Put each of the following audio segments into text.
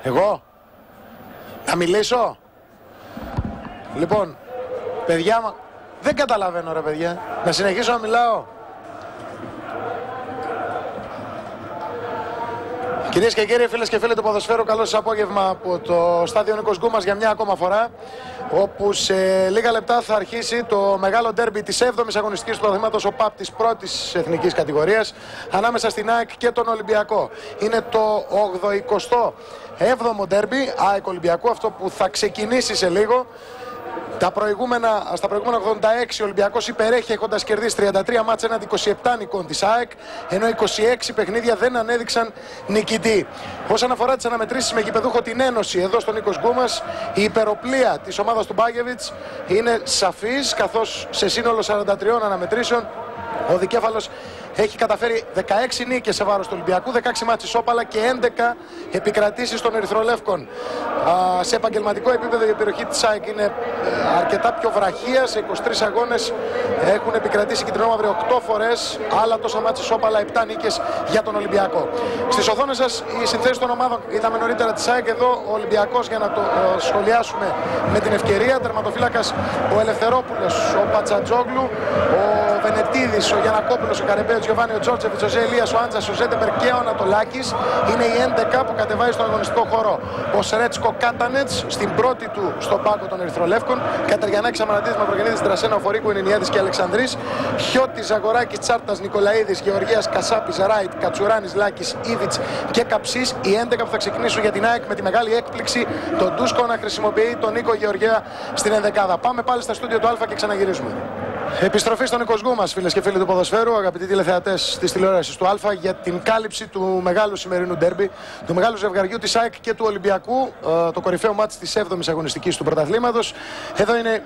Εγώ να μιλήσω. Λοιπόν, παιδιά, δεν καταλαβαίνω ρε παιδιά. Να συνεχίσω να μιλάω. Κυρίες και κύριοι, φίλες και φίλοι του ποδοσφαίρου, καλό σας απόγευμα από το στάδιο Νίκος Γκούμας για μια ακόμα φορά, όπου σε λίγα λεπτά θα αρχίσει το μεγάλο ντέρμπι της 7ης αγωνιστικής του πρωταθλήματος ΟΠΑΠ της πρώτης εθνικής κατηγορίας ανάμεσα στην ΑΕΚ και τον Ολυμπιακό. Είναι το 87ο ντέρμπι ΑΕΚ Ολυμπιακού, αυτό που θα ξεκινήσει σε λίγο. Στα προηγούμενα 86 ο Ολυμπιακός υπερέχει έχοντας κερδίσει 33 μάτς έναντι 27 νικών της ΑΕΚ, ενώ 26 παιχνίδια δεν ανέδειξαν νικητή. Όσον αφορά τις αναμετρήσεις με γηπεδούχο την Ένωση εδώ στο Νίκος Γκούμας, η υπεροπλία της ομάδας του Μπάγεβιτς είναι σαφής, καθώς σε σύνολο 43 αναμετρήσεων ο δικέφαλος έχει καταφέρει 16 νίκες σε βάρος του Ολυμπιακού, 16 μάτς ισόπαλα και 11 επικρατήσεις των Ερυθρολεύκων. Σε επαγγελματικό επίπεδο η περιοχή της ΑΕΚ είναι αρκετά πιο βραχία. Σε 23 αγώνες έχουν επικρατήσει κυτρινόμαυροι 8 φορές, άλλα τόσα μάτς ισόπαλα, 7 νίκες για τον Ολυμπιακό. Στις οθόνες σας οι συνθέσεις των ομάδων είδαμε νωρίτερα της ΑΕΚ. Εδώ ο Ολυμπιακός, για να το σχολιάσουμε με την ευκαιρία, τερματοφύλακας ο Ελευθερόπουλος, ο Πατσατζόγλου, ο Βενετίδης, ο Γιανακόπουλος, ο Καρεμπέ, ο Γιωβάνι, ο Τζόρτζεβιτς, ο Ζελίας, ο Άντζας, ο Ζέντεμπερ και ο Ανατολάκης είναι οι 11 που κατεβάζει στον αγωνιστικό χώρο. Ο Σρέτσκο Κάτανετς στην πρώτη του στον πάγκο των Ερυθρολεύκων. Κατεριανάκης, Αμανατίδης, Μαυρογεννίδης, Τρασένα, Οφορίκου, Ενινιάδης και Αλεξανδρής. Χιώτης, Ζαγοράκης, Τσάρτας, Νικολαίδης, Γεωργίας, Κασάπης, Ράιτ, Κατσουράνης, Λάκης, Ήβιτς και Καψής. Οι 11 που θα ξεκινήσουν για την ΑΕΚ με τη μεγάλη έκπληξη τον Ντούσκο να χρησιμοποιεί τον Νίκο Γεωργία στην ενδεκάδα. Πάμε πάλι στα στούντιο του Α και ξαναγυρίζουμε. Επιστροφή στον Νίκος Γκούμας, φίλες και φίλοι του ποδοσφαίρου, αγαπητοί τηλεθεατές της τηλεόρασης του Α, για την κάλυψη του μεγάλου σημερινού ντέρμπι, του μεγάλου ζευγαριού της ΑΕΚ και του Ολυμπιακού, το κορυφαίο μάτς της 7ης αγωνιστικής του πρωταθλήματος. Εδώ είναι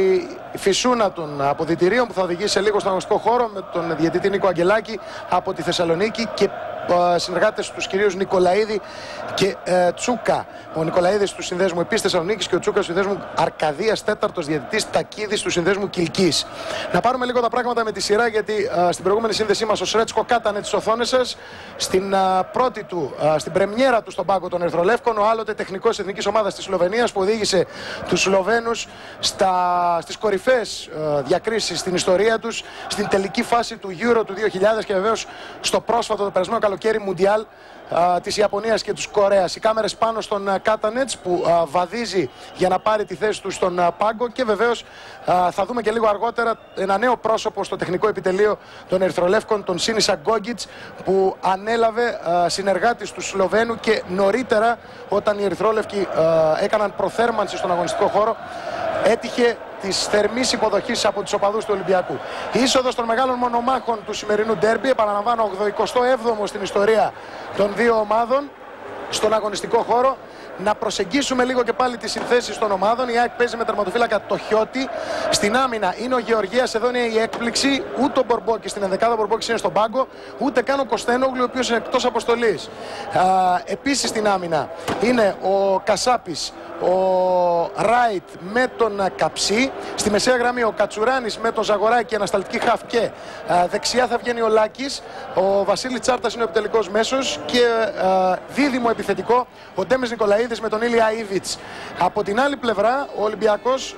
η φυσούνα των αποδυτηρίων που θα οδηγήσει σε λίγο στον αγωνιστικό χώρο με τον διαιτητή Νίκο Αγγελάκη από τη Θεσσαλονίκη και συνεργάτες τους κυρίους Νικολαίδη και Τσούκα. Ο Νικολαίδης του συνδέσμου Επίσης Θεσσαλονίκης και ο Τσούκα του συνδέσμου Αρκαδίας, τέταρτος διαιτητής Τακίδης του συνδέσμου Κιλκής. Να πάρουμε λίγο τα πράγματα με τη σειρά, γιατί στην προηγούμενη σύνδεσή μας ο Σρέτσκο Κάτανε τις οθόνες σας. Στην πρώτη του, στην πρεμιέρα του στον πάγκο των Ερυθρολεύκων, ο άλλοτε τεχνικός της εθνικής ομάδας της Σλοβενίας που οδήγησε τους Σλοβαίνους στις κορυφαίες διακρίσεις στην ιστορία τους, στην τελική φάση του Euro του 2000 και βεβαίως στο πρόσφατο το περασμένο καλοκαίρι Μουντιάλ της Ιαπωνίας και της Κορέας. Οι κάμερες πάνω στον Κάτανετς που βαδίζει για να πάρει τη θέση του στον πάγκο και βεβαίως θα δούμε και λίγο αργότερα ένα νέο πρόσωπο στο τεχνικό επιτελείο των Ερυθρολεύκων, τον Σίνισα Γκόγκιτς, που ανέλαβε συνεργάτης του Σλοβαίνου και νωρίτερα όταν οι Ερυθρόλευκοι έκαναν προθέρμανση στον αγωνιστικό χώρο έτυχε της θερμής υποδοχής από τους οπαδούς του Ολυμπιακού. Η είσοδος των μεγάλων μονομάχων του σημερινού ντέρμπι, επαναλαμβάνω, 87ο στην ιστορία των δύο ομάδων στον αγωνιστικό χώρο. Να προσεγγίσουμε λίγο και πάλι τις συνθέσεις των ομάδων. Η ΑΕΚ παίζει με τερματοφύλακα το Χιώτη. Στην άμυνα είναι ο Γεωργίας, εδώ είναι η έκπληξη. Ούτε ο Μπορμπόκης στην ενδεκάδα, ο Μπορμπόκης είναι στον πάγκο. Ούτε καν ο Κωστένογλου, ο οποίος είναι εκτός αποστολής. Επίσης στην άμυνα είναι ο Κασάπης, ο Ράιτ με τον Καψί. Στη μεσαία γραμμή ο Κατσουράνης με τον Ζαγοράκη, ανασταλτική χαφ, και δεξιά θα βγαίνει ο Λάκης. Ο Βασίλης Τσάρτας είναι ο επιτελικός μέσος και δίδυμο επιθετικό ο Ντέμις Νικολαίδης με τον Ήλια Ήβιτς. Από την άλλη πλευρά ο Ολυμπιακός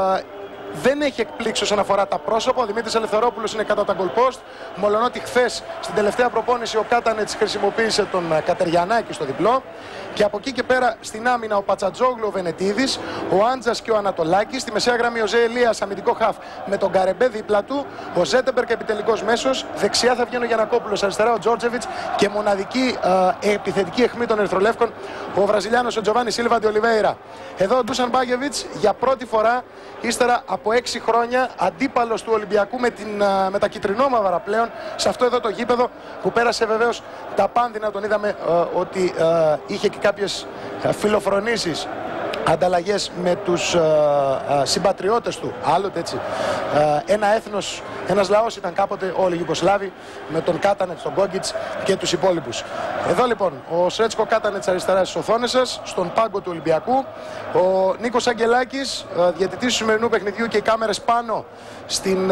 δεν έχει εκπλήξει όσον αφορά τα πρόσωπα. Ο Δημήτρης Ελευθερόπουλος είναι κατά τα goal post. Μολονότι χθες στην τελευταία προπόνηση ο Κάτανετς χρησιμοποίησε τον Κατεριανάκη στο διπλό. Και από εκεί και πέρα στην άμυνα ο Πατσατζόγλου, ο Βενετίδης, ο Άντζας και ο Ανατολάκης. Στη μεσαία γραμμή ο Ζε Ελίας, αμυντικό χαφ με τον Καρεμπέ δίπλα του. Ο Ζέντεμπερκ επιτελικός μέσος. Δεξιά θα βγαίνει ο Γιανακόπουλος, αριστερά ο Τζόρτζεβιτς και μοναδική επιθετική αιχμή των Ερυθρολεύκων ο Βραζιλιάνος ο Τζοβάνι Σίλβα ντι Ολιβέιρα. Εδώ ο Ντούσαν Μπάγεβιτς για πρώτη φορά ύστερα από 6 χρόνια αντίπαλος του Ολυμπιακού με τα κυτρινόμαυρα πλέον σε αυτό εδώ το γήπεδο που πέρασε βεβαίως τα πάνδυνα. Τον είδαμε ότι είχε και κάποιες φιλοφρονήσεις, ανταλλαγές με τους συμπατριώτες του. Άλλοτε έτσι. Ένα έθνος, ένας λαός ήταν κάποτε όλοι οι Ιουγκοσλάβοι, με τον Κάτανετς, τον Γκόγκιτς και τους υπόλοιπους. Εδώ λοιπόν ο Σρέτσκο Κάτανετς αριστερά στις οθόνες σας, στον πάγκο του Ολυμπιακού. Ο Νίκος Αγγελάκης, διαιτητής του σημερινού παιχνιδιού, και οι κάμερες πάνω στην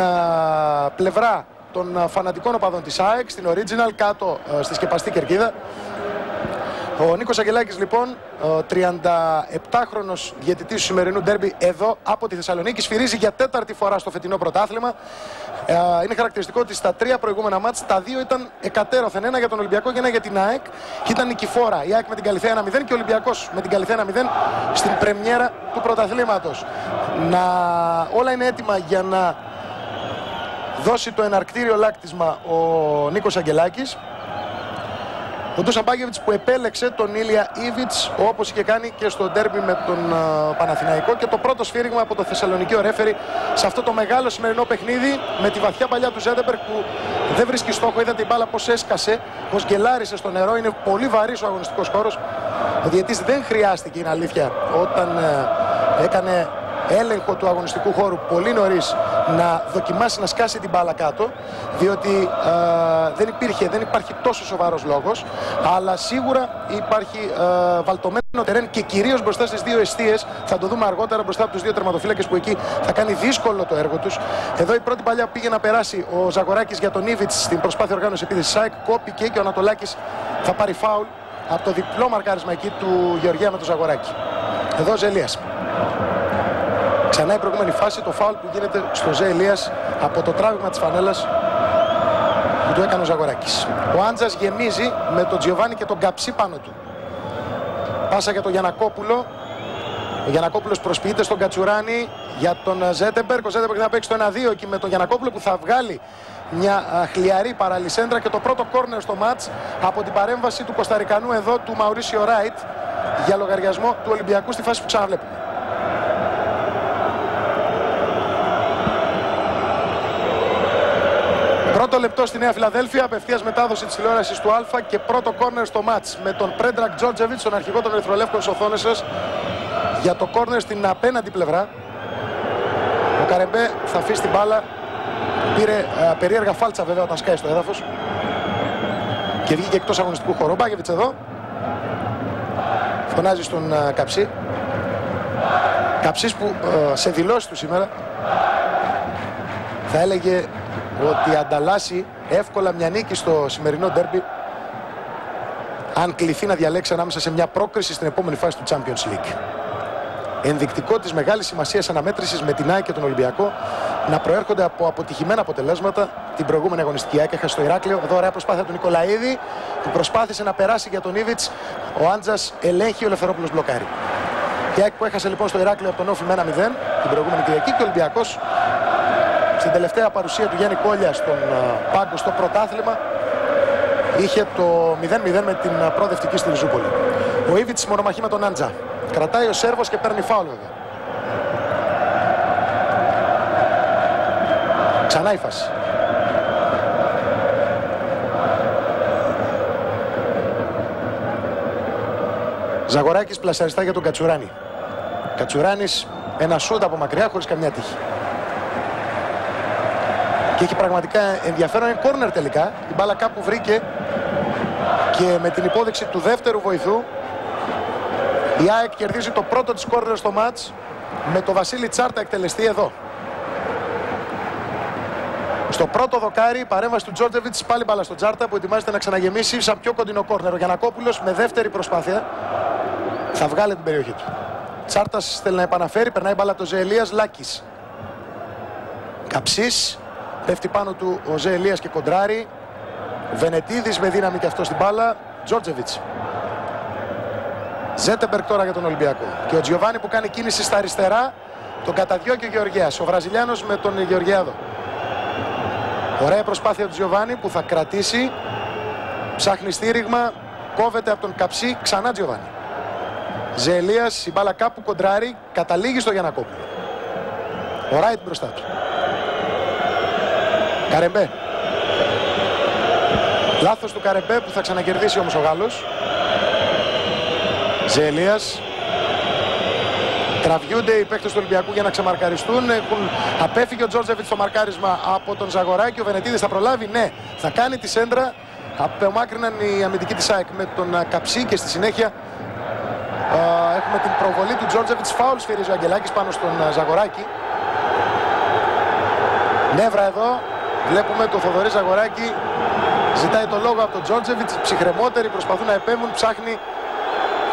πλευρά των φανατικών οπαδών της ΑΕΚ, στην Original, κάτω στη σκεπαστή κερκίδα. Ο Νίκος Αγγελάκης λοιπόν, 37χρονος διαιτητής του σημερινού ντέρμπι εδώ από τη Θεσσαλονίκη, σφυρίζει για 4η φορά στο φετινό πρωτάθλημα. Είναι χαρακτηριστικό ότι στα 3 προηγούμενα μάτς τα 2 ήταν εκατέρωθεν, ένα για τον Ολυμπιακό και ένα για την ΑΕΚ, και ήταν νικηφόρα. Η ΑΕΚ με την Καλιθέα 1-0 και ο Ολυμπιακός με την Καλιθέα 1-0 στην πρεμιέρα του πρωταθλήματος. Όλα είναι έτοιμα για να δώσει το εναρκτήριο λάκτισμα ο Νίκος Αγγελάκης. Ο Ντούσαν Μπάγεβιτς που επέλεξε τον Ήλια Ήβιτς, όπως είχε κάνει και στο ντέρμπι με τον Παναθηναϊκό, και το πρώτο σφύριγμα από το θεσσαλονικείο ρέφερι σε αυτό το μεγάλο σημερινό παιχνίδι, με τη βαθιά παλιά του Ζέντεμπεργκ που δεν βρίσκει στόχο. Είδατε η μπάλα πως έσκασε, πως γκελάρισε στο νερό. Είναι πολύ βαρύς ο αγωνιστικός χώρος. Ο διαιτής δεν χρειάστηκε, είναι αλήθεια, όταν έκανε έλεγχο του αγωνιστικού χώρου πολύ νωρίς, να δοκιμάσει να σκάσει την μπάλα κάτω, διότι δεν υπάρχει τόσο σοβαρός λόγος, αλλά σίγουρα υπάρχει βαλτωμένο τερέν και κυρίως μπροστά στις δύο εστίες. Θα το δούμε αργότερα μπροστά από τους δύο τερματοφύλακες που εκεί θα κάνει δύσκολο το έργο τους. Εδώ η πρώτη παλιά που πήγε να περάσει ο Ζαγοράκης για τον Ήβιτς στην προσπάθεια οργάνωσης επίθεσης ΣΑΕΚ, κόπηκε και ο Ανατολάκης θα πάρει φάουλ από το διπλό μαρκάρισμα εκεί του Γεωργία με τον Ζαγοράκη. Εδώ ο Ζελίας. Ξανά η προηγούμενη φάση, το φάουλ που γίνεται στο Ζε Ηλίας από το τράβηγμα της φανέλας που του έκανε ο Ζαγοράκης. Ο Άντζας γεμίζει με τον Τζιοβάνι και τον Καψί πάνω του. Πάσα για τον Γιαννακόπουλο. Ο Γιαννακόπουλος προσποιείται στον Κατσουράνη για τον Ζέντεμπεργκ. Ο Ζέντεμπεργκ θα παίξει το 1-2 εκεί με τον Γιαννακόπουλο που θα βγάλει μια χλιαρή παραλυσέντρα, και το πρώτο κόρνερ στο μάτς από την παρέμβαση του Κοσταρικανού εδώ, του Μαουρίσιο Ράιτ, για λογαριασμό του Ολυμπιακού στη φάση που ξαναβλέπουμε. Πρώτο λεπτό στη Νέα Φιλαδέλφια, απευθείας μετάδοση της τηλεόρασης του Α και πρώτο κόρνερ στο μάτς με τον Πρέντρακ Τζόρτζεβιτς, τον αρχηγό των ερυθρολεύκων στις οθόνες σας, για το κόρνερ στην απέναντι πλευρά. Ο Καρεμπέ θα αφήσει την μπάλα, πήρε περίεργα φάλτσα βέβαια όταν σκάει στο έδαφος και βγήκε εκτός αγωνιστικού χώρου. Ο Μπάγεβιτς εδώ φωνάζει στον Καψί. Καψής που σε δηλώσεις του σήμερα θα έλεγε ότι ανταλλάσσει εύκολα μια νίκη στο σημερινό ντέρμπι αν κληθεί να διαλέξει ανάμεσα σε μια πρόκριση στην επόμενη φάση του Champions League. Ενδεικτικό της μεγάλης σημασίας αναμέτρησης με την ΑΕΚ και τον Ολυμπιακό να προέρχονται από αποτυχημένα αποτελέσματα. Την προηγούμενη αγωνιστική ΑΕΚ έχασε στο Ηράκλειο. Εδώ ωραία προσπάθεια του Νικολαίδη που προσπάθησε να περάσει για τον Ήβιτς. Ο Άντζας ελέγχει, ο Ελευθερόπουλος μπλοκάρει. Η ΑΕΚ που έχασε λοιπόν στο Ηράκλειο από τον Όφη με 1-0 την προηγούμενη Κυριακή, και ο Ολυμπιακός στην τελευταία παρουσία του Γιάννη Κόλια στον πάγκο στο πρωτάθλημα είχε το 0-0 με την προοδευτική στη Ριζούπολη. Ο Ήβιτς μονομαχεί με τον Άντζα. Κρατάει ο Σέρβος και παίρνει φάουλ βέβαια. Ξανά η φάση. Ζαγοράκης πλασαριστά για τον Κατσουράνη. Κατσουράνης ένα σούτ από μακριά χωρίς καμιά τύχη. Και έχει πραγματικά ενδιαφέρον, είναι κόρνερ τελικά. Η μπάλα κάπου βρήκε και με την υπόδειξη του δεύτερου βοηθού η ΑΕΚ κερδίζει το πρώτο της κόρνερ στο μάτς με το Βασίλη Τσάρτα εκτελεστή εδώ. Στο πρώτο δοκάρι η παρέμβαση του Τζόρτζεβιτς, πάλι μπάλα στο Τσάρτα που ετοιμάζεται να ξαναγεμίσει σαν πιο κοντινό κόρνερ. Ο Γιαννακόπουλος με δεύτερη προσπάθεια θα βγάλει την περιοχή του. Τσάρτας θέλει να επαναφέρει, περνάει μπάλα από το Ζε Ηλίας, Λάκης. Καψής. Πέφτει πάνω του ο Ζε Ηλίας και κοντράρει. Βενετίδης με δύναμη και αυτό στην μπάλα. Τζόρτζεβιτς. Ζέντεμπεργκ τώρα για τον Ολυμπιακό. Και ο Τζιοβάνι που κάνει κίνηση στα αριστερά. Τον καταδιώκει ο Γεωργιάς. Ο Βραζιλιάνος με τον Γεωργιάδο. Ωραία προσπάθεια του Τζιοβάνι που θα κρατήσει. Ψάχνει στήριγμα. Κόβεται από τον Καψί. Ξανά Τζιοβάνι. Ζε Ηλίας, η μπάλα κάπου κοντράρει. Καταλήγει στο Γιαννακόπουλο. Ο Ράιτ μπροστά του. Καρεμπέ. Λάθος του Καρεμπέ που θα ξανακερδίσει όμως ο Γάλλος. Ζε Ηλίας. Τραβιούνται οι παίκτες του Ολυμπιακού για να ξεμαρκαριστούν. Απέφυγε ο Τζόρτζεβιτς στο μαρκάρισμα από τον Ζαγοράκη. Ο Βενετίδης θα προλάβει. Ναι, θα κάνει τη σέντρα. Απομάκρυναν οι αμυντικοί της ΑΕΚ με τον Καψί και στη συνέχεια έχουμε την προβολή του Τζόρτζεβιτς. Φάουλ σφυρίζει ο Αγγελάκης πάνω στον Ζαγοράκη. Νεύρα εδώ. Βλέπουμε τον Θοδωρή Ζαγοράκη. Ζητάει το λόγο από τον Τζόρτζεβιτς. Ψυχρεμότεροι προσπαθούν να επέμβουν. Ψάχνει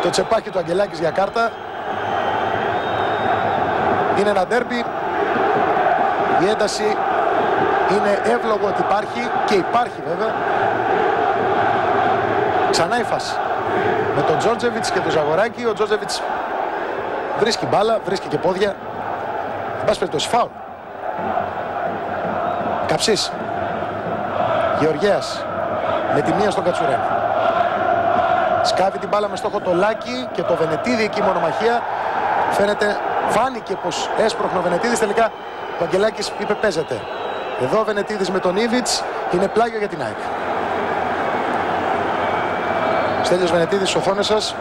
Το τσεπάκι του Αγγελάκης για κάρτα. Είναι ένα ντέρμπι. Η ένταση είναι εύλογο ότι υπάρχει και υπάρχει βέβαια. Ξανά η φάση με τον Τζόρτζεβιτς και τον Ζαγοράκη. Ο Τζόρτζεβιτς βρίσκει μπάλα, βρίσκει και πόδια. Εν πάση περιπτώσει φάουλ. Καψής. Γεωργέας με τη μία στον Κατσουρένη. Σκάβει την μπάλα με στόχο το Λάκη και το Βενετίδη εκεί η μονομαχία. Φάνηκε πως έσπροχνε ο Βενετίδης, τελικά ο Αγγελάκης είπε παίζεται. Εδώ ο Βενετίδης με τον Ήβιτς, είναι πλάγιο για την ΑΕΚ. Στέλιος Βενετίδης στις οθόνες σας.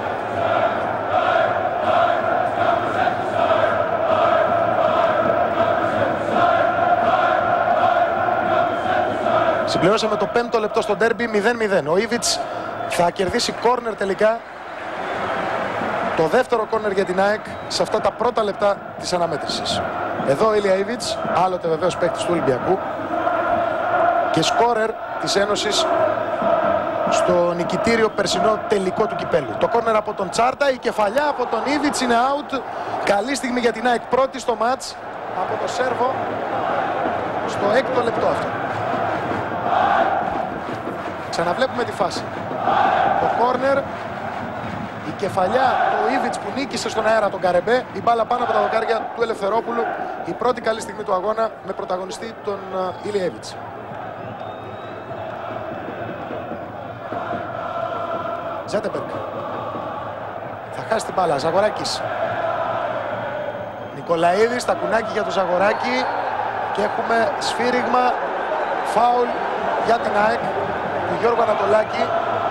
Συμπληρώσαμε το 5ο λεπτό στο ντέρμπι, 0-0. Ο Ήβιτς θα κερδίσει κόρνερ τελικά. Το δεύτερο κόρνερ για την ΑΕΚ σε αυτά τα πρώτα λεπτά της αναμέτρησης. Εδώ ο Ηλία Ήβιτς, άλλοτε βεβαίως παίκτης του Ολυμπιακού και σκόρερ της Ένωσης στο νικητήριο περσινό τελικό του κυπέλλου. Το κόρνερ από τον Τσάρτα, η κεφαλιά από τον Ήβιτς είναι out. Καλή στιγμή για την ΑΕΚ, πρώτη στο μάτς από το Σέρβο στο 6ο λεπτό αυτό. Ξαναβλέπουμε τη φάση. Το κόρνερ, η κεφαλιά του Ήβιτς που νίκησε στον αέρα τον Καρεμπέ, η μπάλα πάνω από τα δοκάρια του Ελευθερόπουλου. Η πρώτη καλή στιγμή του αγώνα με πρωταγωνιστή τον Ηλία Ήβιτς. Ζέτεμπεργκ. Θα χάσει την μπάλα. Ζαγοράκης. Νικολαίδης, τα κουνάκι για τον Ζαγοράκη. Και έχουμε σφύριγμα, φάουλ για την ΑΕΚ του Γιώργου Ανατολάκη.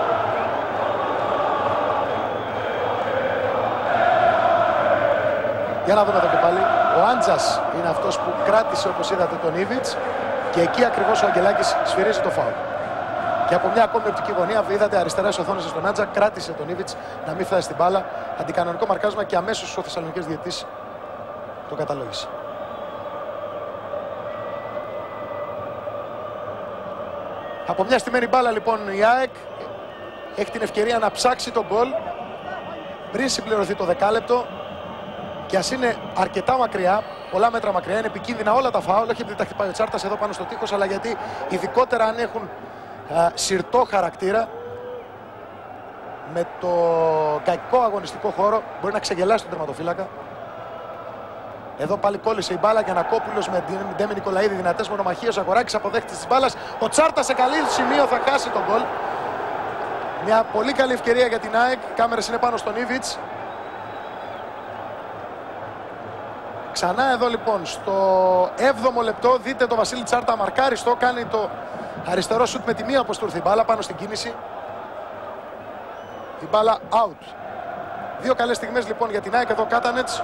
Για να δούμε εδώ και πάλι. Ο Άντζας είναι αυτός που κράτησε, όπως είδατε, τον Ήβιτς. Και εκεί ακριβώς ο Αγγελάκης σφυρίζει το φάουλ. Και από μια ακόμη οπτική γωνία, είδατε αριστερά στις οθόνες στον Άντζα, κράτησε τον Ήβιτς να μην φτάσει στην μπάλα. Αντικανονικό μαρκάρισμα και αμέσως ο Θεσσαλονικής διαιτητής το καταλόγησε. Από μια στημένη μπάλα λοιπόν η ΑΕΚ έχει την ευκαιρία να ψάξει τον γκολ πριν συμπληρωθεί το δεκάλεπτο. Και ας είναι αρκετά μακριά, πολλά μέτρα μακριά, είναι επικίνδυνα όλα τα φάουλ, όχι επειδή τα χτυπάει ο Τσάρτας εδώ πάνω στο τείχος, αλλά γιατί ειδικότερα αν έχουν συρτό χαρακτήρα, με το καϊκό αγωνιστικό χώρο μπορεί να ξεγελάσει τον τερματοφύλακα. Εδώ πάλι κόλλησε η μπάλα για Γιαννακόπουλος με Ντέμι Νικολαίδη, δυνατές μονομαχίες. Ο Αγοράκης αποδέχτης της μπάλας. Ο Τσάρτας σε καλή σημείο θα χάσει τον γκολ. Μια πολύ καλή ευκαιρία για την ΑΕΚ. Οι κάμερες είναι πάνω στον Ήβιτς. Ξανά εδώ λοιπόν στο 7ο λεπτό δείτε το Βασίλη Τσάρτα μαρκάριστο. Κάνει το αριστερό σουτ με τη μία όπως του ήρθε η μπάλα πάνω στην κίνηση. Η μπάλα out. Δύο καλές στιγμές λοιπόν για την ΑΕΚ εδώ Κάτανετς.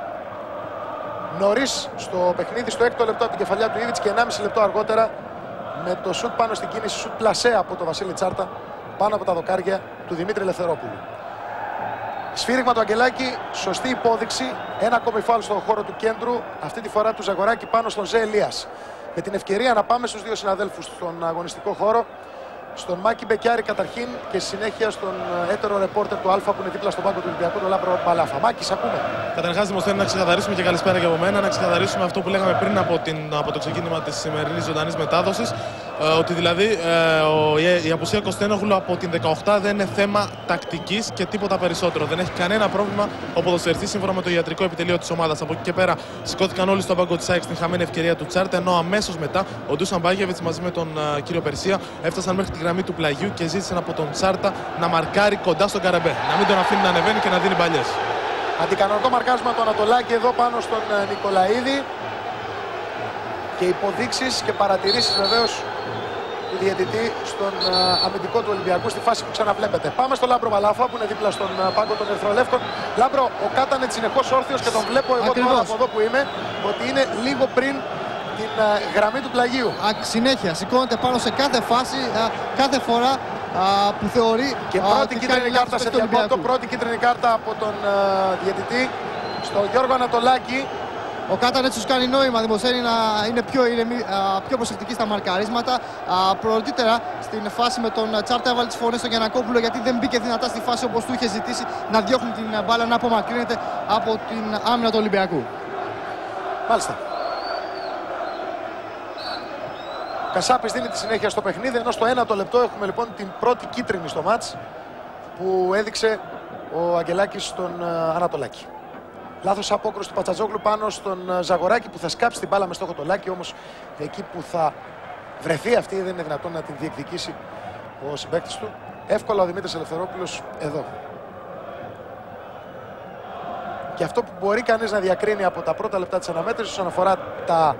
Νωρίς στο παιχνίδι στο 6ο λεπτό από την κεφαλιά του Ήβιτς και 1,5 λεπτό αργότερα με το σουτ πάνω στην κίνηση, σουτ πλασέ από το Βασίλη Τσάρτα πάνω από τα δοκάρια του Δημήτρη Ελευθερόπουλου. Σφύριγμα του Αγγελάκη, σωστή υπόδειξη, ένα ακόμη φάουλ στον χώρο του κέντρου, αυτή τη φορά του Ζαγοράκη πάνω στον Ζε Ελίας. Με την ευκαιρία να πάμε στους δύο συναδέλφους στον αγωνιστικό χώρο, στον Μάκη Μπεκιάρη καταρχήν και συνέχεια στον έτερο ρεπόρτερ του Αλφα που είναι δίπλα στον πάγκο του Ολυμπιακού, τον Λάμπρο Μπαλάφα. Μάκη, σ' ακούμε. Καταρχάς, Δημοσθένη, να ξεκαθαρίσουμε και καλησπέρα και από μένα, να ξεκαθαρίσουμε αυτό που λέγαμε πριν από το ξεκίνημα της σημερινής ζωντανής μετάδοσης. Ότι δηλαδή η απουσία Κωστένογλου από την 18 δεν είναι θέμα τακτικής και τίποτα περισσότερο. Δεν έχει κανένα πρόβλημα ο ποδοσφαιριστής σύμφωνα με το ιατρικό επιτελείο της ομάδας. Από εκεί και πέρα σηκώθηκαν όλοι στον πάγκο της ΑΕΚ στην χαμένη ευκαιρία του Τσάρτα, ενώ αμέσως μετά ο Ντούσαν Μπάγεβιτς μαζί με τον κύριο Περσία έφτασαν μέχρι τη γραμμή του πλαγιού και ζήτησαν από τον Τσάρτα να μαρκάρει κοντά στον Καρεμπέ. Να μην τον αφήνει να ανεβαίνει και να δίνει μπαλιές. Αντικανονικό μαρκάρισμα του Ανατολάκη εδώ πάνω στον Νικολαίδη. Και υποδείξεις και παρατηρήσεις βεβαίως του διαιτητή στον αμυντικό του Ολυμπιακού στη φάση που ξαναβλέπετε. Πάμε στο Λάμπρο Μπαλάφα που είναι δίπλα στον πάγκο των Ερυθρολεύκων. Λάμπρο, ο Κάτανετς συνεχώς όρθιος και τον βλέπω εγώ τώρα από εδώ που είμαι ότι είναι λίγο πριν την γραμμή του πλαγίου. Συνέχεια σηκώνεται πάνω σε κάθε φάση, κάθε φορά που θεωρεί. Και πρώτη κίτρινη κάρτα σε διακόπτω, πρώτη κίτρινη κάρτα από τον διαιτητή στον Γιώργο Ανατολάκη. Ο Κάτανετς τους κάνει νόημα, δημοσιεύει να είναι πιο προσεκτικοί στα μαρκαρίσματα. Πρωτήτερα στην φάση με τον Τσάρτα έβαλε τις φωνές στον Γιαννακόπουλο γιατί δεν μπήκε δυνατά στη φάση όπως του είχε ζητήσει να διώχνει την μπάλα να απομακρύνεται από την άμυνα του Ολυμπιακού. Μάλιστα. Ο Κασάπης δίνει τη συνέχεια στο παιχνίδι, ενώ στο 1ο λεπτό έχουμε λοιπόν την πρώτη κίτρινη στο μάτς που έδειξε ο Αγγελάκης στον Ανατολάκη. Λάθος απόκρουση του Πατσατζόγλου πάνω στον Ζαγοράκη που θα σκάψει την μπάλα με στόχο το Λάκη, όμως εκεί που θα βρεθεί αυτή δεν είναι δυνατόν να την διεκδικήσει ο συμπαίκτης του. Εύκολα ο Δημήτρης Ελευθερόπουλος εδώ. Και αυτό που μπορεί κανείς να διακρίνει από τα πρώτα λεπτά της αναμέτρησης όσον αφορά τα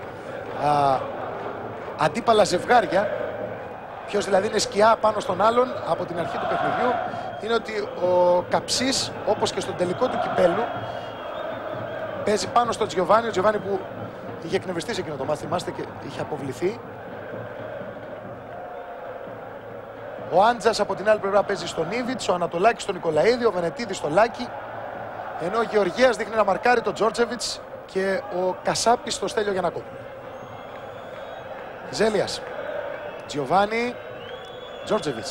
αντίπαλα ζευγάρια, ποιος δηλαδή είναι σκιά πάνω στον άλλον από την αρχή του παιχνιδιού, είναι ότι ο Καψής, όπως και στον τελικό του κυπέλου, παίζει πάνω στον Τζιοβάνι. Ο Τζιοβάνι που είχε εκνευριστεί σε εκείνο το μάτι, θυμάστε, και είχε αποβληθεί. Ο Άντζας από την άλλη πλευρά παίζει στον Ήβιτς, ο Ανατολάκης στον Νικολαίδη, ο Βενετίδης στο Λάκη, ενώ ο Γεωργίας δείχνει να μαρκάρει τον Τζόρτζεβιτς και ο Κασάπης στο Στέλιο Γιαννακόπουλο. Ζέλιας, Τζιοβάνι, Τζόρτζεβιτς.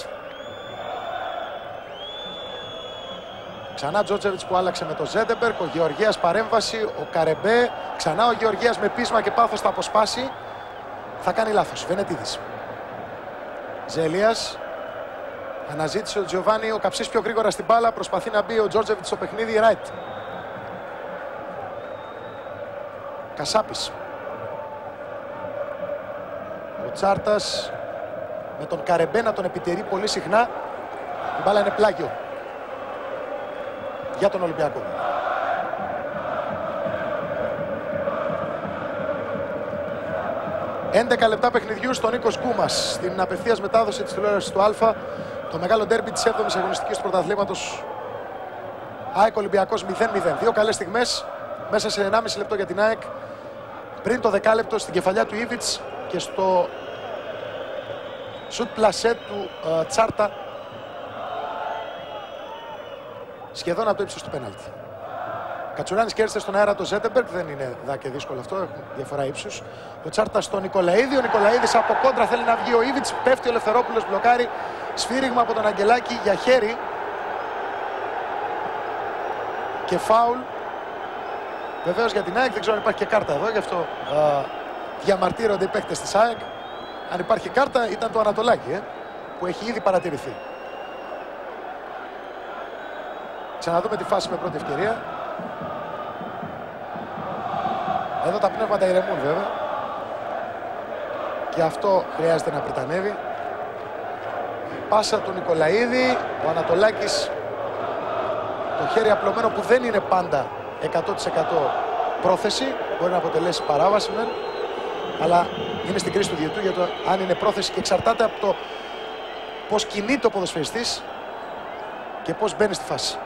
Ξανά Τζόρτζεβιτς που άλλαξε με τον Ζέντεμπερκ, ο Γεωργίας παρέμβαση, ο Καρεμπέ, ξανά ο Γεωργίας με πείσμα και πάθος θα αποσπάσει. Θα κάνει λάθος, Βενετίδης. Ζέλιας, αναζήτησε ο Τζιοβάνι, ο Καψής πιο γρήγορα στην μπάλα, προσπαθεί να μπει ο Τζόρτζεβιτς στο παιχνίδι, Ράιτ. Κασάπης. Ο Τσάρτας με τον Καρεμπέ να τον επιτηρεί πολύ συχνά. Η μπάλα είναι πλάγιο για τον Ολυμπιακό. «11 λεπτά παιχνιδιού στον Νίκος Γκούμας στην απευθείας μετάδοση της τηλεόρασης του Α, το μεγάλο ντέρμπι της 7ης αγωνιστικής του πρωταθλήματος. ΑΕΚ Ολυμπιακός 0-0. Δύο καλές στιγμές μέσα σε 1,5 λεπτό για την ΑΕΚ. Πριν το δεκάλεπτο στην κεφαλιά του Ήβιτς και στο σουτ πλασέ του Τσάρτα, σχεδόν από το ύψος του πέναλτι. Κατσουράνης κέρδισε στον αέρα το Ζέντεμπερκ, δεν είναι και δύσκολο αυτό, έχουν διαφορά ύψους. Ο Τσάρτα στον Νικολαίδη, ο Νικολαίδης από κόντρα θέλει να βγει ο Ήβιτς, πέφτει ο Ελευθερόπουλος, μπλοκάρει, σφύριγμα από τον Αγγελάκη για χέρι και φάουλ. Βεβαίως για την ΑΕΚ, δεν ξέρω αν υπάρχει και κάρτα εδώ, γι' αυτό διαμαρτύρονται οι παίκτες της ΑΕΚ. Αν υπάρχει κάρτα ήταν το Ανατολάκη, που έχει ήδη παρατηρηθεί. Ξαναδούμε τη φάση με πρώτη ευκαιρία. Εδώ τα πνεύματα ηρεμούν βέβαια. Και αυτό χρειάζεται να πριτανεύει. Πάσα του Νικολαίδη. Ο Ανατολάκης, το χέρι απλωμένο που δεν είναι πάντα 100% πρόθεση. Μπορεί να αποτελέσει παράβαση μεν, αλλά είναι στην κρίση του διαιτού για το αν είναι πρόθεση και εξαρτάται από το πώς κινείται ο ποδοσφαιριστής και πώς μπαίνει στη φάση.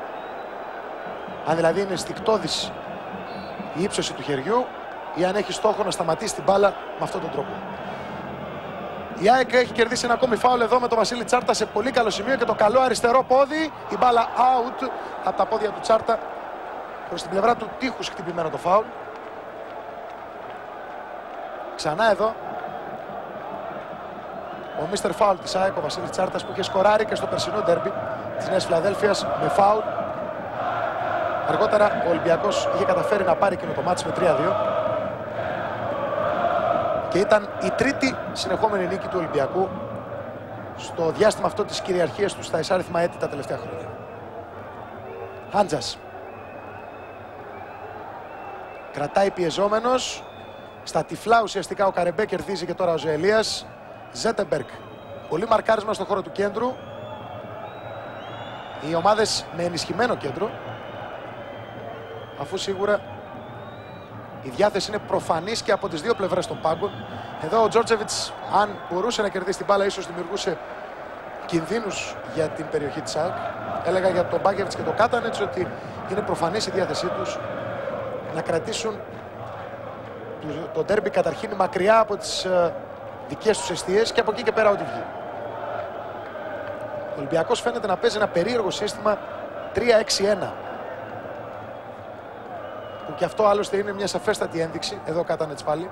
Αν δηλαδή είναι στικτώδης η ύψωση του χεριού ή αν έχει στόχο να σταματήσει την μπάλα με αυτόν τον τρόπο. Η ΑΕΚ έχει κερδίσει ένα ακόμη φάουλ εδώ με τον Βασίλη Τσάρτα σε πολύ καλό σημείο και το καλό αριστερό πόδι. Η μπάλα out από τα πόδια του Τσάρτα προς την πλευρά του τείχους, χτυπημένο το φάουλ. Ξανά εδώ ο Μίστερ Φάουλ της ΑΕΚ, ο Βασίλης Τσάρτας, που είχε σκοράρει και στο περσινό ντέρμπι της Νέας Φιλαδέλφειας με φάουλ. Αργότερα ο Ολυμπιακός είχε καταφέρει να πάρει εκείνο το μάτς με 3-2 και ήταν η τρίτη συνεχόμενη νίκη του Ολυμπιακού στο διάστημα αυτό της κυριαρχίας του στα εισάριθμα έτη τα τελευταία χρόνια. Άντζας κρατάει πιεζόμενος. Στα τυφλά ουσιαστικά ο Καρεμπέ κερδίζει και τώρα ο Ζελίας. Ζέντεμπερκ, πολύ μαρκάρισμα στο χώρο του κέντρου. Οι ομάδες με ενισχυμένο κέντρο, αφού σίγουρα η διάθεση είναι προφανής και από τις δύο πλευρές των πάγκων. Εδώ ο Τζόρτζεβιτς, αν μπορούσε να κερδίσει την μπάλα, ίσως δημιουργούσε κινδύνους για την περιοχή της ΑΕΚ. Έλεγα για τον Μπάκεβιτς και τον Κάτανετς ότι είναι προφανής η διάθεσή τους να κρατήσουν το ντέρμπι καταρχήν μακριά από τις δικές τους εστίες και από εκεί και πέρα ό,τι βγει. Ο Ολυμπιακός φαίνεται να παίζει ένα περίεργο σύστημα 3-6-1 που και αυτό άλλωστε είναι μια σαφέστατη ένδειξη. Εδώ Κάτανετς πάλι.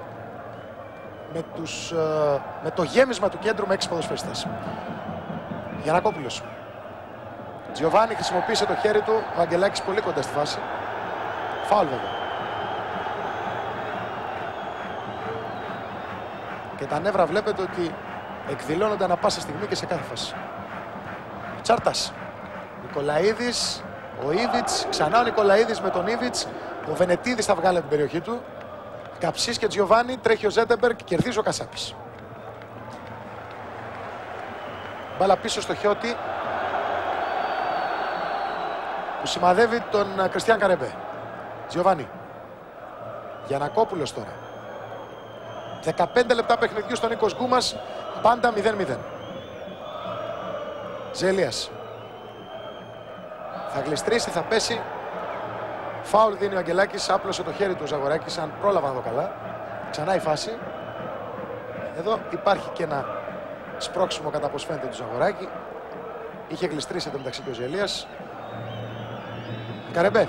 Με το γέμισμα του κέντρου με 6 ποδοσφαιριστές. Γιαννακόπουλος. Τζιοβάνι χρησιμοποίησε το χέρι του. Ο Αγγελάκης πολύ κοντά στη φάση. Φάουλ βέβαια. Και τα νεύρα βλέπετε ότι εκδηλώνονται ανα πάσα στιγμή και σε κάθε φάση. Τσάρτας. Νικολαίδης. Ο Ήβιτς. Ξανά ο Νικολαίδης με τον Ήβιτς. Ο Βενετίδης θα βγάλει την περιοχή του. Καψής και Τζιοβάνι. Τρέχει ο Ζέτεμπεργκ. Κερδίζει ο Κασάπης. Μπάλα πίσω στο Χιώτη, που σημαδεύει τον Κριστιαν Καρεμπέ. Τζιοβάνι. Γιαννακόπουλος τώρα. 15 λεπτά παιχνιδιού στον Νίκος Γκούμας. Πάντα 0-0. Ζελίας. Θα γλιστρήσει, θα πέσει. Φάουλ δίνει ο Αγγελάκης. Άπλωσε το χέρι του ο Ζαγοράκης, αν πρόλαβα να δω καλά. Ξανά η φάση. Εδώ υπάρχει και ένα σπρώξιμο κατά πως φαίνεται του Ζαγοράκη. Είχε γλιστρήσει εδώ μεταξύ και ο Ζελίας. Καρεμπέ.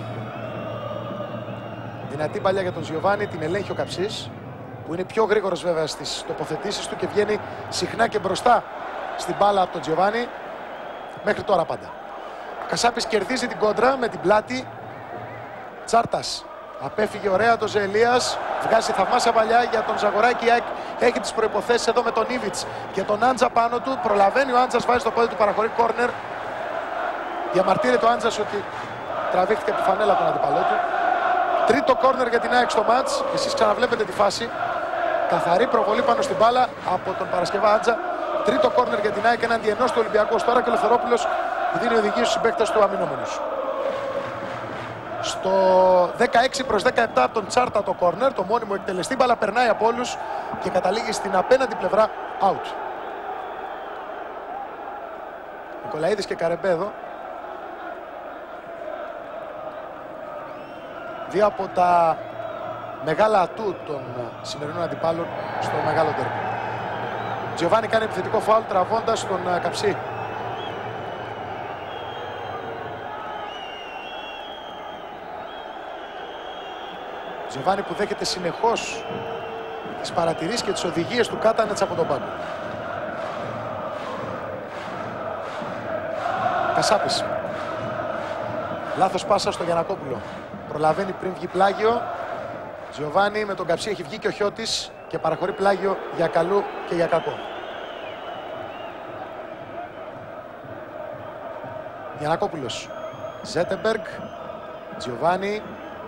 Δυνατή παλιά για τον Τζιοβάνι, την ελέγχει ο Καψής, που είναι πιο γρήγορος βέβαια στις τοποθετήσεις του και βγαίνει συχνά και μπροστά στην μπάλα από τον Τζιοβάνι. Μέχρι τώρα πάντα. Ο Κασάπης κερδίζει την κόντρα με την πλάτη. Τσάρτας. Απέφυγε ωραία το Ζελίας. Βγάζει θαυμάσια παλιά για τον Ζαγοράκη. Έχει τις προϋποθέσεις εδώ με τον Ήβιτς και τον Άντζα πάνω του. Προλαβαίνει ο Άντζας, βάζει το πόδι του, παραχωρεί κόρνερ. Διαμαρτύρεται ο Άντζας ότι τραβήχθηκε από τη φανέλα τον αντιπαλό του. Τρίτο κόρνερ για την ΑΕΚ στο μάτς. Εσείς ξαναβλέπετε τη φάση. Καθαρή προβολή πάνω στην μπάλα από τον Παρασκευά Άντζα. Τρίτο κόρνερ για την ΑΕΚ έναντι ενός του Ολυμπιακού. Τώρα και ο Ελευθερόπουλος δίνει οδηγίες στους συμπαίκτες του αμυνόμενους. Στο 16-17 από τον Τσάρτα το κόρνερ, το μόνιμο εκτελεστή. Μπάλα περνάει από όλους και καταλήγει στην απέναντι πλευρά out. Νικολαίδης και Καρεμπέ εδώ. Δύο από τα μεγάλα ατού των σημερινών αντιπάλων στο μεγάλο ντέρμπι. Τζιοβάνι κάνει επιθετικό φάουλ τραβώντας τον Καψί. Τζιοβάνι που δέχεται συνεχώς τις παρατηρήσεις και τις οδηγίες του Κάτανετς από τον πάγκο. Κασάπης. Λάθος πάσα στο Γιαννακόπουλο. Προλαβαίνει πριν βγει πλάγιο. Τζιοβάνι με τον Καψί, έχει βγει και ο Χιώτης και παραχωρεί πλάγιο για καλού και για κακό. Γιαννακόπουλος. Ζέτεμπεργκ. Τζιοβάνι.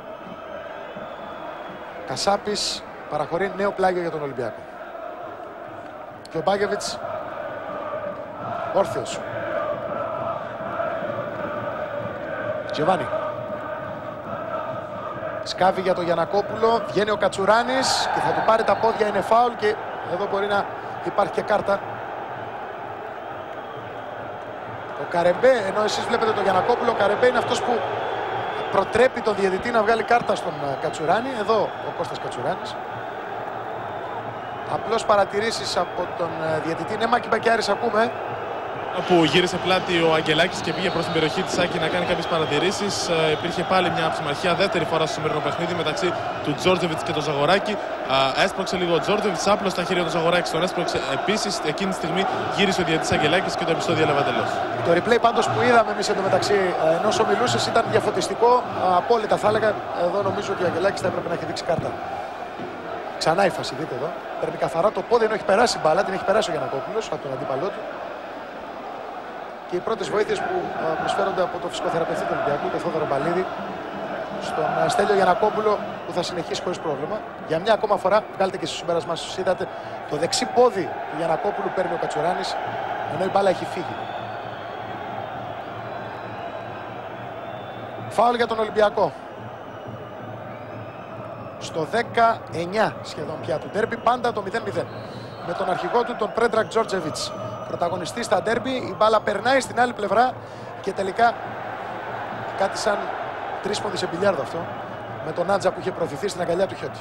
Κασάπης παραχωρεί νέο πλάγιο για τον Ολυμπιακό. Και ο Μπάγεβιτς όρθιος. Τζιοβάνι. Σκάβει για τον Γιαννακόπουλο. Βγαίνει ο Κατσουράνης και θα του πάρει τα πόδια. Είναι φάουλ και εδώ μπορεί να υπάρχει και κάρτα. Ο Καρεμπέ, ενώ εσείς βλέπετε τον Γιαννακόπουλο, ο Καρεμπέ είναι αυτός που προτρέπει τον διαιτητή να βγάλει κάρτα στον Κατσουράνη. Εδώ ο Κώστας Κατσουράνης. Απλώς παρατηρήσεις από τον διαιτητή. Ναι, Μάκη Μπακιάρης, ακούμε. Που γύρισε πλάτη ο Αγγελάκης και πήγε προς την περιοχή της Άκη να κάνει κάποιες παρατηρήσεις. Υπήρχε πάλι μια ψημαρχία δεύτερη φορά στο σημερινό παιχνίδι μεταξύ του Τζόρτζεβιτς και του Ζαγοράκη. Έσπρωξε λίγο ο Τζόρτζεβιτς, άπλωσε τα χέρια του Ζαγοράκη, τον έσπρωξε επίσης. Εκείνη τη στιγμή γύρισε ο διαιτητής Αγγελάκης και το επεισόδιο έλαβε τελώς. Το replay πάντως που είδαμε εμείς εντωμεταξύ, ενώ όσο μιλούσες, ήταν διαφωτιστικό. Απόλυτα θα έλεγα. Εδώ νομίζω ότι ο Αγγελάκης θα έπρεπε να έχει δείξει κάρτα. Ξανά η φάση, δείτε εδώ. Παίρνει καθαρά το πόδι, ενώ έχει περάσει μπάλα, την έχει περάσει ο Γιαννακόπουλος από τον αντίπαλό του. Και οι πρώτες βοήθειες που προσφέρονται από το φυσικοθεραπευτή του Ολυμπιακού, τον Θόδωρο Μπαλίδη, στον Στέλιο Γιαννακόπουλο, που θα συνεχίσει χωρίς πρόβλημα. Για μια ακόμα φορά, βγάλετε και στο συμπέρασμά σας, είδατε το δεξί πόδι του Γιαννακόπουλου παίρνει ο Κατσουράνης, ενώ η μπάλα έχει φύγει. Φάουλ για τον Ολυμπιακό. Στο 19 σχεδόν πια του ντέρμπι, πάντα το 0-0. Με τον αρχηγό του, τον Πρέντρακ Τζόρτζεβιτς, πρωταγωνιστή στα ντέρμπι. Η μπάλα περνάει στην άλλη πλευρά και τελικά κάτι σαν τρίσποδι σε μπιλιάρδο αυτό, με τον Άντζα που είχε προωθηθεί στην αγκαλιά του Χιώτη.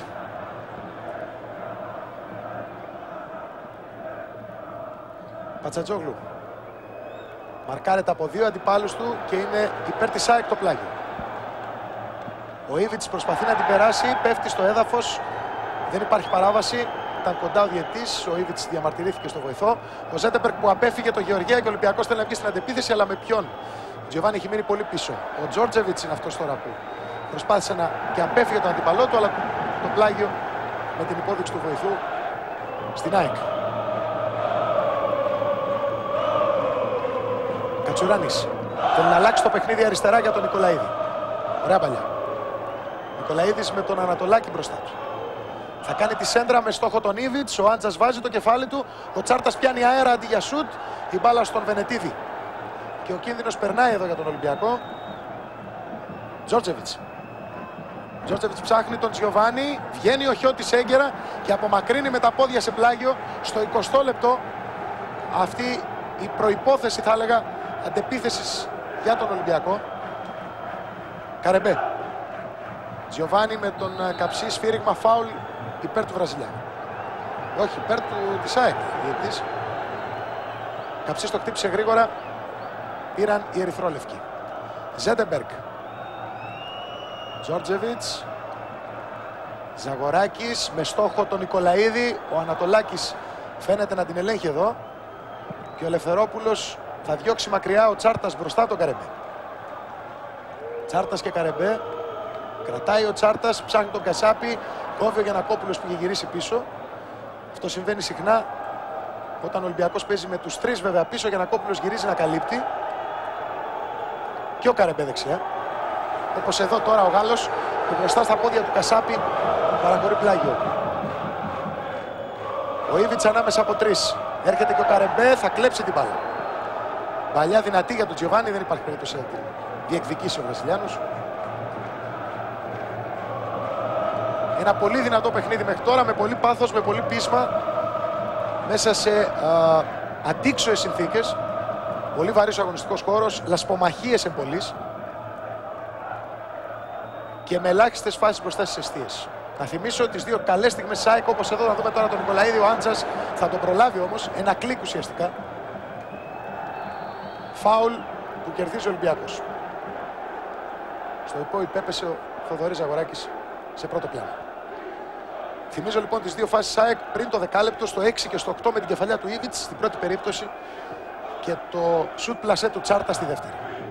Πατσατζόγλου μαρκάρεται από δύο αντιπάλους του και είναι υπέρ της ΑΕΚ το πλάγιο. Ο Ήβιτς προσπαθεί να την περάσει, πέφτει στο έδαφος, δεν υπάρχει παράβαση. Ήταν κοντά ο διαιτητής, ο Ήβιτς διαμαρτυρήθηκε στο βοηθό. Ο Ζέντεμπεργκ που απέφυγε το Γεωργία και ο Ολυμπιακός θέλει να βγει στην αντεπίθεση, αλλά με ποιον? Ο Τζιοβάνι έχει μείνει πολύ πίσω. Ο Τζόρτζεβιτς είναι αυτός τώρα που προσπάθησε και απέφυγε τον αντίπαλό του, αλλά το πλάγιο με την υπόδειξη του βοηθού στην ΑΕΚ. Κατσουράνης θέλει να αλλάξει το παιχνίδι αριστερά για τον Νικολαίδη. Ωραία παλιά. Νικολαίδης με τον Ανατολάκη μπροστά του. Θα κάνει τη σέντρα με στόχο τον Ήβιτς. Ο Άντζας βάζει το κεφάλι του. Ο Τσάρτας πιάνει αέρα αντί για σουτ. Η μπάλα στον Βενετίδη. Και ο κίνδυνος περνάει εδώ για τον Ολυμπιακό. Τζόρτζεβιτς. Τζόρτζεβιτς ψάχνει τον Τζιοβάνι. Βγαίνει ο Χιώτης έγκαιρα και απομακρύνει με τα πόδια σε πλάγιο στο 20 λεπτό. Αυτή η προϋπόθεση, θα έλεγα, αντεπίθεσης για τον Ολυμπιακό. Καρεμπέ. Τζιοβάνι με τον Καψί, σφύριγμα φάουλ υπέρ του Βραζιλιάνου. Όχι, υπέρ της ΑΕΚ. Καψί το χτύπησε γρήγορα. Πήραν οι ερυθρόλευκοι. Ζέντεμπεργκ. Τζόρτζεβιτς. Ζαγοράκης με στόχο τον Νικολαίδη. Ο Ανατολάκης φαίνεται να την ελέγχει εδώ. Και ο Ελευθερόπουλος θα διώξει μακριά, ο Τσάρτας μπροστά τον Καρεμπέ. Τσάρτας και Καρεμπέ. Κρατάει ο Τσάρτας, ψάχνει τον Κασάπη. Κόβει ο Γιαννακόπουλος που είχε γυρίσει πίσω. Αυτό συμβαίνει συχνά όταν ο Ολυμπιακός παίζει με τους τρεις βέβαια πίσω. Ο Γιαννακόπουλος γυρίζει να καλύπτει. Και ο Καρεμπέ δεξιά. Όπως εδώ τώρα ο Γάλλος που μπροστά στα πόδια του Κασάπη παραχωρεί πλάγιο. Ο Ήβιτς ανάμεσα από τρεις. Έρχεται και ο Καρεμπέ, θα κλέψει την μπάλα. Παλιά δυνατή για τον Τζιοβάνι, δεν υπάρχει περίπτωση να την διεκδικήσει ο Βραζιλιάνος. Ένα πολύ δυνατό παιχνίδι μέχρι τώρα, με πολύ πάθος, με πολύ πείσμα, μέσα σε αντίξωες συνθήκες. Πολύ βαρύς ο αγωνιστικός χώρος, λασπομαχίες εμπολής και με ελάχιστες φάσεις μπροστά στις εστίες. Να θυμίσω τις δύο καλές στιγμές ΣΑΕΚ, όπως εδώ, να δούμε τώρα τον Νικολαίδη. Ο Άντζας θα τον προλάβει όμως, ένα κλικ ουσιαστικά. Φάουλ που κερδίζει ο Ολυμπιακός. Στο υπό υπέπεσε ο Θοδωρής Ζαγοράκης σε πρώτο πλάνο. Θυμίζω λοιπόν τις δύο φάσεις ΣΑΕΚ πριν το δεκάλεπτο, στο 6 και στο 8 με την κεφαλιά του Ήβιτς στην πρώτη περίπτωση και το σουτ πλασέ του Τσάρτα στη δεύτερη.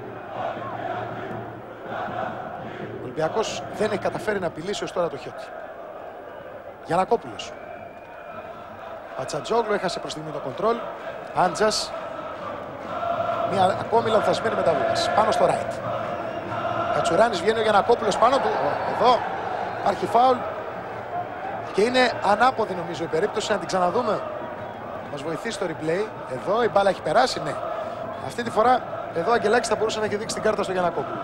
Ο Ολυμπιακός δεν έχει καταφέρει να απειλήσει ως τώρα το Χιώτη. Γιαννακόπουλος. Πατσατζόγλου έχασε προς στιγμή το κοντρόλ. Άντζας. Μια ακόμη λανθασμένη μεταβίβαση. Πάνω στο right. Κατσουράνης, βγαίνει ο Γιαννακόπουλος πάνω του. Εδώ υπάρχει φάουλ. Και είναι ανάποδη νομίζω η περίπτωση. Να την ξαναδούμε. Μας βοηθήσει το replay. Εδώ η μπάλα έχει περάσει. Ναι. Αυτή τη φορά εδώ ο Αγγελάκης θα μπορούσε να έχει δείξει την κάρτα στο Γιαννακόπουλο.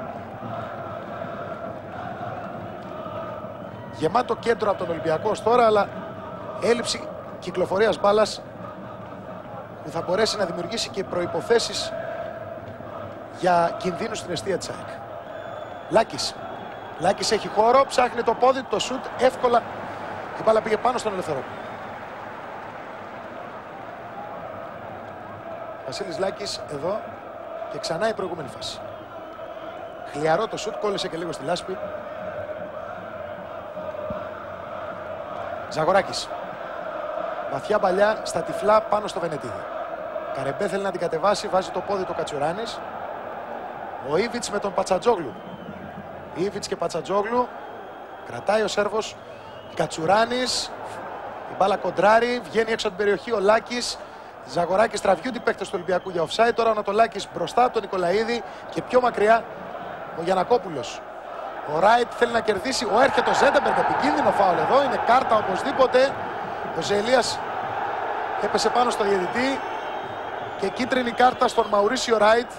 Γεμάτο κέντρο από τον Ολυμπιακό τώρα, αλλά έλλειψη κυκλοφορίας μπάλας που θα μπορέσει να δημιουργήσει και προϋποθέσεις για κινδύνους στην εστία της ΑΕΚ. Λάκης. Λάκης έχει χώρο, ψάχνει το πόδι, το σουτ, εύκολα η μπάλα πήγε πάνω στον Ελευθερόπουλο. Βασίλης Λάκης εδώ και ξανά η προηγούμενη φάση. Χλιαρό το σουτ, κόλλησε και λίγο στη λάσπη. Ζαγοράκης. Βαθιά παλιά στα τυφλά πάνω στο Βενετίδη. Καρεμπέ θέλει να την κατεβάσει, βάζει το πόδι του Κατσουράνης. Ο Ήβιτς με τον Πατσατζόγλου. Ήβιτς και Πατσατζόγλου. Κρατάει ο Σέρβος. Κατσουράνης. Η μπάλα κοντράρει. Βγαίνει έξω από την περιοχή ο Λάκης. Ζαγοράκης, τραβιούνται οι παίκτες του Ολυμπιακού για offside. Τώρα ο Ανατολάκης μπροστά από τον Νικολαίδη και πιο μακριά ο Γιαννακόπουλος. Ο Ράιτ θέλει να κερδίσει. Ο έρχεται ο Ζέντεμπεργκ. Επικίνδυνο φάουλ εδώ. Είναι κάρτα οπωσδήποτε. Ο Ζελίας έπεσε πάνω στο διαιτητή. Και κίτρινη κάρτα στον Μαουρίσιο Ράιτ.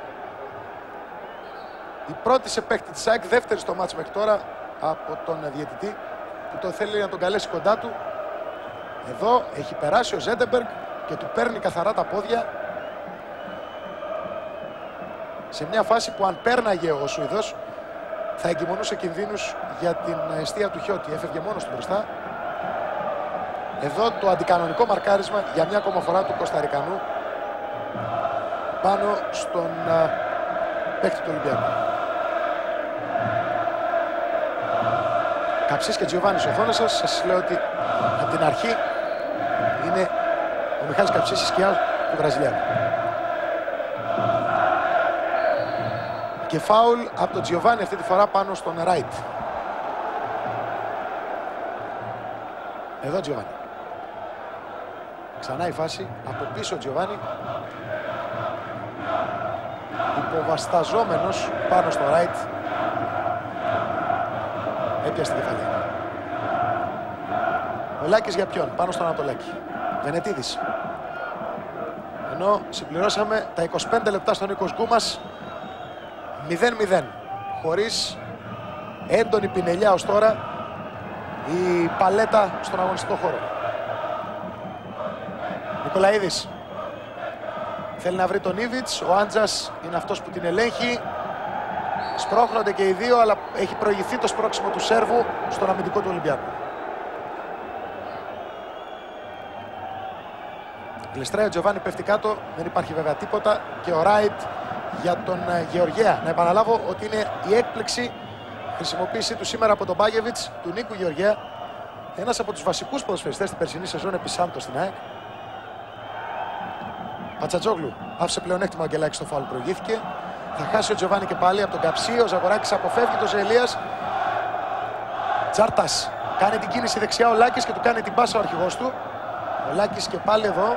Η πρώτη σε παίκτη της ΑΕΚ, δεύτερη στο μάτς μέχρι τώρα από τον διαιτητή που το θέλει να τον καλέσει κοντά του. Εδώ έχει περάσει ο Ζέντεμπεργκ και του παίρνει καθαρά τα πόδια. Σε μια φάση που αν πέρναγε ο Σουηδός θα εγκυμονούσε κινδύνους για την εστία του Χιώτη. Έφευγε μόνος του μπροστά. Εδώ το αντικανονικό μαρκάρισμα για μια ακόμα φορά του Κωνσταρικανού πάνω στον παίκτη του Ολυμπιακού. Καψής και Τζιοβάνι στις οθόνες σας. Σας λέω ότι από την αρχή είναι ο Μιχάλης Καψής η σκιά του Βραζιλιάνου. Και φάουλ από τον Τζιοβάνι αυτή τη φορά πάνω στον Ράιτ. Εδώ Τζιοβάνι. Ξανά η φάση, από πίσω ο Τζιοβάνι. Υποβασταζόμενος πάνω στο Ράιτ. Έπιασε την κεφαλή. Ο Λάκης για ποιον? Πάνω στον Ανατολάκη. Βενετίδης. Ενώ συμπληρώσαμε τα 25 λεπτά στον Νίκο Γκούμας 0-0. Χωρίς έντονη πινελιά ως τώρα η παλέτα στον αγωνιστικό χώρο. Νικολαίδης θέλει να βρει τον Ήβιτς. Ο Άντζας είναι αυτός που την ελέγχει. Σπρώχνονται και οι δύο, αλλά έχει προηγηθεί το σπρώξιμο του Σέρβου στον αμυντικό του Ολυμπιακού. Γλιστράει ο Τζιοβάνι, πέφτει κάτω, δεν υπάρχει βέβαια τίποτα. Και ο Ράιτ για τον Γεωργέα. Να επαναλάβω ότι είναι η έκπληξη χρησιμοποίησή του σήμερα από τον Μπάγεβιτς, του Νίκου Γεωργέα. Ένας από τους βασικούς ποδοσφαιριστές στην περσινή σεζόν επί Σάντο στην ΑΕΚ. Πατσατζόγλου άφησε πλεονέκτημα ο Αγγελάκης στο φάουλ, προηγήθηκε. Θα χάσει ο Τζιοβάνι και πάλι από τον Καψί. Ο Ζαγοράκης αποφεύγει τον Ζελίας. Τσάρτας κάνει την κίνηση δεξιά ο Λάκης και του κάνει την πάσα ο αρχηγός του. Ο Λάκης και πάλι εδώ.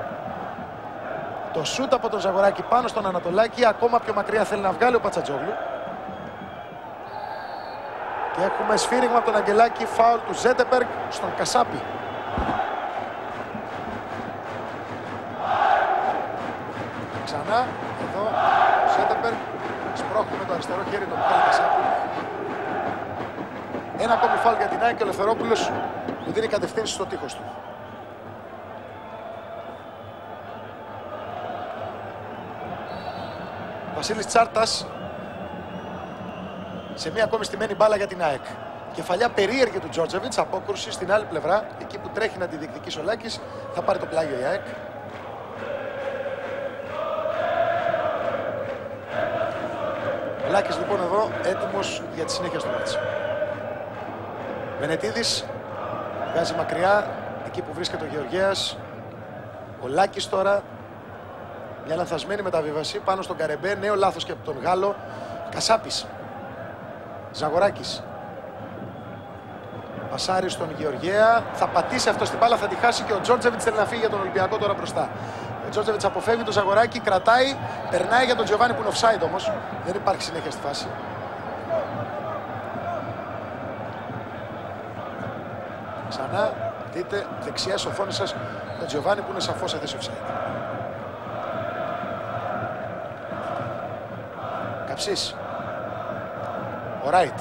Το σούτ από τον Ζαγοράκη πάνω στον Ανατολάκη. Ακόμα πιο μακριά θέλει να βγάλει ο Πατσατζόγλου. Και έχουμε σφύριγμα από τον Αγγελάκη. Φάουλ του Ζέντεμπεργκ στον Κασάπη. Ξανά εδώ ο Ζέντεμπεργκ σπρώχνει με το αριστερό χέρι τον Μιχάλη Κασάπη. Ένα ακόμη φάουλ για την ΑΕΚ και ο Ελευθερόπουλος που δίνει κατευθύνση στο τείχος του. Βασίλης Τσάρτας σε μία ακόμη στημένη μπάλα για την ΑΕΚ. Κεφαλιά περίεργη του Τζόρτζεβιτς, απόκρουση στην άλλη πλευρά, εκεί που τρέχει να τη διεκδικήσει ο Λάκης. Θα πάρει το πλάγιο η ΑΕΚ. Ο Λάκης λοιπόν εδώ έτοιμος για τη συνέχεια στο μάτς. Βενετίδης βγάζει μακριά, εκεί που βρίσκεται ο Γεωργέας. Ο Λάκης τώρα, μια λανθασμένη μεταβίβαση πάνω στον Καρεμπέ, νέο λάθος και από τον Γάλλο. Κασάπης. Ζαγοράκης. Πασάρι στον Γεωργέα. Θα πατήσει αυτό στην μπάλα, θα τη χάσει και ο Τζόρτζεβιτς θέλει να φύγει για τον Ολυμπιακό τώρα μπροστά. Ο Τζόρτζεβιτς αποφεύγει τον Ζαγοράκη, κρατάει, περνάει για τον Τζιοβάνι που είναι offside όμως. Δεν υπάρχει συνέχεια στη φάση. Ξανά δείτε δεξιά στις οθόνες σας τον Τζιοβάνι που είναι σαφώς σε θέση offside. Καψής. Ο Ράιτ.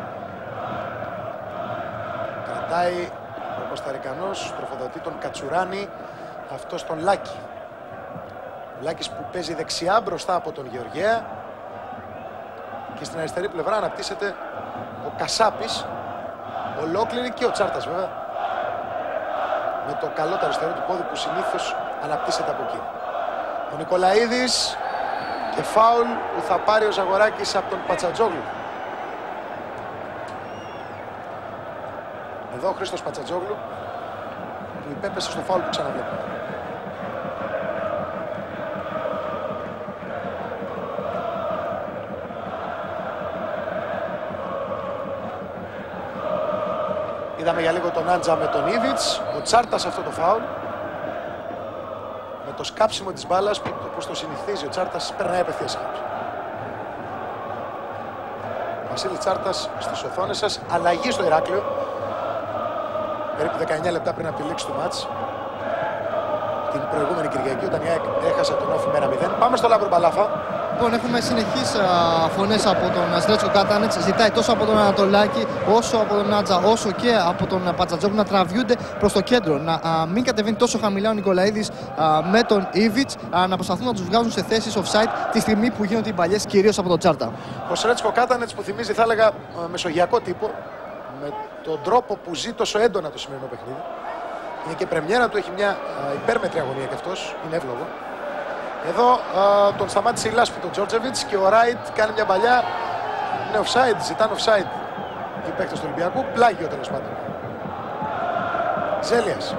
Κρατάει ο Κωνσταρικανός, τροφοδοτεί τον Κατσουράνη, αυτός τον Λάκη. Ο Λάκης που παίζει δεξιά μπροστά από τον Γεωργέα. Και στην αριστερή πλευρά αναπτύσσεται ο Κασάπης, ολόκληρη, και ο Τσάρτας βέβαια. Με το καλό το αριστερό του πόδι που συνήθως αναπτύσσεται από εκεί. Ο Νικολαίδης και φάουλ που θα πάρει ο Ζαγοράκης από τον Πατσατζόγλου. Εδώ ο Χρήστος Πατσατζόγλου που υπέπεσε στο φάουλ που ξαναβλέπουμε. Είδαμε για λίγο τον Άντζα με τον Ήβιτς, ο Τσάρτας αυτό το φάουλ. Με το σκάψιμο της μπάλας που όπως το συνηθίζει ο Τσάρτας περνάει απευθείας out. Βασίλη Τσάρτας στις οθόνες σας, αλλαγή στο Ηράκλειο. Περίπου 19 λεπτά πριν από τη λήξη του μάτς. Την προηγούμενη Κυριακή όταν η ΑΕΚ έχασε τον Όφη με 1-0. Πάμε στο Λάμπρο Μπαλάφα. Λοιπόν, έχουμε συνεχείς φωνές από τον Σρέτσκο Κάτανετς. Ζητάει τόσο από τον Ανατολάκη, όσο από τον Άτζα, όσο και από τον Πατσατζόγλου να τραβιούνται προς το κέντρο. Να μην κατεβαίνει τόσο χαμηλά ο Νικολαίδης με τον Ήβιτς, να προσπαθούν να τους βγάζουν σε θέσεις offside τη στιγμή που γίνονται οι παλιές, κυρίως από τον Τσάρτα. Ο Σρέτσκο Κάτανετς που θυμίζει, θα έλεγα, μεσογειακό τύπο, με τον τρόπο που ζει τόσο έντονα το σημερινό παιχνίδι. Είναι και πρεμιέρα του, έχει μια υπέρμετρη αγωνία κι αυτός, είναι εύλογο. Εδώ τον σταμάτησε η λάσπη τον Τζόρτζεβιτς και ο Ράιτ κάνει μια παλιά. Είναι offside, ζητάνε offside οι παίκτες του Ολυμπιακού. Πλάγιο τέλος πάντων. Ζέλιας.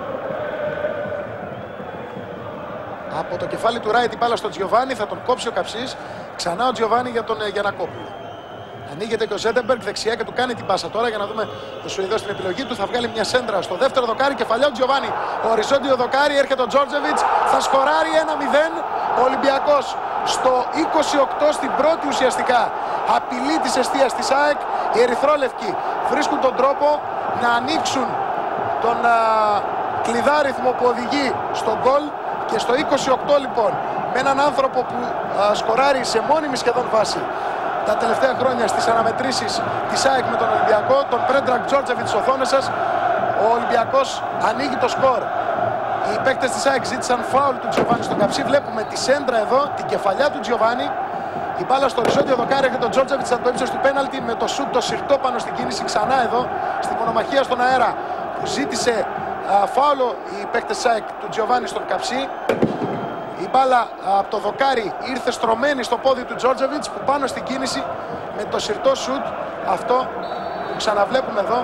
Από το κεφάλι του Ράιτ η μπάλα στον Τζιοβάνι, θα τον κόψει ο Καψής. Ξανά ο Τζιοβάνι για τον Γιαννακόπουλο. Ανοίγεται και ο Ζέντεμπεργκ δεξιά και του κάνει την πάσα τώρα για να δούμε το Σουηδό στην επιλογή του. Θα βγάλει μια σέντρα στο δεύτερο δοκάρι, κεφαλιά ο Τζιοβάνι. Οριζόντιο δοκάρι, έρχεται ο Τζόρτζεβιτς, θα σκοράρει 1-0. Ο Ολυμπιακός στο 28 στην πρώτη ουσιαστικά απειλή της εστίας της ΑΕΚ. Οι ερυθρόλευκοι βρίσκουν τον τρόπο να ανοίξουν τον κλειδάριθμο που οδηγεί στον γκολ. Και στο 28 λοιπόν, με έναν άνθρωπο που σκοράρει σε μόνιμη σχεδόν βάση τα τελευταία χρόνια στις αναμετρήσεις της ΑΕΚ με τον Ολυμπιακό, τον Πρέντρακ Τζόρτζεβιτς στις οθόνες σας, ο Ολυμπιακός ανοίγει το σκορ. Οι παίκτες της ΑΕΚ ζήτησαν φάουλ του Τζιοβάνι στον Καψί. Βλέπουμε τη σέντρα εδώ, την κεφαλιά του Τζιοβάνι. Η μπάλα στο οριζόντιο δοκάρι και τον Τζόρτζεβιτς από το ύψος του πέναλτι με το σουτ το συρτό πάνω στην κίνηση. Ξανά εδώ, στην μονομαχία στον αέρα που ζήτησε φάουλο οι παίκτες της ΑΕΚ του Τζιοβάνι στον Καψί. Η μπάλα από το δοκάρι ήρθε στρωμένη στο πόδι του Τζόρτζεβιτς που πάνω στην κίνηση με το συρτό σουτ αυτό που ξαναβλέπουμε εδώ.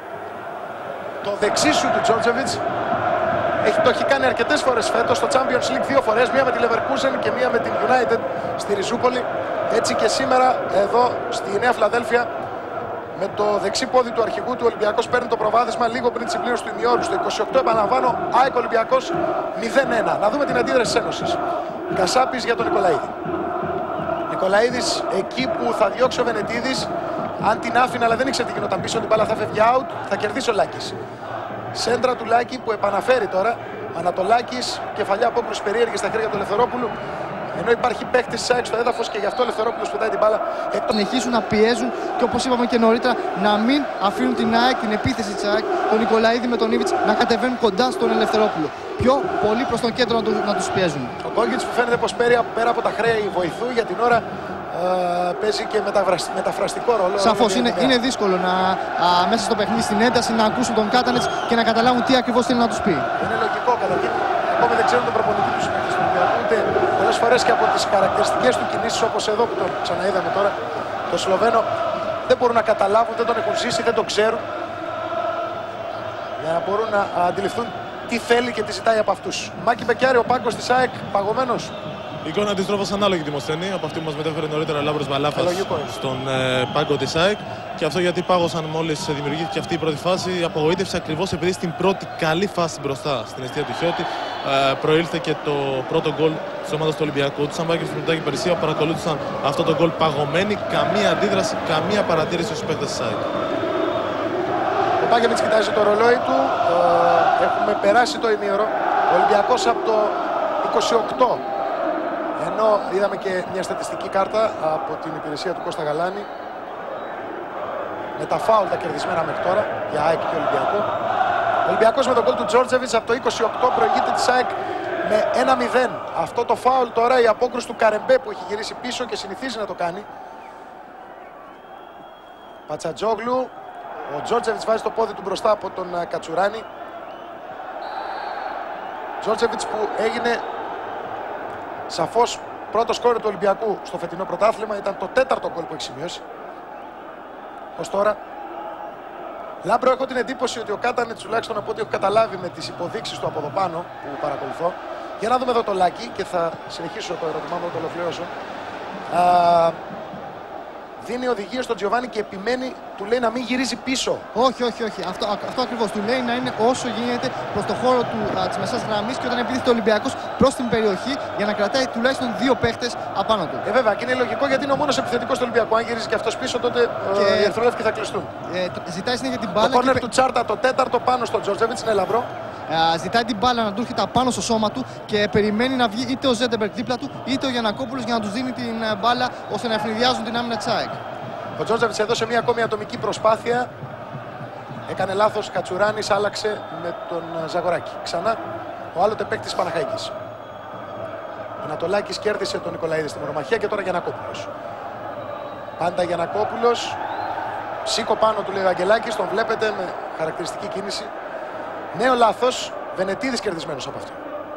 Το δεξί σουτ του Τζόρτζεβιτς το έχει κάνει αρκετές φορές φέτος στο Champions League, 2 φορές, μία με τη Leverkusen και μία με την United στη Ριζούπολη. Έτσι και σήμερα εδώ στη Νέα Φιλαδέλφια με το δεξί πόδι του αρχηγού του Ολυμπιακός παίρνει το προβάδισμα λίγο πριν τη συμπλήρωση του ημιώρου. Στο 28 επαναλαμβάνω, ΑΕΚ Ολυμπιακός 0-1. Να δούμε την αντίδραση της Ένωσης. Κασάπης για τον Νικολαίδη. Νικολαίδης εκεί που θα διώξει ο Βενετίδης. Αν την άφηνε, αλλά δεν ήξερε τι γινόταν πίσω, την μπάλα θα φεύγει out, θα κερδίσει ο Λάκης. Σέντρα του Λάκη που επαναφέρει τώρα. Ανατολάκης, κεφαλιά απόκρουση περίεργη στα χέρια του Ελευθερόπουλου. Ενώ υπάρχει παίκτης της ΑΕΚ στο έδαφος και γι' αυτό ο Ελευθερόπουλος πετάει την μπάλα. Συνεχίσουν να πιέζουν και όπως είπαμε και νωρίτερα να μην αφήνουν την ΑΕΚ, την επίθεση της ΑΕΚ, τον Νικολαίδη με τον Ήβιτς να κατεβαίνουν κοντά στον Ελευθερόπουλο. Πιο πολύ προς τον κέντρο να τους πιέζουν. Ο Γκόγκιτς που φαίνεται πως πέρα από τα χρέη βοηθού για την ώρα παίζει και μεταφραστικό ρόλο. Σαφώς είναι δύσκολο μέσα στο παιχνίδι στην ένταση να ακούσουν τον Κάτανετς και να καταλάβουν τι ακριβώς θέλει να τους πει. Είναι λογικό καταρχήν. Ακόμη δεν ξέρουν τον προπονητή του συμμετέχει στον Ολυμπιακό, ούτε πολλές φορές και από τις χαρακτηριστικές του κινήσεις όπως εδώ που το ξαναείδαμε τώρα, το Σλοβαίνο, δεν μπορούν να καταλάβουν, δεν τον έχουν ζήσει, δεν τον ξέρουν για να μπορούν να αντιληφθούν τι θέλει και τι ζητάει από αυτούς. Μάκη Μπεκιάρη, ο πάγκος της ΑΕΚ παγωμένος. Η εικόνα αντιστρόφως ανάλογη Δημοσθένη από αυτή που μας μετέφερε νωρίτερα ο Λάμπρος Μπαλάφας στον πάγκο της ΑΕΚ. Και αυτό γιατί πάγωσαν μόλις δημιουργήθηκε αυτή η πρώτη φάση. Απογοήτευσε ακριβώς επειδή στην πρώτη καλή φάση μπροστά στην εστία του Χιώτη προήλθε και το πρώτο γκολ της ομάδας του Ολυμπιακού. Του Σαμπάκης του Μητάκη Περσία παρακολούθησαν αυτό το γκολ παγωμένοι. Καμία αντίδραση, καμία παρατήρηση στους παίκτες της ΑΕΚ. Ο Πάγκεβιτς κοιτάζει το ρολόι του. Έχουμε περάσει το ημίωρο. Ο Ολυμπιακός από το 28. Ενώ είδαμε και μια στατιστική κάρτα από την υπηρεσία του Κώστα Γαλάνη με τα φάουλ τα κερδισμένα μέχρι τώρα για ΑΕΚ και Ολυμπιακό. Ο Ολυμπιακός με τον γκολ του Τζόρτζεβιτς από το 28 προηγείται της ΑΕΚ με 1-0. Αυτό το φάουλ τώρα, η απόκρουση του Καρεμπέ που έχει γυρίσει πίσω και συνηθίζει να το κάνει. Πατσατζόγλου. Ο Τζόρτζεβιτς βάζει το πόδι του μπροστά από τον Κατσουράνη. Τζόρτζεβιτς που έγινε σαφώς πρώτο σκόρερ του Ολυμπιακού στο φετινό πρωτάθλημα. Ήταν το 4ο γκολ που έχει σημειώσει ως τώρα. Λάμπρο, έχω την εντύπωση ότι ο Κάτανετς, τουλάχιστον από ό,τι έχω καταλάβει με τις υποδείξεις του από εδώ πάνω που παρακολουθώ. Για να δούμε εδώ το Λάκη και θα συνεχίσω το ερώτημά μου, το ολοκληρώσω. Δίνει οδηγίες στον Τζιοβάνι και επιμένει, του λέει να μην γυρίζει πίσω. Όχι. Αυτό ακριβώς. Του λέει να είναι όσο γίνεται προς το χώρο της μεσάς γραμμής και όταν επιδείχεται ο Ολυμπιακός προς την περιοχή για να κρατάει τουλάχιστον 2 παίχτες απάνω του. Βέβαια, και είναι λογικό γιατί είναι ο μόνος επιθετικός του Ολυμπιακού. Αν γυρίζει και αυτός πίσω, τότε οι ερυθρόλευκοι θα κλειστούν. Ζητάει συνέχεια την μπάλα. Το κόρνερ του Τσάρτα, το 4ο πάνω στον Τζόρτζεβιτς, είναι λαμπρό. Ζητάει την μπάλα να του έρχεται απάνω στο σώμα του και περιμένει να βγει είτε ο Ζέντεμπεργκ δίπλα του είτε ο Γιαννακόπουλος για να τους δίνει την μπάλα ώστε να ευνηδιάζουν την άμυνα της ΑΕΚ. Ο Τζόρτζεβιτς έδωσε μια ακόμη ατομική προσπάθεια. Έκανε λάθος, Κατσουράνης άλλαξε με τον Ζαγοράκη. Ξανά ο άλλοτε παίκτης Παναχαϊκής. Ο Ανατολάκης κέρδισε τον Νικολαίδη στη μονομαχία και τώρα Γιαννακόπουλος. Πάντα Γιαννακόπουλος. Σήκω πάνω του λέει ο Αγγελάκης, τον βλέπετε με χαρακτηριστική κίνηση. Νέο λάθος, Βενετίδης κερδισμένος από αυτό.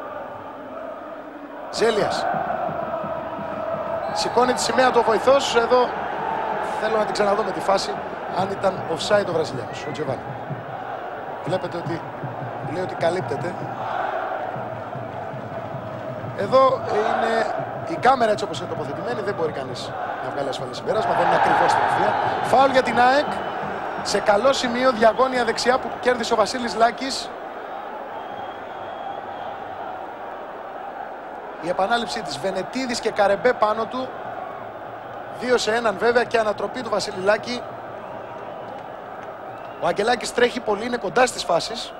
Ζέλιας. Σηκώνει τη σημαία του ο βοηθός, εδώ θέλω να την ξαναδούμε τη φάση. αν ήταν offside ο Βραζιλιάνος, ο Τζιοβάνι. Βλέπετε ότι λέει ότι καλύπτεται. Εδώ είναι η κάμερα έτσι όπως είναι τοποθετημένη, δεν μπορεί κανείς να βγάλει ασφαλές συμπέρασμα, δεν είναι ακριβώς την ευθεία. Φάουλ για την ΑΕΚ, σε καλό σημείο, διαγώνια δεξιά που κέρδισε ο Βασίλης Λάκης. Η επανάληψη της Βενετίδης και Καρεμπέ πάνω του. 2-1 βέβαια και ανατροπή του Βασίλη Λάκη. Ο Αγγελάκης τρέχει πολύ, είναι κοντά στις φάσεις.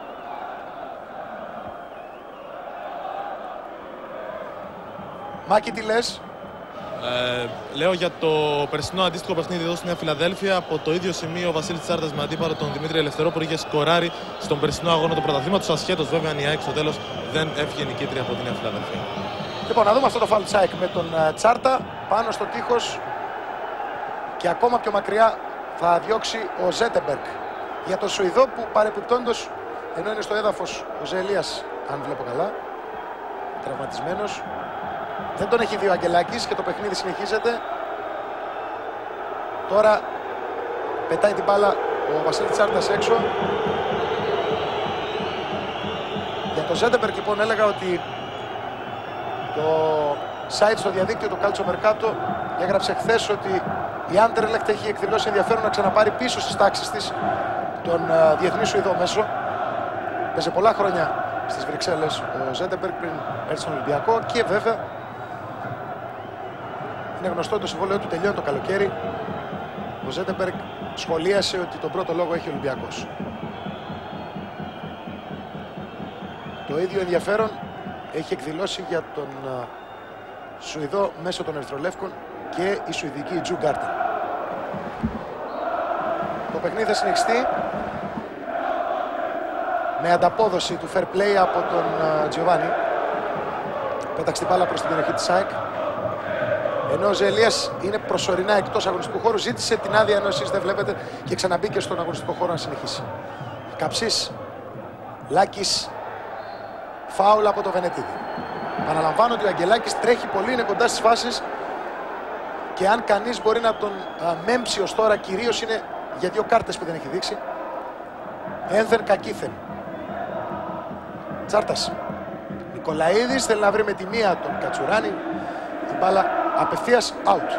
Μάκη, τι λες? Λέω για το περσινό αντίστοιχο παιχνίδι εδώ στη Νέα Φιλαδέλφια. Από το ίδιο σημείο ο Βασίλης Τσάρτας με αντίπαλο τον Δημήτρη Ελευθερόπουλο είχε σκοράρει στον περσινό αγώνα του πρωταθλήματος. Ασχέτως βέβαια αν η ΑΕΚ στο τέλος δεν έφυγε νικήτρια από τη Νέα Φιλαδέλφια. Λοιπόν, να δούμε αυτό το φάουλ της ΑΕΚ με τον Τσάρτα πάνω στο τείχος και ακόμα πιο μακριά θα διώξει ο Ζέντεμπεργκ για τον Σουηδό που παρεπιπτόντως, ενώ είναι στο έδαφος ο Ζελίας, αν βλέπω καλά, τραυματισμένος. Δεν τον έχει δει ο Αγγελάκης και το παιχνίδι συνεχίζεται. Τώρα πετάει την μπάλα ο Βασίλης Τσάρτας έξω. Για τον Ζέντεμπεργκ λοιπόν έλεγα ότι το site στο διαδίκτυο, το Calcio Mercato, έγραψε χθες ότι η Anderlecht έχει εκδηλώσει ενδιαφέρον να ξαναπάρει πίσω στις τάξεις της τον διεθνή Σουηδό μέσο. Παίζει πολλά χρόνια στις Βρυξέλλες ο Ζέντεμπεργκ πριν έρθει στον Ολυμπιακό και βέβαια είναι γνωστό ότι το συμβόλαιο του τελειώνει το καλοκαίρι. Ο Ζέντεμπεργκ σχολίασε ότι τον πρώτο λόγο έχει ο Ολυμπιακός. Το ίδιο ενδιαφέρον έχει εκδηλώσει για τον Σουηδό μέσω των Ερυθρολεύκων και η Σουηδική Τζου Γκάρτεν. Το παιχνίδι θα συνεχιστεί με ανταπόδοση του fair play από τον Τζιοβάνι. Πέταξε την μπάλα προς την περιοχή της ΑΕΚ. Ενώ ο Ζελίας είναι προσωρινά εκτός αγωνιστικού χώρου, ζήτησε την άδεια ενώ εσείς δεν βλέπετε και ξαναμπήκε στον αγωνιστικό χώρο να συνεχίσει. Καψής, Λάκης, φάουλ από το Βενετίδη. Παναλαμβάνω ότι ο Αγγελάκης τρέχει πολύ, είναι κοντά στις φάσεις και αν κανείς μπορεί να τον μέμψει ως τώρα, κυρίως είναι για δύο κάρτες που δεν έχει δείξει. Ένδεν κακήθεν. Τσάρτας. Νικολαίδης θέλει να βρει με τη μία τον Κατσουράνη. Η μπάλα απευθείας out.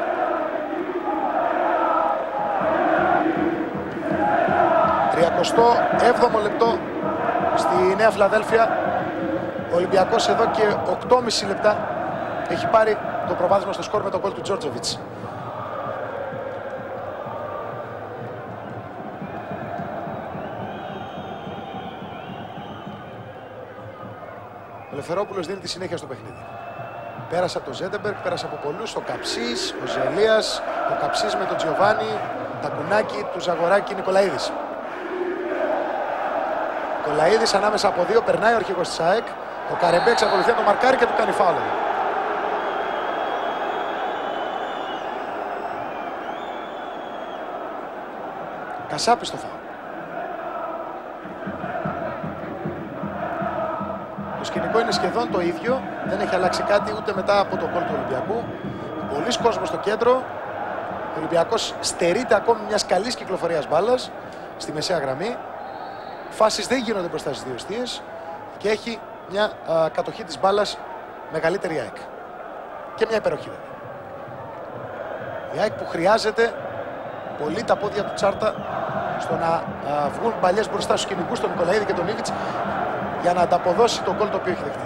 Τριακοστό 7ο λεπτό στη Νέα Φιλαδέλφια. Ο Ολυμπιακός εδώ και 8,5 λεπτά έχει πάρει το προβάδισμα στο σκορ με τον γκολ του Τζόρτζεβιτς. Ο Ελευθερόπουλος δίνει τη συνέχεια στο παιχνίδι. Πέρασε από τον Ζέντεμπεργκ, πέρασε από πολλούς, ο Καψής, ο Ζελίας, ο Καψής με τον Τζιοβάνι, τα κουνάκι του Ζαγοράκη, Νικολαίδης. Νικολαίδης ανάμεσα από δύο, περνάει ο αρχηγός της ΑΕΚ. Ο Καρεμπέ εξακολουθεί να το μαρκάρει και του κάνει φάουλ. Κασάπης το φάουλ. Το σκηνικό είναι σχεδόν το ίδιο, δεν έχει αλλάξει κάτι ούτε μετά από το γκολ του Ολυμπιακού. Πολλοί κόσμος στο κέντρο. Ο Ολυμπιακός στερείται ακόμη μιας καλής κυκλοφορίας μπάλας στη μεσαία γραμμή. Φάσεις δεν γίνονται μπροστά στις δύο εστίες και έχει μια κατοχή της μπάλας μεγαλύτερη ΑΕΚ. Και μια υπεροχή βέβαια. Η ΑΕΚ που χρειάζεται πολύ τα πόδια του Τσάρτα στο να βγουν παλιές μπροστά στους σκηνικούς, τον Νικολαίδη και τον Ήβιτς, για να ανταποδώσει τον γκολ το οποίο έχει δεχτεί.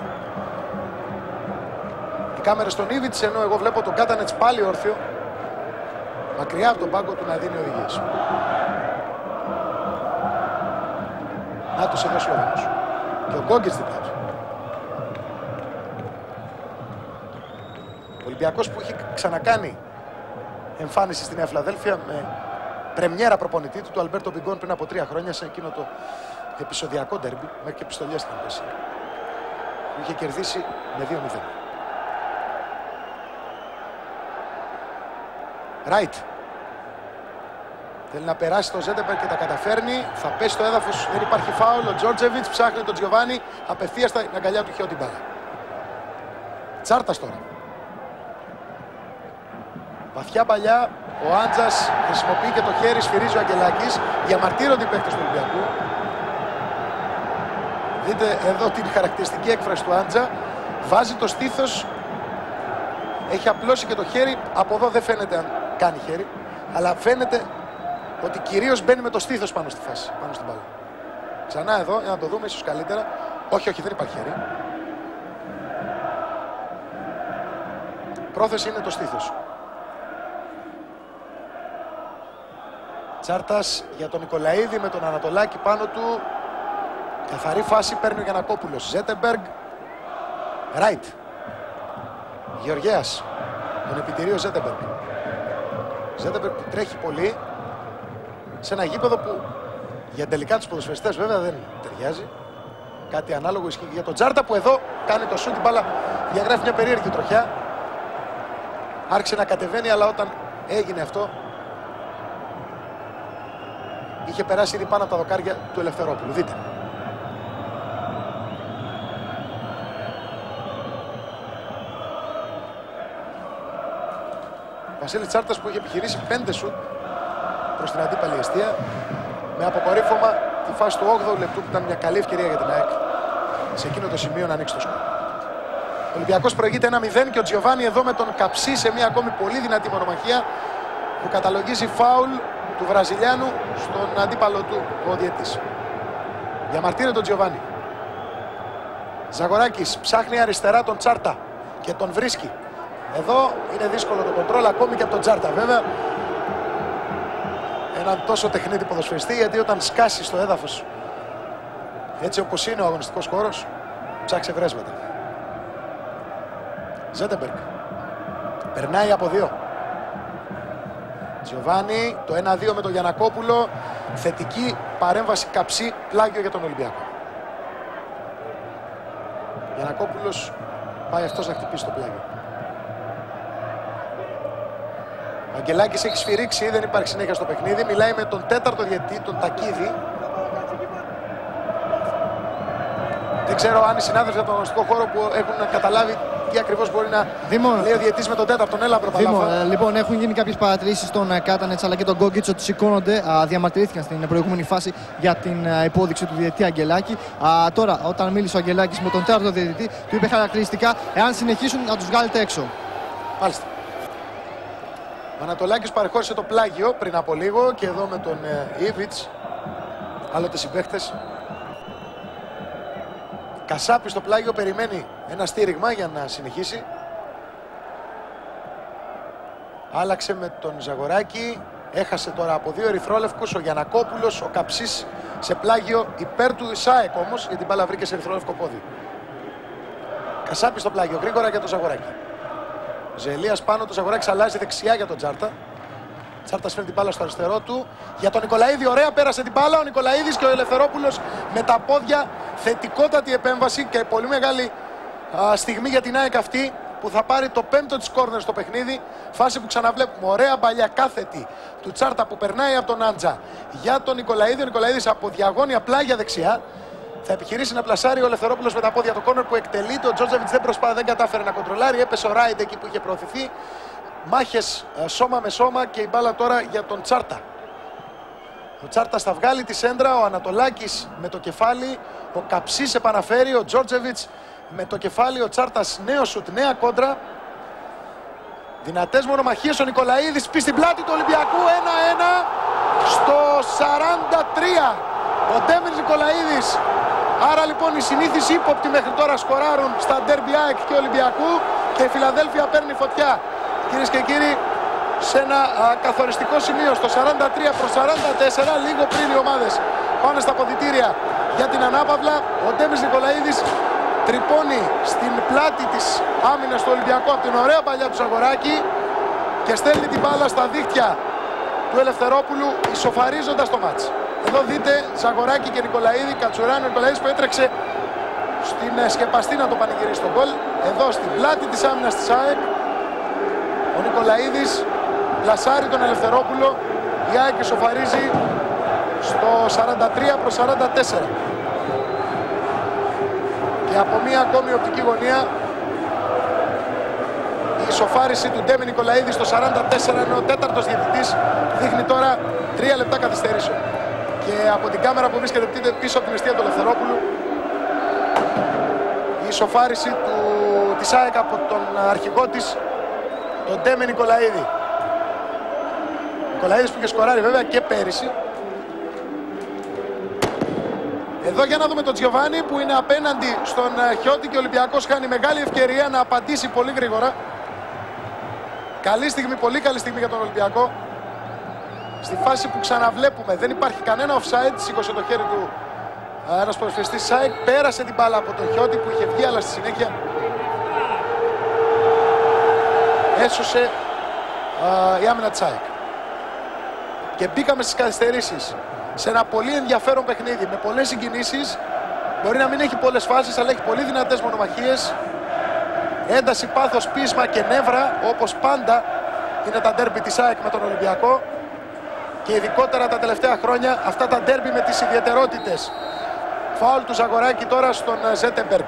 Οι κάμερες στον Ήβιτς, ενώ εγώ βλέπω τον Κάτανετς πάλι όρθιο, μακριά από τον πάγκο του να δίνει οδηγίες. Νάτος εδώ Σλοβαίνος. Και ο Γκόγκετς δίπλα του. Ο Ολυμπιακός που έχει ξανακάνει εμφάνιση στη Νέα Φιλαδέλφια με πρεμιέρα προπονητή του Αλμπέρτο Μπιγκόν πριν από 3 χρόνια σε εκείνο το επεισοδιακό ντέρμπι, μέχρι και επιστολές στην πέση, που είχε κερδίσει με 2-0. Ράιτ. Θέλει να περάσει το Ζέντεμπεργκ και τα καταφέρνει. Θα πέσει στο έδαφος, δεν υπάρχει φάουλ. Ο Τζόρτζεβιτς ψάχνει τον Τζιοβάνι. Απευθείας στην αγκαλιά του χέω την μπάλα. Τσάρτας τώρα. Βαθιά παλιά Ο Άντζας χρησιμοποιεί και το χέρι, σφυρίζει ο Αγγελάκης. Διαμαρτύρονται οι παίκτες του Ολυμπιακού. Δείτε εδώ την χαρακτηριστική έκφραση του Άντζα. Βάζει το στήθος, έχει απλώσει και το χέρι. Από εδώ δεν φαίνεται αν κάνει χέρι, αλλά φαίνεται ότι κυρίως μπαίνει με το στήθος πάνω στη φάση, πάνω στην μπάλα. Ξανά εδώ, για να το δούμε ίσως καλύτερα. Όχι, δεν υπάρχει χέρι. Πρόθεση είναι το στήθος. Τσάρτας για τον Νικολαίδη με τον Ανατολάκη πάνω του. Καθαρή φάση παίρνει ο Γιαννακόπουλος. Ζέτεμπεργκ. Ράιτ. Γεωργέας. Τον επιτηρεί ο Ζέτεμπεργκ. Ζέτεμπεργκ που τρέχει πολύ σε ένα γήπεδο που για τελικά τους ποδοσφαιριστές βέβαια δεν ταιριάζει. Κάτι ανάλογο ισχύει και για τον Τσάρτα που εδώ κάνει το σούτ, την μπάλα διαγράφει μια περίεργη τροχιά. Άρχισε να κατεβαίνει, αλλά όταν έγινε αυτό είχε περάσει ήδη πάνω από τα δοκάρια του Ελευθερόπουλου. Δείτε. Βασίλης Τσάρτας που είχε επιχειρήσει 5 σουτ προς την αντίπαλη εστία, με αποκορύφωμα τη φάση του 8ου λεπτού που ήταν μια καλή ευκαιρία για την ΑΕΚ σε εκείνο το σημείο να ανοίξει το σκορ. Ο Ολυμπιακός προηγείται 1-0 και ο Τζιοβάνι εδώ με τον Καψί σε μια ακόμη πολύ δυνατή μονομαχία που καταλογίζει φάουλ του Βραζιλιάνου στον αντίπαλο του ο διαιτής. Διαμαρτύρεται τον Τζιοβάνι. Ζαγοράκης ψάχνει αριστερά τον Τσάρτα και τον βρίσκει. Εδώ είναι δύσκολο το κοντρόλ ακόμη και από τον Τσάρτα βέβαια. Έναν τόσο τεχνίτη ποδοσφαιριστή, γιατί όταν σκάσει στο έδαφος έτσι όπως είναι ο αγωνιστικός χώρος, ψάξε βρέσματα. Ζέτεμπεργκ. Περνάει από 2. Τζιοβάνι, το 1-2 με τον Γιαννακόπουλο. Θετική παρέμβαση Καψί, πλάγιο για τον Ολυμπιακό. Γιαννακόπουλος πάει αυτός να χτυπήσει το πλάγιο. Ο Αγγελάκης έχει σφυρίξει, δεν υπάρχει συνέχεια στο παιχνίδι. Μιλάει με τον τέταρτο διαιτητή, τον Τακίδη. Δεν ξέρω αν οι συνάδελφοι από τον αγωνιστικό χώρο που έχουν καταλάβει τι ακριβώς μπορεί να λέει ο διαιτητής με τον τέταρτον. Έλα, Πρωταλάφα. Λοιπόν, έχουν γίνει κάποιες παρατηρήσεις στον Κάτανετς αλλά και τον Γκόγκιτς ότι σηκώνονται. Διαμαρτυρήθηκαν στην προηγούμενη φάση για την υπόδειξη του διαιτητή Αγγελάκη. Τώρα, όταν μίλησε ο Αγγελάκης με τον τέταρτο διαιτητή, του είπε χαρακτηριστικά εάν συνεχίσουν να τους βγάλετε έξω. Μάλιστα. Ο Ανατολάκης παρεχώρησε το πλάγιο πριν από λίγο και εδώ με τον Ήβιτς, άλλοτε συμπαίχτες. Κασάπη στο πλάγιο περιμένει ένα στήριγμα για να συνεχίσει. Άλλαξε με τον Ζαγοράκη. Έχασε τώρα από 2 ερυθρόλευκους ο Γιαννακόπουλος, ο Καψής σε πλάγιο υπέρ του Ισάεκ όμως, γιατί μπάλα βρήκε σε ερυθρόλευκο πόδι. Κασάπη στο πλάγιο, γρήγορα για τον Ζαγοράκη. Ζελίας πάνω, το Ζαγοράκης αλλάζει δεξιά για τον Τσάρτα. Τσάρτας φέρνει την μπάλα στο αριστερό του. Για τον Νικολαίδη, ωραία, πέρασε την μπάλα. Ο Νικολαίδης και ο Ελευθερόπουλος με τα πόδια. Θετικότατη επέμβαση και πολύ μεγάλη στιγμή για την ΑΕΚ αυτή που θα πάρει το 5ο της κόρνερ στο παιχνίδι. Φάση που ξαναβλέπουμε. Ωραία παλιά κάθετη του Τσάρτα που περνάει από τον Άντζα για τον Νικολαίδη. Ο Νικολαίδης από διαγώνια πλάγια δεξιά. Θα επιχειρήσει να πλασάρει ο Ελευθερόπουλος με τα πόδια το κόρνερ που εκτελείται. Ο Τζόρτζεβιτς δεν κατάφερε να κοντρολάρει. Έπεσε ο Ράιντ εκεί που είχε προωθηθεί. Μάχες σώμα με σώμα και η μπάλα τώρα για τον Τσάρτα. Ο Τσάρτας θα βγάλει τη σέντρα, ο Ανατολάκης με το κεφάλι, ο Καψής επαναφέρει, ο Τζόρτζεβιτς με το κεφάλι, ο Τσάρτας νέο σουτ, νέα κόντρα. Δυνατές μονομαχίες, ο Νικολαίδης πει στην πλάτη του Ολυμπιακού, 1-1 στο 43. Ο Ντέμις Νικολαίδης. Άρα λοιπόν οι συνήθεις ύποπτοι μέχρι τώρα σκοράρουν στα ντέρμπι ΑΕΚ και Ολυμπιακού και η Φιλαδέλφια παίρνει φωτιά. Κυρίες και κύριοι, σε ένα καθοριστικό σημείο στο 43-44, λίγο πριν οι ομάδες πάνε στα αποδυτήρια για την ανάπαυλα, ο Ντέμις Νικολαίδης τρυπώνει στην πλάτη της άμυνας του Ολυμπιακού από την ωραία παλιά του Ζαγοράκη και στέλνει την μπάλα στα δίχτυα του Ελευθερόπουλου, ισοφαρίζοντας το μάτς. Εδώ δείτε Ζαγοράκη και Νικολαίδη, Κατσουράνη, ο Νικολαίδης που έτρεξε στην σκεπαστή να το πανηγυρίσει τον γκολ. Εδώ στην πλάτη της άμυνας της ΑΕΚ, ο Νικολαίδης πλασάρει τον Ελευθερόπουλο, η ΑΕΚ ισοφαρίζει στο 43-44. Και από μία ακόμη οπτική γωνία η ισοφάριση του Ντέμι Νικολαίδη στο 44, ενώ ο τέταρτος διαιτητής δείχνει τώρα 3 λεπτά καθυστερήσεων. Και από την κάμερα που βρίσκεται πίσω από την εστία του Ελευθερόπουλου, η ισοφάριση της ΑΕΚ από τον αρχηγό της, τον Ντέμι Νικολαίδη. Νικολαίδης που είχε σκοράρει βέβαια και πέρυσι. Εδώ για να δούμε τον Τζιοβάνι που είναι απέναντι στον Χιώτη και ο Ολυμπιακός χάνει μεγάλη ευκαιρία να απαντήσει πολύ γρήγορα. Καλή στιγμή, πολύ καλή στιγμή για τον Ολυμπιακό. Στη φάση που ξαναβλέπουμε δεν υπάρχει κανένα offside, σήκωσε το χέρι του ένας ποδοσφαιριστής ΣΑΕΚ, πέρασε την μπάλα από τον Χιώτη που είχε βγει, αλλά στη συνέχεια έσωσε η άμυνα της ΣΑΕΚ. Και μπήκαμε στις καθυστερήσεις σε ένα πολύ ενδιαφέρον παιχνίδι με πολλές συγκινήσεις. Μπορεί να μην έχει πολλές φάσεις, αλλά έχει πολύ δυνατές μονομαχίες. Ένταση, πάθος, πείσμα και νεύρα, όπως πάντα είναι τα ντέρμπι της ΑΕΚ με τον Ολυμπιακό. Και ειδικότερα τα τελευταία χρόνια αυτά τα ντέρμπι με τις ιδιαιτερότητες. Φάουλ του Ζαγοράκη τώρα στον Ζέτεμπεργκ.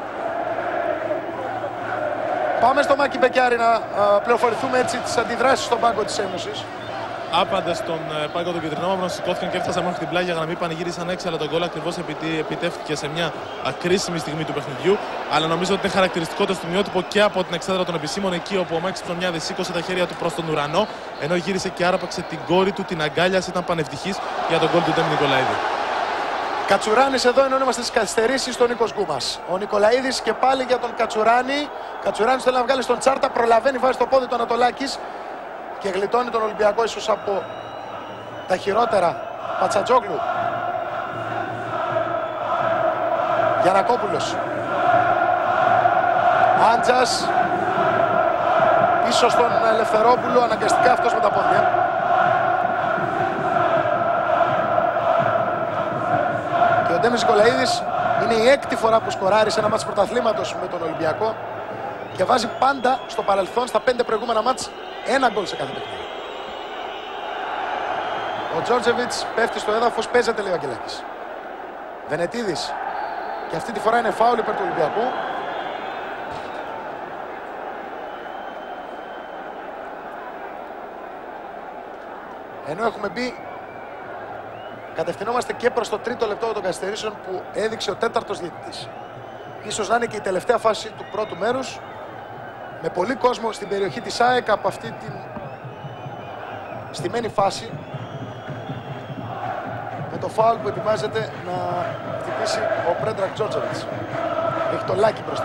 Πάμε στο Μάκη Μπεκιάρη να πληροφορηθούμε έτσι τις αντιδράσεις στον πάγκο της Ένωσης. Άπαντες στον πάγκο των κεντρινόμαυρων σηκώθηκαν και έφτασαν μέχρι την πλάγια για να μην πανηγύρισαν έξι, αλλά τον γκολ ακριβώς επειδή επιτεύχθηκε σε μια ακρίσιμη στιγμή του παιχνιδιού. Αλλά νομίζω ότι είναι χαρακτηριστικό το στιγμιότυπο και από την εξέδρα των επισήμων, εκεί όπου ο Μάκης Ψωμιάδης σήκωσε τα χέρια του προς τον ουρανό, ενώ γύρισε και άρπαξε την κόρη του, την αγκάλιασε, ήταν πανευτυχής για τον γκολ του Ντέμι Νικολαίδη. Κατσουράνης εδώ, ενώ είμαστε στις καθυστερήσεις, στον Νίκος Γκούμας. Ο Νικολαίδης και πάλι για τον Κατσουράνη. Κατσουράνης θέλει να βγάλει στον Τσάρτα, προλαβαίνει, βάζει το πόδι του Ανατολάκης και γλιτώνει τον Ολυμπιακό ίσως από τα χειρότερα. Πατσατζόγλου. Γιαννακόπουλος. Άντζας. Πίσω στον Ελευθερόπουλο, αναγκαστικά αυτός με τα πόδια. Και ο Ντέμις Νικολαίδης είναι η έκτη φορά που σκοράρει σε ένα μάτς πρωταθλήματος με τον Ολυμπιακό και βάζει πάντα στο παρελθόν, στα 5 προηγούμενα μάτς, ένα γκολ σε κάθε παιχνίδι. Ο Τζόρτζεβιτς πέφτει στο έδαφος, παίζεται, λέει ο Αγγελάκης. Βενετίδης. Και αυτή τη φορά είναι φάουλ υπέρ του Ολυμπιακού. Ενώ έχουμε μπει, κατευθυνόμαστε και προς το τρίτο λεπτό των καθυστερήσεων που έδειξε ο τέταρτος διαιτητής. Ίσως να είναι και η τελευταία φάση του πρώτου μέρους, με πολύ κόσμο στην περιοχή της ΑΕΚ από αυτή την στημένη φάση, με το φάουλ που ετοιμάζεται να χτυπήσει ο Πρέντρακ Τζόρτζεβιτς. Έχει το Λάκι μπροστά.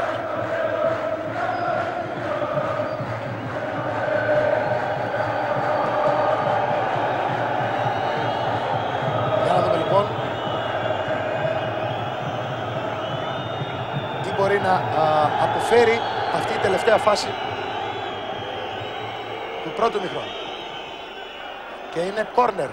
Για να δούμε λοιπόν τι μπορεί να αποφέρει αυτή η τελευταία φάση του πρώτου ημιχρόνου. Και είναι κόρνερ.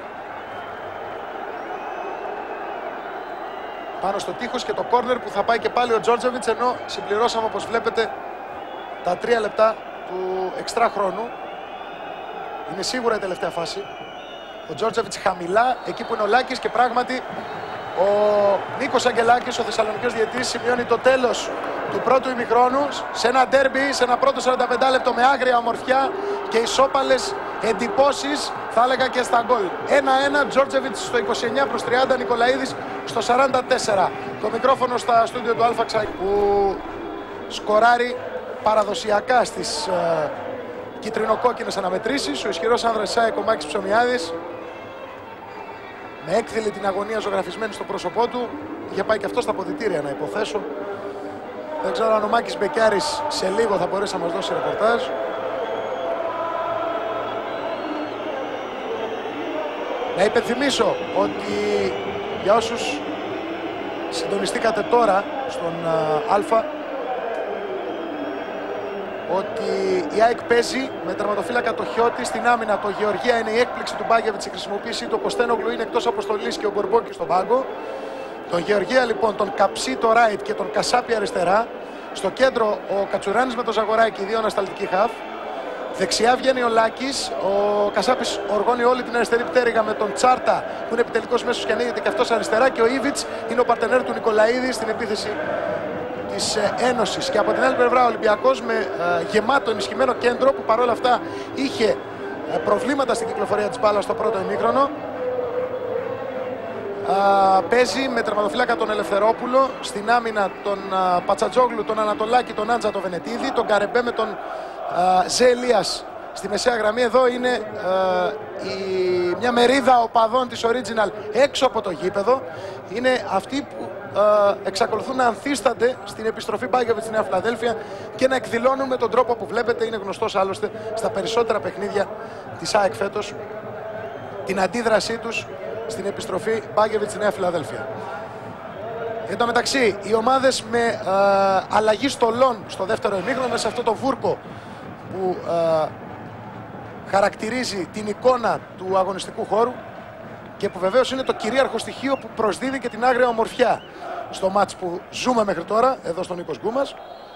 Πάνω στο τείχος και το κόρνερ που θα πάει και πάλι ο Τζόρτζεβιτς, ενώ συμπληρώσαμε όπως βλέπετε τα 3 λεπτά του εξτρά χρόνου. Είναι σίγουρα η τελευταία φάση. Ο Τζόρτζεβιτς χαμηλά, εκεί που είναι ο Λάκης, και πράγματι ο Νίκος Αγγελάκης, ο Θεσσαλονικός διαιτητής, σημειώνει το τέλος του πρώτου ημιχρόνου σε ένα ντέρμπι, σε ένα πρώτο 45 λεπτό με άγρια ομορφιά και ισόπαλες εντυπώσεις, θα έλεγα, και στα γκολ. 1-1, Τζόρτζεβιτς στο 29 προς 30, Νικολαίδης στο 44. Το μικρόφωνο στα στούντιο του Αλφα που σκοράρει παραδοσιακά στις κίτρινο-κόκκινες αναμετρήσεις. Ο ισχυρός άνδρας ΣΑΕΚ, ο Μάκης Ψωμιάδης, με έκθυλη την αγωνία ζωγραφισμένη στο πρόσωπό του. Είχε πάει και αυτό στα αποδυτήρια, να υποθέσω. Δεν ξέρω αν ο Μάκης Μπεκιάρης σε λίγο θα μπορέσει να μας δώσει ρεπορτάζ. Να υπενθυμίσω ότι για όσους συντονιστήκατε τώρα στον Αλφα, ότι η ΑΕΚ παίζει με τερματοφύλακα το Χιώτη, στην άμυνα το Γεωργία είναι η έκπληξη του Μπάγεβιτς, η χρησιμοποίησή του, ο Κωστένογλου είναι εκτός αποστολής και ο Γκορμπόκης στον πάγκο. Τον Γεωργία λοιπόν, τον Καψί το right και τον Κασάπη αριστερά. Στο κέντρο ο Κατσουράνης με τον Ζαγοράκη, δύο ανασταλτικοί χαφ. Δεξιά βγαίνει ο Λάκης, ο Κασάπης οργώνει όλη την αριστερή πτέρυγα με τον Τσάρτα που είναι επιτελικός μέσος και ανοίγεται και αυτός αριστερά, και ο Ήβιτς είναι ο παρτενέρ του Νικολαίδη στην επίθεση της Ένωσης. Και από την άλλη πλευρά ο Ολυμπιακός με γεμάτο ενισχυμένο κέντρο που παρόλα αυτά είχε προβλήματα στην κυκλοφορία της μπάλας στο πρώτο ημίχρονο. Παίζει με τερματοφύλακα τον Ελευθερόπουλο, στην άμυνα τον Πατσατζόγλου, τον Ανατολάκη, τον Άντζα, τον Βενετίδη, τον Καρεμπέ με τον Ζελίας στη μεσαία γραμμή. Εδώ είναι μια μερίδα οπαδών της Original έξω από το γήπεδο. Είναι αυτοί που εξακολουθούν να ανθίστανται στην επιστροφή Μπάγεβιτς στη Νέα Φιλαδέλφια και να εκδηλώνουν με τον τρόπο που βλέπετε, είναι γνωστός άλλωστε στα περισσότερα παιχνίδια της ΑΕΚ φέτος, την αντίδρασή τους στην επιστροφή Μπάγεβιτς στη Νέα Φιλαδέλφια. Εν τω μεταξύ, οι ομάδες με αλλαγή στολών στο δεύτερο ημίχρονο, μέσα σε αυτό το βούρκο που χαρακτηρίζει την εικόνα του αγωνιστικού χώρου και που βεβαίως είναι το κυρίαρχο στοιχείο που προσδίδει και την άγρια ομορφιά στο μάτς που ζούμε μέχρι τώρα εδώ στον Νίκος Γκούμας.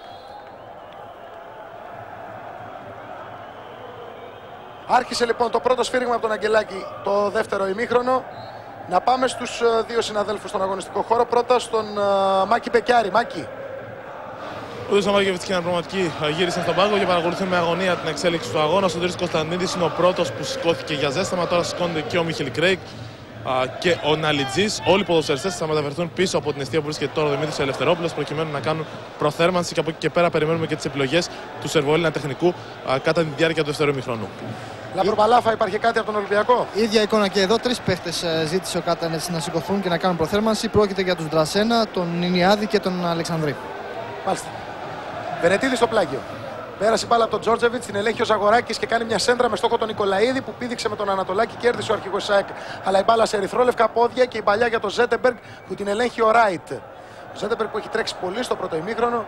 Άρχισε λοιπόν το πρώτο σφύριγμα από τον Αγγελάκη το δεύτερο ημίχρονο. Να πάμε στους δύο συναδέλφους στον αγωνιστικό χώρο. Πρώτα στον Μάκη Μπεκιάρη. Μάκη. Ο Δούσα Μάκεβιτς και ένα πραγματική γύρισαν στον πάγκο και παρακολουθούν με αγωνία την εξέλιξη του αγώνα. Ο Σωτήρης Κωνσταντίνης είναι ο πρώτος που σηκώθηκε για ζέσταμα. Τώρα σηκώνεται και ο Μίχελ Κρέικ και ο Ναλιτζής. Όλοι οι ποδοσφαιριστές θα μεταφερθούν πίσω από την εστία που βρίσκεται τώρα ο Δημήτρης Ελευθερόπουλος προκειμένου να κάνουν προθέρμανση και από εκεί και πέρα περιμένουμε και τις επιλογές του Σερβοέλληνα τεχνικού κατά τη διάρκεια του δεύτερου ημιχρόνου. Λάμπρο Παλάφα, υπάρχει κάτι από τον Ολυμπιακό? Ίδια εικόνα και εδώ. Τρεις παίχτες ζήτησε ο Κάτανες να σηκωθούν και να κάνουν προθέρμανση. Πρόκειται για τους Δρασένα, τον Νινιάδη και τον Αλεξανδρή. Μάλιστα. Βενετίδη στο πλάγιο. Πέρασε μπάλα από τον Τζόρτζεβιτς, την ελέγχει ο Ζαγοράκης και κάνει μια σέντρα με στόχο τον Νικολαίδη που πήδηξε με τον Ανατολάκη. Κέρδισε ο αρχηγός ΣΑΕΚ, αλλά η μπάλα σε ερυθρόλευκα πόδια και η παλιά για τον Ζέτεμπεργκ που την ελέγχει ο Ράιτ. Ο Ζέτεμπεργκ που έχει τρέξει πολύ στο πρώτο ημίχρονο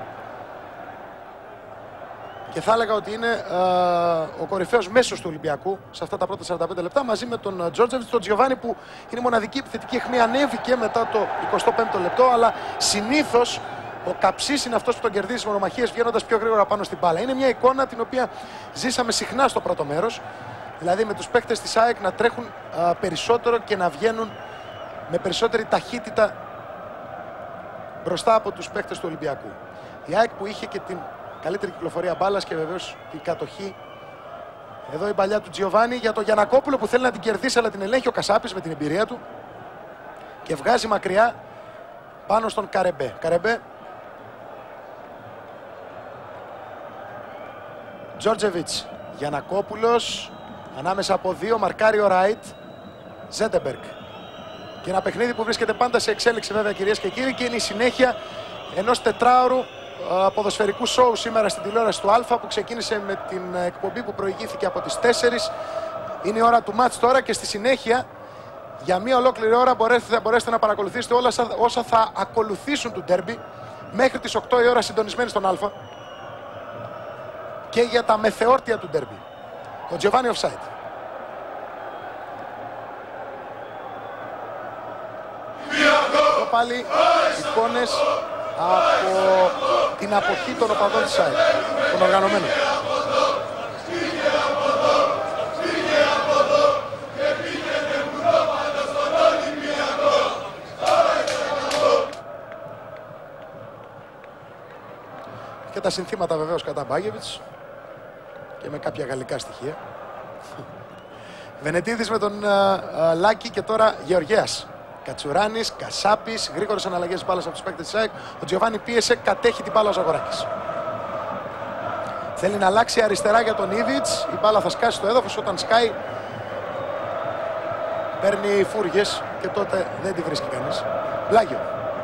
και θα έλεγα ότι είναι ο κορυφαίος μέσος του Ολυμπιακού σε αυτά τα πρώτα 45 λεπτά μαζί με τον Τζόρτζεβιτς, τον Τζιοβάνι που είναι μοναδική επιθετική αιχμή, ανέβηκε μετά το 25ο λεπτό, αλλά συνήθως ο Καψής είναι αυτός που τον κερδίζει στις μονομαχίες βγαίνοντας πιο γρήγορα πάνω στην μπάλα. Είναι μια εικόνα την οποία ζήσαμε συχνά στο πρώτο μέρος. Δηλαδή με τους παίκτες της ΑΕΚ να τρέχουν περισσότερο και να βγαίνουν με περισσότερη ταχύτητα μπροστά από τους παίκτες του Ολυμπιακού. Η ΑΕΚ που είχε και την καλύτερη κυκλοφορία μπάλας και βεβαίως την κατοχή. Εδώ η παλιά του Τζιοβάνι για τον Γιαννακόπουλο που θέλει να την κερδίσει, αλλά την ελέγχει ο Κασάπης με την εμπειρία του και βγάζει μακριά πάνω στον Καρεμπέ. Καρεμπέ. Τζόρτζεβιτς, Γιαννακόπουλος, ανάμεσα από δύο, μαρκάρει ο Ράιτ, Ζέτεμπεργκ. Και ένα παιχνίδι που βρίσκεται πάντα σε εξέλιξη βέβαια κυρίες και κύριοι και είναι η συνέχεια ενός τετράωρου ποδοσφαιρικού σοου σήμερα στην τηλεόραση του Αλφα που ξεκίνησε με την εκπομπή που προηγήθηκε από τις 4. Είναι η ώρα του μάτς τώρα και στη συνέχεια για μία ολόκληρη ώρα μπορέσετε να παρακολουθήσετε όλα όσα θα ακολουθήσουν του ντέρμπι μέχρι τις 8 η ώρα συντονισμένοι στον Αλφα και για τα μεθεόρτια του ντέρμπι. Ο Τζιοβάνι offside. Εδώ πάλι εικόνες από την αποχή των οπαδών της ΑΕΚ, των οργανωμένων. Και τα συνθήματα βεβαίως κατά Μπάγεβιτς και με κάποια γαλλικά στοιχεία. Βενετίδης με τον Λάκη και τώρα Γεωργέας. Κατσουράνης, Κασάπης, γρήγορες αναλλαγές μπάλας από τους παίκτες της ΑΕΚ. Ο Τζιοβάνι πίεσε, κατέχει την μπάλα ο Ζαγοράκης. Θέλει να αλλάξει αριστερά για τον Ήβιτς. Η μπάλα θα σκάσει στο έδαφος, όταν σκάει παίρνει φούργες και τότε δεν τη βρίσκει κανείς. Πλάγιο.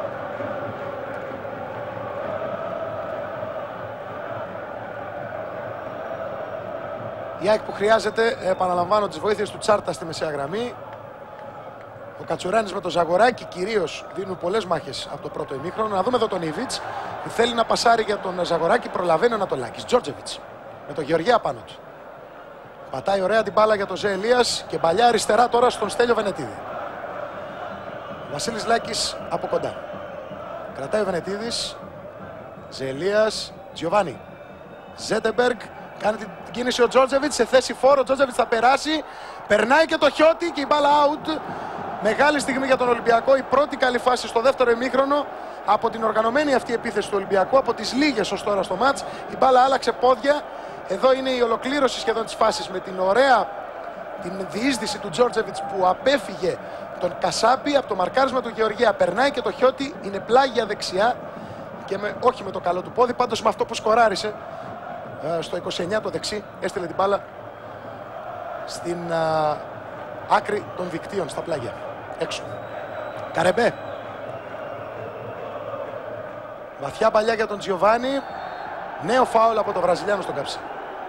Η ΑΕΚ που χρειάζεται, επαναλαμβάνω, τις βοήθειες του Τσάρτα στη μεσαία γραμμή. Ο Κατσουράνης με τον Ζαγοράκη κυρίως δίνουν πολλές μάχες από το πρώτο ημίχρονο. Να δούμε εδώ τον Ήβιτς που θέλει να πασάρει για τον Ζαγοράκη, προλαβαίνει ο Ανατολάκης. Τζόρτζεβιτς με τον Γεωργία πάνω του. Πατάει ωραία την μπάλα για τον Ζε Ελίας και παλιά αριστερά τώρα στον Στέλιο Βενετίδη. Βασίλης Λάκης από κοντά. Κρατάει ο Βενετίδης. Ζε Ελίας, Τζιοβάνι. Ζέτεμπεργκ. Κάνει την κίνηση ο Τζόρτζεβιτς σε θέση φόρο. Ο Τζόρτζεβιτς θα περάσει. Περνάει και το Χιώτη και η μπάλα out. Μεγάλη στιγμή για τον Ολυμπιακό. Η πρώτη καλή φάση στο δεύτερο ημίχρονο από την οργανωμένη αυτή επίθεση του Ολυμπιακού. Από τις λίγες ως τώρα στο μάτς. Η μπάλα άλλαξε πόδια. Εδώ είναι η ολοκλήρωση σχεδόν της φάσης με την ωραία την διείσδυση του Τζόρτζεβιτς που απέφυγε τον Κασάπη από το μαρκάρισμα του Γεωργία. Περνάει και το χιώτη, είναι πλάγια δεξιά και όχι με το καλό του πόδι, πάντως με αυτό που σκοράρισε στο 29 το δεξί, έστειλε την μπάλα στην άκρη των δικτύων, στα πλάγια, έξω. Καρεμπέ. Βαθιά παλιά για τον Τζιοβάνι. Νέο φάουλ από τον Βραζιλιάνο στον Κάψη.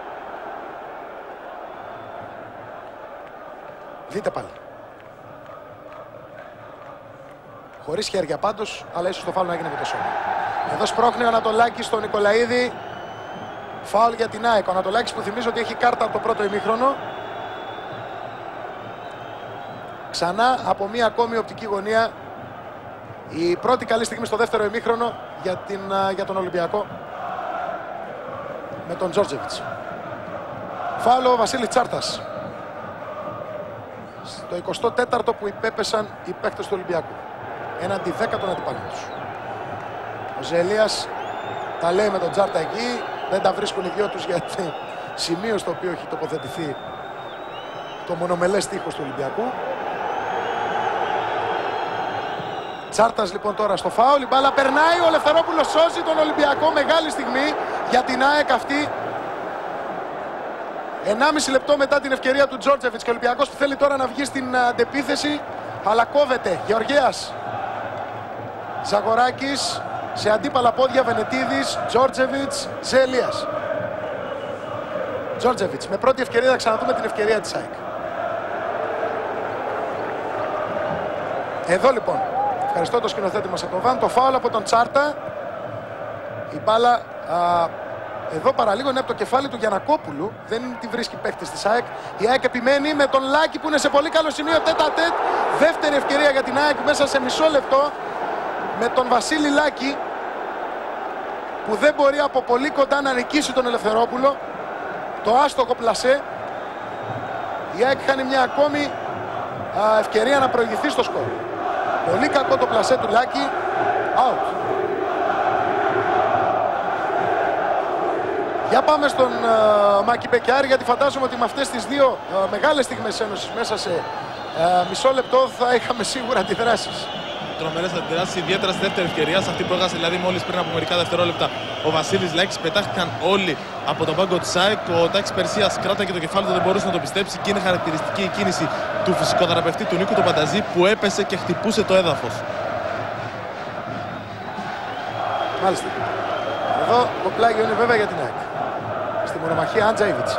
Δείτε πάλι. Χωρίς χέρια πάντως, αλλά ίσως το φάουλ να γίνει με το σώμα. Εδώ σπρώχνει ο Ανατολάκης στον Νικολαίδη. Φάουλ για την ΑΕΚ. Ο Ανατολάκης που θυμίζω ότι έχει κάρτα από το πρώτο ημίχρονο. Ξανά από μία ακόμη οπτική γωνία. Η πρώτη καλή στιγμή στο δεύτερο ημίχρονο για τον Ολυμπιακό. Με τον Τζόρτζεβιτς. Φάουλ ο Βασίλης Τσάρτας. Στο 24ο που υπέπεσαν οι παίκτες του Ολυμπιακού. Έναντι 10 των αντιπάλων τους. Ο Ζελίας τα λέει με τον Τσάρτα εκεί. Δεν τα βρίσκουν οι δυο τους γιατί σημείο στο οποίο έχει τοποθετηθεί το μονομελές τείχος του Ολυμπιακού. Τσάρτας λοιπόν τώρα στο φάουλ. Η μπάλα περνάει. Ο Λευθερόπουλος σώζει τον Ολυμπιακό. Μεγάλη στιγμή για την ΑΕΚ αυτή. 1,5 λεπτό μετά την ευκαιρία του Τζόρτζεβιτς και ο Ολυμπιακός που θέλει τώρα να βγει στην αντεπίθεση, αλλά κόβεται. Γεωργίας, Ζαγοράκης, σε αντίπαλα πόδια Βενετίδης, Τζόρτζεβιτς, Ζέλιας. Τζόρτζεβιτς με πρώτη ευκαιρία, θα ξαναδούμε την ευκαιρία της ΑΕΚ. Εδώ λοιπόν, ευχαριστώ το σκηνοθέτη μας από το Βαν, το φάουλ από τον Τσάρτα. Η μπάλα εδώ παραλίγο είναι από το κεφάλι του Γιαννακόπουλου. Δεν τη βρίσκει παίκτης της ΑΕΚ. Η ΑΕΚ επιμένει με τον Λάκη που είναι σε πολύ καλό σημείο. Τέτα-τέτ. Δεύτερη ευκαιρία για την ΑΕΚ μέσα σε μισό λεπτό. Με τον Βασίλη Λάκη που δεν μπορεί από πολύ κοντά να νικήσει τον Ελευθερόπουλο. Το άστοχο πλασέ. Η ΑΕΚ χάνει μια ακόμη ευκαιρία να προηγηθεί στο σκορ. Πολύ κακό το πλασέ του Λάκη. Out. Για πάμε στον Μάκη Μπεκιάρη, γιατί φαντάζομαι ότι με αυτές τις δύο μεγάλες στιγμές ένωσης μέσα σε μισό λεπτό θα είχαμε σίγουρα αντιδράσεις. Τρομερές αντιδράσεις, ιδιαίτερα στη δεύτερη ευκαιρία, σε αυτή που έχασε δηλαδή μόλις πριν από μερικά δευτερόλεπτα ο Βασίλης Λάκης. Πετάχτηκαν όλοι από τον πάγκο της ΑΕΚ. Ο Τάκης Περσίας κράταγε το κεφάλι του, δεν μπορούσε να το πιστέψει και είναι χαρακτηριστική η κίνηση του φυσικοθεραπευτή του Νίκου του Πανταζή που έπεσε και χτυπούσε το έδαφος. Μάλιστα. Εδώ το πλάγιο είναι βέβαια για την ΑΕΚ. Στη μονομαχία Άντζαϊβιτς.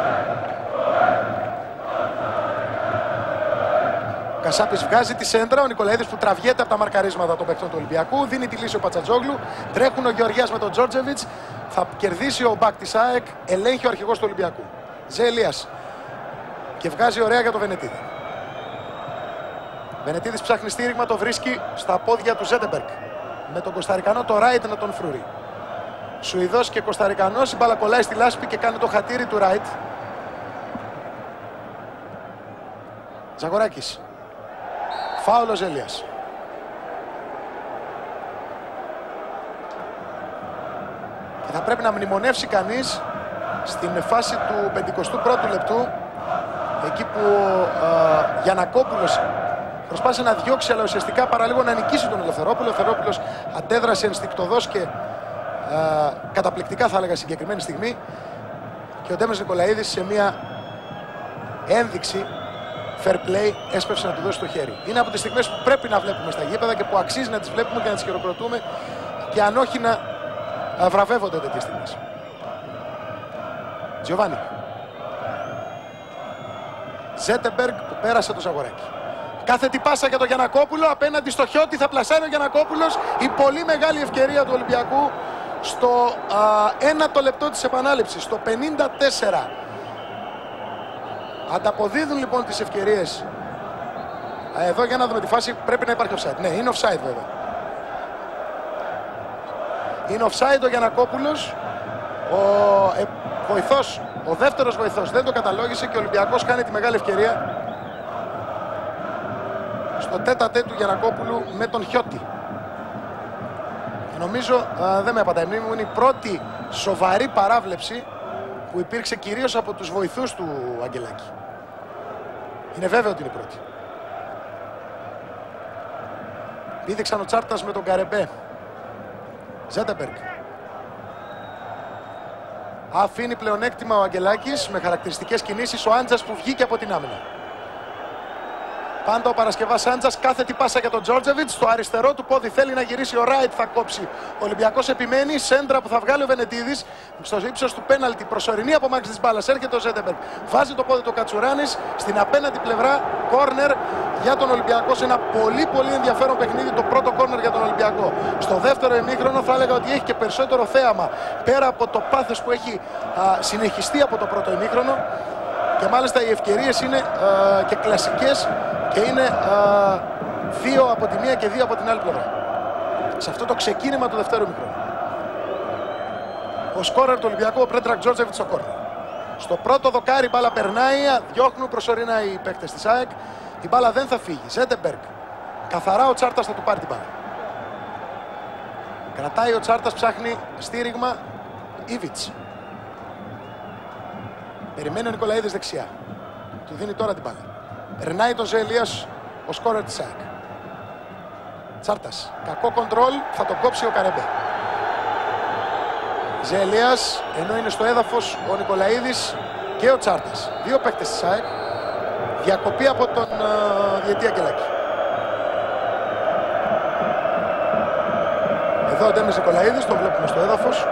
Ο Κασάπης βγάζει τη σέντρα, ο Νικολαίδης που τραβιέται από τα μαρκαρίσματα των παιχτών του Ολυμπιακού. Δίνει τη λύση ο Πατσατζόγλου. Τρέχουν ο Γεωργίας με τον Τζόρτζεβιτς. Θα κερδίσει ο μπακ της ΑΕΚ. Ελέγχει ο αρχηγός του Ολυμπιακού. Ζέλιας. Και βγάζει ωραία για τον Βενετίδη. Βενετίδης ψάχνει στήριγμα, το βρίσκει στα πόδια του Ζέντεμπεργκ. Με τον Κοσταρικανό το Ράιτ να τον φρουρεί. Σουηδός και Κοσταρικανός, η μπάλα κολλάει στη λάσπη και κάνει το χατήρι του Ράιτ. Ζαγοράκης. Φάουλο Ζέλιας. Και θα πρέπει να μνημονεύσει κανείς στην φάση του 51ου λεπτού, εκεί που Γιαννακόπουλος προσπάθησε να διώξει, αλλά ουσιαστικά παραλίγο να νικήσει τον Ελευθερόπουλο. Ο Ελευθερόπουλος αντέδρασε ενστικτωδώς και καταπληκτικά, θα έλεγα, συγκεκριμένη στιγμή. Και ο Ντέμες Νικολαίδης σε μια ένδειξη fair play έσπευσε να του δώσει το χέρι. Είναι από τις στιγμές που πρέπει να βλέπουμε στα γήπεδα και που αξίζει να τις βλέπουμε και να τις χειροκροτούμε, και αν όχι να βραβεύονται τέτοιες στιγμές. Τζιοβάνι. Ζέντεμπεργκ που πέρασε το Ζαγοράκι. Κάθετη πάσα για τον Γιαννακόπουλο, απέναντι στο χιώτη θα πλασάρει ο Γιαννακόπουλος. Η πολύ μεγάλη ευκαιρία του Ολυμπιακού στο 1ο λεπτό της επανάληψης, στο 54. Ανταποδίδουν λοιπόν τις ευκαιρίες. Εδώ για να δούμε τη φάση, πρέπει να υπάρχει offside. Ναι, είναι offside βέβαια. Είναι offside ο Γιαννακόπουλος. Ο δεύτερος βοηθός δεν το καταλόγησε και ο Ολυμπιακός κάνει τη μεγάλη ευκαιρία στο τέτα-τέ του Γιαννακόπουλου με τον Χιώτη. Και νομίζω, δεν με απατάει η μνήμη μου, είναι η πρώτη σοβαρή παράβλεψη που υπήρξε κυρίως από τους βοηθούς του Αγγελάκη. Είναι βέβαιο ότι είναι η πρώτη. Πήδηξαν ο Τσάρτας με τον Καρεμπέ. Ζέντεμπεργκ. Αφήνει πλεονέκτημα ο Αγγελάκης με χαρακτηριστικές κινήσεις. Ο Άντζας που βγήκε από την άμυνα. Πάντα ο Παρασκευάς Άντζας, κάθετη πάσα για τον Τζόρτζεβιτς. Στο αριστερό του πόδι θέλει να γυρίσει ο Ράιτ, θα κόψει. Ο Ολυμπιακός επιμένει. Σέντρα που θα βγάλει ο Βενετίδης. Στο ύψος του πέναλτι, προσωρινή απομάκρυνση της μπάλας. Έρχεται ο Ζέντεμπεργκ. Βάζει το πόδι του Κατσουράνης. Στην απέναντι πλευρά, κόρνερ για τον Ολυμπιακό. Σε ένα πολύ ενδιαφέρον παιχνίδι, το πρώτο κόρνερ για τον Ολυμπιακό. Στο δεύτερο ημίχρονο θα έλεγα ότι έχει και περισσότερο θέαμα. Πέρα από το πάθος που έχει συνεχιστεί από το πρώτο ημίχρονο. Και μάλιστα οι ευκαιρίες είναι και κλασικές και είναι 2 από τη μία και 2 από την άλλη πλευρά. Σε αυτό το ξεκίνημα του δευτέρου ημίχρονου. Ο σκόρερ του Ολυμπιακού, ο Πρέντρακ Τζόρτζεβιτς στο κόρνερ. Στο πρώτο δοκάρι η μπάλα περνάει, διώχνουν προσωρινά οι παίκτες της ΑΕΚ. Η μπάλα δεν θα φύγει. Ζέντεμπεργκ. Καθαρά ο Τσάρτας θα του πάρει την μπάλα. Κρατάει ο Τσάρτας, ψάχνει στήριγμα. Ήβιτς. Περιμένει ο Νικολαίδης δεξιά. Του δίνει τώρα την μπάλα. Περνάει τον Ζελίας, ο σκόρερ της ΑΕΚ. Τσάρτας. Κακό κοντρόλ, θα τον κόψει ο Καρεμπέ. Ζελίας, ενώ είναι στο έδαφος ο Νικολαίδης και ο Τσάρτας. 2 παίκτες της ΑΕΚ. Διακοπή από τον διετή Αγγελάκη. Εδώ ο Ντέμις Νικολαίδης, τον βλέπουμε στο έδαφος.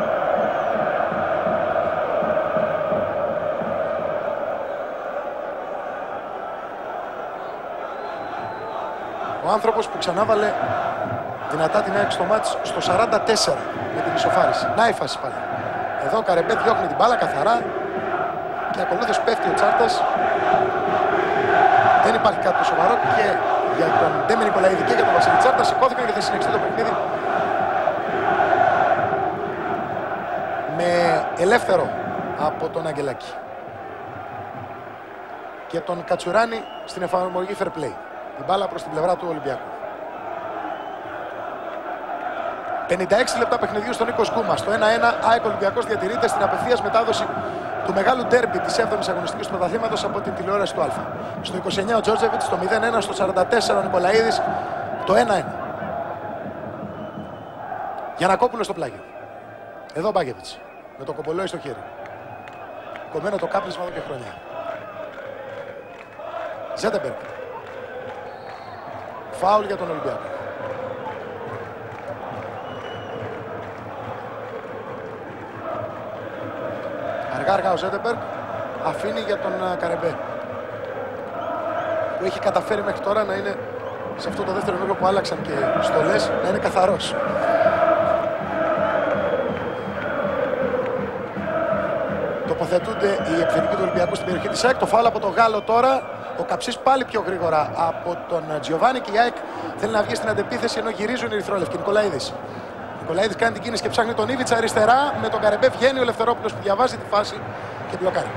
Ο άνθρωπος που ξανάβαλε δυνατά την ΑΕΚ στο μάτς στο 44 με την ισοφάριση. Να η φάση πάλι. Εδώ ο Καρεμπέ διώχνει την μπάλα καθαρά και ακολούθως πέφτει ο Τσάρτας. Δεν υπάρχει κάτι το σοβαρό και για τον Ντέμι Νικολαίδη και για τον Βασίλη Τσάρτα. Σηκώθηκαν και θα συνεχιστεί το παιχνίδι με ελεύθερο από τον Αγγελάκη και τον Κατσουράνη στην εφαρμογή fair play. Η μπάλα προς την πλευρά του Ολυμπιακού. 56 λεπτά παιχνιδιού στον Νίκο Γκούμα. Στο 1-1 ΑΕΚ Ολυμπιακός διατηρείται στην απευθείας μετάδοση του μεγάλου ντέρμπι της 7ης αγωνιστικής του πρωταθλήματος από την τηλεόραση του Α. Στο 29 ο Τζόρτζεβιτς, στο 0-1, στο 44 ο Νικολαίδης, το 1-1. Γιαννακόπουλος στο πλάγιο. Εδώ ο Μπάγεβιτς με το κοπολόι στο χέρι. Κομμένο το κάπλισμα εδώ και χρόνια. Ζέντεμπεργκ. Φάουλ για τον Ολυμπιακό. Αργά ο Ζέντεμπεργκ αφήνει για τον Καρεμπέ, που έχει καταφέρει μέχρι τώρα να είναι σε αυτό το δεύτερο μήκο που άλλαξαν και στολές, να είναι καθαρός. Τοποθετούνται οι επιθετικοί του Ολυμπιακού στην περιοχή της ΑΕΚ. Το φάουλ από τον Γάλλο τώρα. Ο Καψής πάλι πιο γρήγορα από τον Τζιοβάνι και η ΑΕΚ θέλει να βγει στην αντεπίθεση ενώ γυρίζουν οι ερυθρόλευκοι. Νικολαίδης. Νικολαίδης κάνει την κίνηση και ψάχνει τον Ήβιτσα αριστερά. Με τον Καρεμπέ βγαίνει ο Λευτερόπουλος που διαβάζει τη φάση και μπλοκάρει.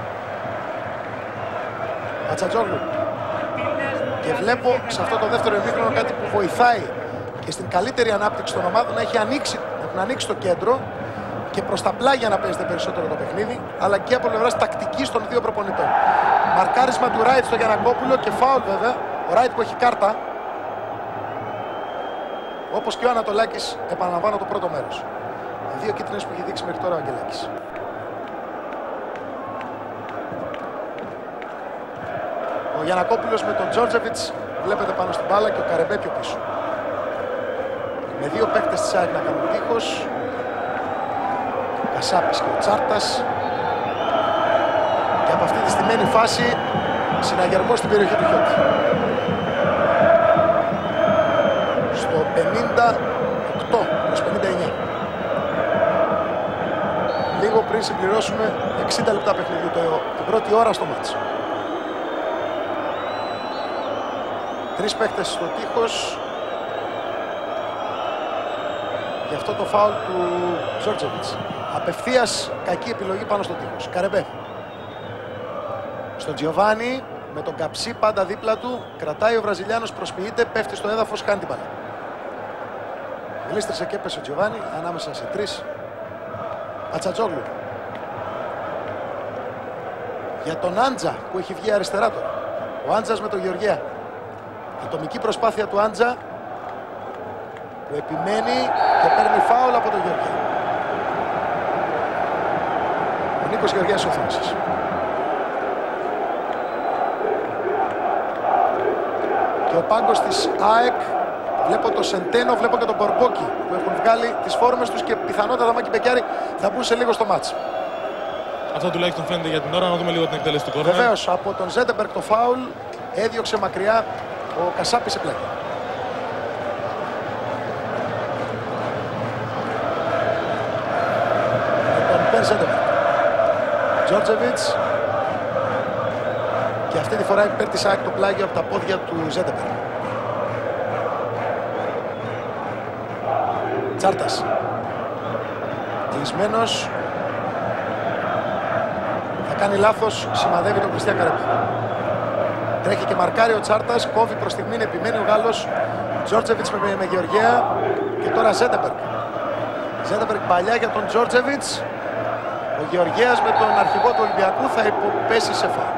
Ατσατζόγλου. Και βλέπω σε αυτό το δεύτερο ημίχρονο κάτι που βοηθάει και στην καλύτερη ανάπτυξη των ομάδων να έχουν ανοίξει το κέντρο και προς τα πλάγια να παίζεται περισσότερο το παιχνίδι, αλλά και από πλευράς τακτικής των δύο προπονητών. Μαρκάρισμα του Ράιτ στο Γιαννακόπουλο και φάουλ βέβαια. Ο Ράιτ που έχει κάρτα. Όπως και ο Ανατολάκης, επαναλαμβάνω το πρώτο μέρος. Οι δύο κίτρινες που έχει δείξει μέχρι τώρα ο Αγγελάκης. Ο Γιαννακόπουλος με τον Τζόρτζεβιτς βλέπετε πάνω στην μπάλα και ο Καρεμπέ πιο πίσω. Με δύο παίκτες της ΑΕΚ να κάνουν τείχος. Ο Κασάπης και ο Τσάρτας. Και από αυτή τη στημένη φάση συναγερμός στην περιοχή του Χιώτη. Στο 58 προς 59. Λίγο πριν συμπληρώσουμε 60 λεπτά παιχνιδιού, την πρώτη ώρα στο μάτς. Τρεις παίκτες στο τείχος. Γι' αυτό το φάουλ του Τζόρτζεβιτς. Απευθείας κακή επιλογή πάνω στο τείχος. Καρεμπέ. Στον Τζιοβάνι. με τον Καψί πάντα δίπλα του. Κρατάει ο Βραζιλιάνος, προσποιείται, πέφτει στο έδαφος, χάνει την μπάλα. Γλίστρησε και έπεσε ο Τζιοβάνι ανάμεσα σε τρεις. Ατσατζόγλου. Για τον Άντζα που έχει βγει αριστερά τώρα. Ο Άντζας με τον Γεωργία. Ατομική προσπάθεια του Άντζα που επιμένει και παίρνει φάουλ από τον Γεωργία. Ο Νίκος Γεωργίας οθόνησης. Και ο πάγκος της ΑΕΚ, βλέπω το Σεντένο, βλέπω και τον Μπορμπόκι που έχουν βγάλει τις φόρμες τους και πιθανότατα Μάκη Μπεκιάρη θα μπουν σε λίγο στο μάτς. Αυτό τουλάχιστον φαίνεται για την ώρα, να δούμε λίγο την εκτέλεση του κόρνερ. Βεβαίως, από τον Ζέντεμπεργκ το φάουλ έδιωξε μακριά ο Κασάπης σε πλάγια. Με τον Περ Ζέντεμπεργκ. Τζόρτζεβιτς. Και αυτή τη φορά υπέρ της ΑΕΚ το πλάγιο από τα πόδια του Ζέντεμπεργκ. Τσάρτας. Κλεισμένος. Θα κάνει λάθος, σημαδεύει τον Κριστιαν Καρέμπα. Τρέχει και μαρκάρει ο Τσάρτας, κόβει προς στιγμήν, επιμένει ο Γάλλος. Τζόρτζεβιτς με Γεωργία και τώρα Ζέντεμπεργκ. Ζέντεμπεργκ παλιά για τον Τζόρτζεβιτς. Ο Γεωργίας με τον αρχηγό του Ολυμπιακού θα υποπέσει σε φάουλ.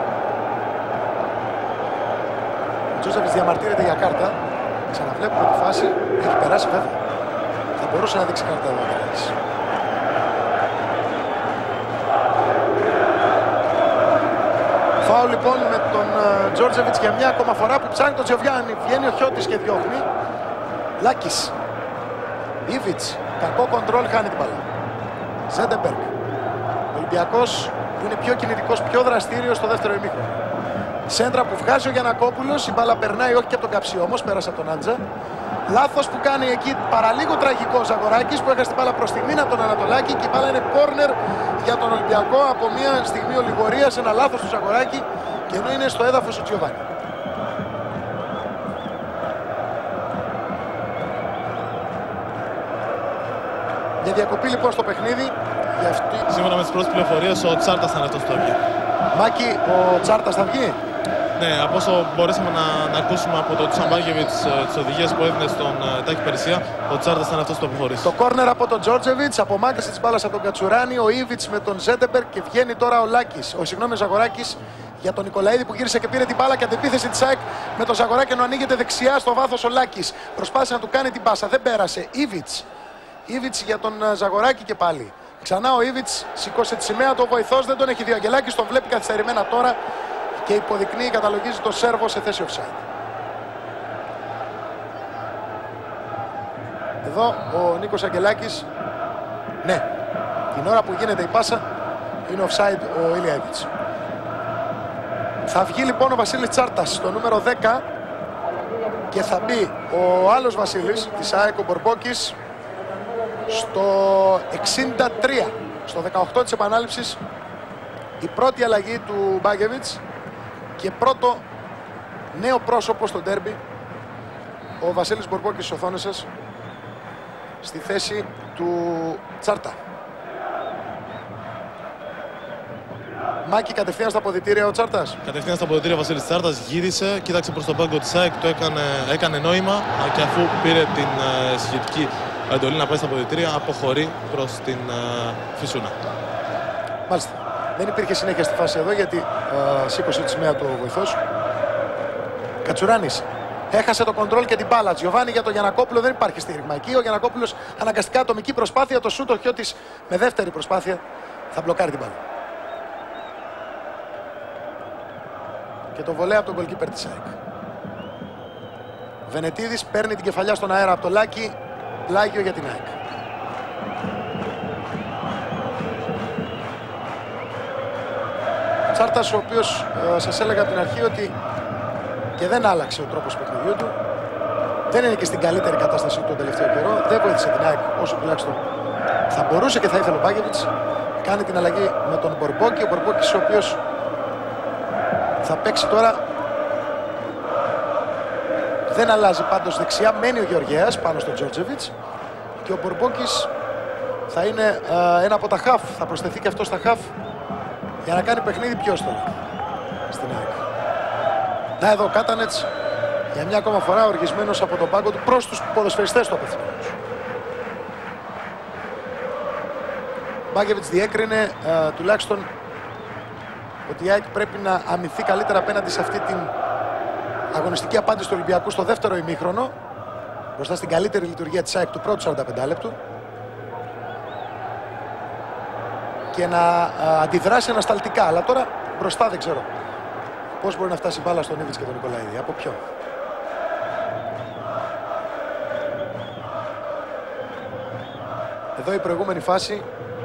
Ο Τζόρτζεβιτς διαμαρτύρεται για κάρτα. Ξαναβλέπουμε τη φάση, έχει περάσει βέβαια. Θα μπορούσε να δείξει κάρτα εδώ. Φάουλ λοιπόν με τον Τζόρτζεβιτς για μια ακόμα φορά που ψάχνει τον Τζιοβιάννη. Βγαίνει ο Χιώτης και διώχνει. Λάκης. Ήβιτς. Κακό κοντρόλ, χάνει την μπάλα. Ζέντεμπεργκ. Ολυμπιακός που είναι πιο κινητικός, πιο δραστήριος στο δεύτερο ημίχρονο. Σέντρα που βγάζει ο Γιαννακόπουλος. Η μπάλα περνάει, όχι και από τον Καψί όμως, πέρασε από τον Άντζα. Λάθος που κάνει εκεί παραλίγο τραγικό Ζαγοράκης που έχασε την μπάλα προς στιγμήν από τον Ανατολάκη και η μπάλα είναι κόρνερ για τον Ολυμπιακό από μια στιγμή ολιγορίας, ένα λάθος του Ζαγοράκη και ενώ είναι στο έδαφος ο Τζιοβάνι. Για διακοπή λοιπόν στο παιχνίδι. Για αυτή... Σύμφωνα με τις πρώτες πληροφορίες ο Τσάρτας θα είναι αυτός που θα βγει. Μάκη, ο Τσάρτας θα βγει. Ναι, από όσο μπορέσαμε να ακούσουμε από τον Τσαμπάγεβιτς τις οδηγίες που έδινε στον Τάκη Περσία, ο Τσάρτας ήταν αυτός που το αποχωρήσει. Το κόρνερ από τον Τζόρτζεβιτς, απομάκρυνση της μπάλας από τον Κατσουράνη, ο Ήβιτς με τον Ζέντεμπεργκ και βγαίνει τώρα ο Λάκης. Ο Ζαγοράκης για τον Νικολαίδη που γύρισε και πήρε την μπάλα και αντεπίθεση της ΑΕΚ με τον Ζαγοράκη ενώ ανοίγεται δεξιά στο βάθος ο Λάκης. Προσπάθησε να του κάνει την πάσα, δεν πέρασε. Ήβιτς για τον Ζαγοράκη και πάλι. Ξανά ο Ήβιτς σηκώσε τη σημαία του, ο βοηθός δεν τον έχει δει. Ο Αγγελάκης τον βλέπει καθυστερημένα τώρα και υποδεικνύει, καταλογίζει το Σέρβο σε θέση offside. Εδώ ο Νίκος Αγγελάκης, ναι, την ώρα που γίνεται η πάσα είναι offside ο Ηλία Ήβιτς. Θα βγει λοιπόν ο Βασίλης Τσάρτας στο νούμερο 10 και θα μπει ο άλλος Βασίλης της ΑΕΚ, ο Μπορμπόκης, στο 63, στο 18 της επανάληψης, η πρώτη αλλαγή του Μπάγεβιτς και πρώτο νέο πρόσωπο στο ντέρμπι, ο Βασίλης Μπορμπόκης στις οθόνες σας, στη θέση του Τσάρτα. Μάκη, κατευθείαν στα αποδυτήρια ο Τσάρτας. Κατευθείαν στα αποδυτήρια ο Βασίλης Τσάρτας γύρισε, κοίταξε προς τον πάγκο της ΑΕΚ, το έκανε νόημα και αφού πήρε την σχετική εντολή να πάει στα αποδυτήρια, αποχωρεί προς την Φυσούνα. Μάλιστα. Δεν υπήρχε συνέχεια στη φάση εδώ γιατί σήκωσε τη σημαία του βοηθός. Κατσουράνης έχασε το κοντρόλ και την μπάλα. Τζιοβάνι για τον Γιαννακόπουλο, δεν υπάρχει στήριγμα εκεί. Ο Γιαννακόπουλος αναγκαστικά ατομική προσπάθεια. Το σούτ ο Χιώτης με δεύτερη προσπάθεια θα μπλοκάρει την μπάλα. Και το βολέα από τον γκολκίπερ της ΑΕΚ. Βενετίδης παίρνει την κεφαλιά στον αέρα από το Λάκη. Πλάγιο για την ΑΕΚ. Τσάρτας, ο οποίος σας έλεγα από την αρχή ότι και δεν άλλαξε ο τρόπος παιχνιδιού του. Δεν είναι και στην καλύτερη κατάσταση του τον τελευταίο καιρό. Δεν βοήθησε την ΑΕΚ όσο τουλάχιστον θα μπορούσε και θα ήθελε ο Μπάγεβιτς. Κάνει την αλλαγή με τον Μπορμπόκι. Ο Μπορμπόκης ο οποίος θα παίξει τώρα. Δεν αλλάζει πάντως δεξιά. Μένει ο Γεωργέας πάνω στον Τζόρτζεβιτς. Και ο Μπορμπόκης θα είναι ένα από τα χαφ. Θα προσθεθεί και αυτό στα χαφ για να κάνει παιχνίδι πιο εύκολο στην ΑΕΚ. Να εδώ ο Κάτανετς για μια ακόμα φορά οργισμένος από τον πάγκο του προς τους ποδοσφαιριστές του απευθυνόμενους. Ο Μπάγεβιτς διέκρινε τουλάχιστον ότι η ΑΕΚ πρέπει να αμυνθεί καλύτερα απέναντι σε αυτή την αγωνιστική απάντηση του Ολυμπιακού στο δεύτερο ημίχρονο, μπροστά στην καλύτερη λειτουργία της ΑΕΚ του πρώτου 45 λεπτού, και να αντιδράσει ανασταλτικά. Αλλά τώρα μπροστά δεν ξέρω πώς μπορεί να φτάσει η μπάλα στον Ήβιτς και τον Νικολαίδη. Από ποιον. Εδώ η προηγούμενη φάση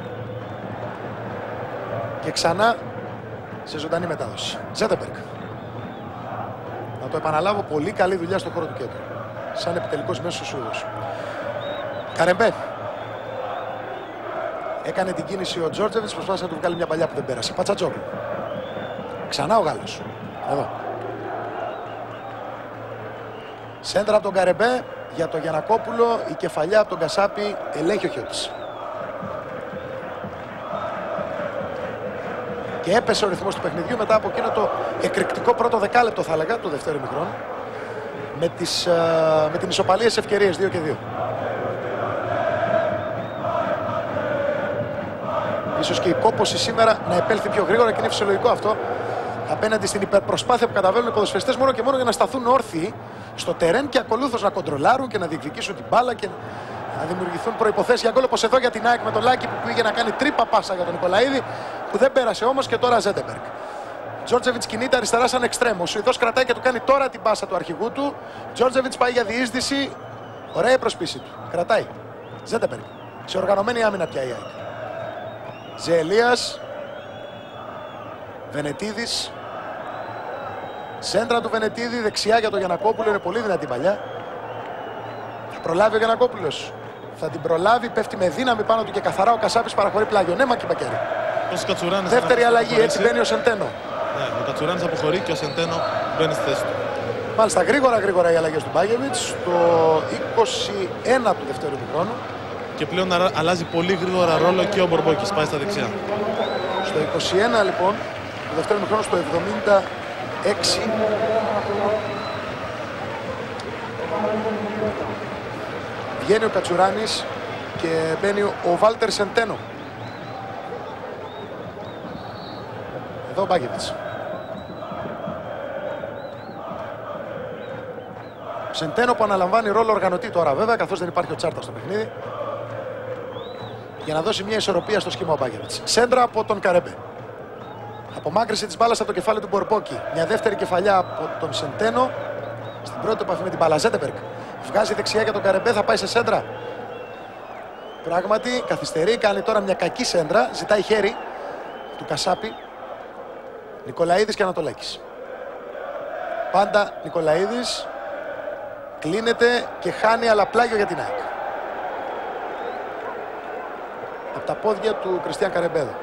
και ξανά σε ζωντανή μετάδοση. Ζέντεμπεργκ. Να το επαναλάβω, πολύ καλή δουλειά στο χώρο του κέντρου. Σαν επιτελικός μέσος Σούδος. Καρεμπέ. Έκανε την κίνηση ο Τζόρτζεβιτς, προσπάθησε να του βγάλει μια παλιά που δεν πέρασε. Πατσατζόγλου. Ξανά ο Γάλλος. Εδώ. Σέντρα από τον Καρεμπέ για τον Γιαννακόπουλο. Η κεφαλιά από τον Κασάπη ελέγχει ο Χιώτης. Και έπεσε ο ρυθμός του παιχνιδιού μετά από εκείνο το εκρηκτικό πρώτο δεκάλεπτο, θα έλεγα, του δεύτερου ημιχρόνου, με την ισοπαλία στις ευκαιρίες 2 και 2. Ίσως και η κόπωση σήμερα να επέλθει πιο γρήγορα και είναι φυσιολογικό αυτό απέναντι στην υπερπροσπάθεια που καταβάλουν οι ποδοσφαιριστές μόνο και μόνο για να σταθούν όρθιοι στο τερέν και ακολούθως να κοντρολάρουν και να διεκδικήσουν την μπάλα και να δημιουργηθούν προϋποθέσεις για γκολ, όπως εδώ για την ΑΕΚ με τον Λάκη που πήγε να κάνει τρύπα πάσα για τον Νικολαίδη, που δεν πέρασε όμως, και τώρα Ζέντεμπεργκ. Τζόρτζεβιτς κινείται αριστερά σαν εξτρέμο. Ο Σουηδός κρατάει και του κάνει τώρα την πάσα του αρχηγού του. Τζόρτζεβιτς πάει για διείσδυση. Ωραία η προσπίση του. Κρατάει. Ζέντεμπεργκ. Σε οργανωμένη άμυνα πια η ΑΕΚ. Ζεελίας. Βενετίδης. Σέντρα του Βενετίδη, δεξιά για τον Γιαννακόπουλο. Είναι πολύ δυνατή παλιά. Θα προλάβει ο Γιαννακόπουλος. Θα την προλάβει, πέφτει με δύναμη πάνω του και καθαρά ο Κασάπης παραχωρεί πλάγιο. Ναι, Μακή Μπακέρη. Δεύτερη αλλαγή, έτσι μπαίνει ο Σεντένο. Ναι, ο Κατσουράνης αποχωρεί και ο Σεντένο μπαίνει στη θέση του. Μάλιστα, γρήγορα οι αλλαγές του Μπάγεβιτς στο 21 του δεύτερου ημιχρόνου. Και πλέον αλλάζει πολύ γρήγορα ρόλο και ο Μπορμπόκης, πάει στα δεξιά. Στο 21 λοιπόν, το δεύτερο ημιχρόνο, στο 76. Βγαίνει ο Κατσουράνης και μπαίνει ο Βάλτερ Σεντένο. Εδώ ο Μπάγεβιτς. Σεντένο που αναλαμβάνει ρόλο οργανωτή τώρα βέβαια, καθώς δεν υπάρχει ο Τσάρτα στο παιχνίδι, για να δώσει μια ισορροπία στο σχήμα ο Μπάγεβιτς. Σέντρα από τον Καρεμπέ. Απομάκρυση της μπάλας από το κεφάλι του Μπορμπόκη. Μια δεύτερη κεφαλιά από τον Σεντένο. Στην πρώτη επαφή με την μπάλα. Ζέντεμπεργκ. Βγάζει δεξιά για τον Καρεμπέ, θα πάει σε σέντρα. Πράγματι καθυστερεί, κάνει τώρα μια κακή σέντρα. Ζητάει χέρι του Κασάπη. Νικολαίδης και Ανατολάκης. Πάντα Νικολαίδης. Κλείνεται και χάνει, αλλά πλάγιο για την ΑΕΚ. Από τα πόδια του Κριστιαν Καρεμπέδο.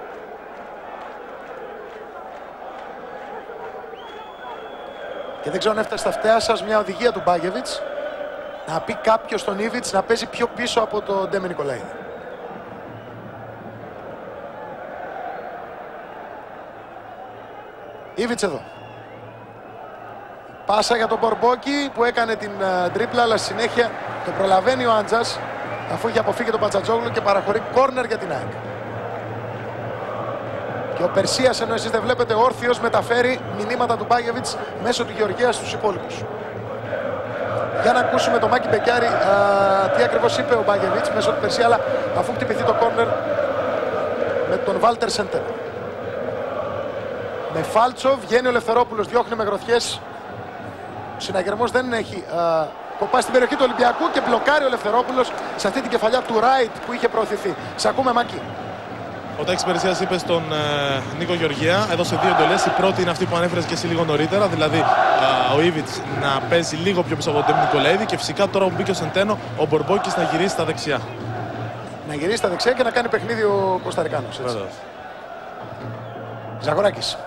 Και δεν ξέρω αν έφτασε στα φταία σας μια οδηγία του Μπάγεβιτς να πει κάποιος στον Ήβιτς να παίζει πιο πίσω από τον Ντέμι Νικολαίδη. Ήβιτς εδώ. Πάσα για τον Μπορμπόκη που έκανε την τρίπλα, αλλά στη συνέχεια το προλαβαίνει ο Άντζας αφού είχε αποφύγει τον Πατσατζόγλου και παραχωρεί κόρνερ για την ΑΕΚ. Και ο Περσίας, ενώ εσείς δεν βλέπετε, όρθιος μεταφέρει μηνύματα του Μπάγεβιτς μέσω του Γεωργίας στους υπόλοιπους. Για να ακούσουμε τον Μάκη Μπεκιάρη τι ακριβώς είπε ο Μπάγεβιτς μέσω του Περσία, αλλά αφού χτυπηθεί το κόρνερ με τον Βάλτερ Σεντένο. Με φάλτσο βγαίνει ο Λευθερόπουλος, διώχνει με γροθιές. Ο συναγερμός δεν έχει κοπάσει στην περιοχή του Ολυμπιακού και μπλοκάρει ο Λευθερόπουλος σε αυτή την κεφαλιά του Ράιτ που είχε προωθηθεί. Σε ακούμε, Μάκη. Ο Τάκης Περσίας είπε στον Νίκο Γεωργία, έδωσε 2 εντολές. Η πρώτη είναι αυτή που ανέφερες και εσύ λίγο νωρίτερα, δηλαδή ο Ήβιτς να παίζει λίγο πιο πίσω από τον Ντέμι Νικολαίδη και φυσικά τώρα που μπήκε ο Σεντένο, ο Μπορμπόκης να γυρίσει στα δεξιά. Να γυρίσει στα δεξιά και να κάνει παιχνίδι ο Κωνσταρικάνος. Ζαγοράκης.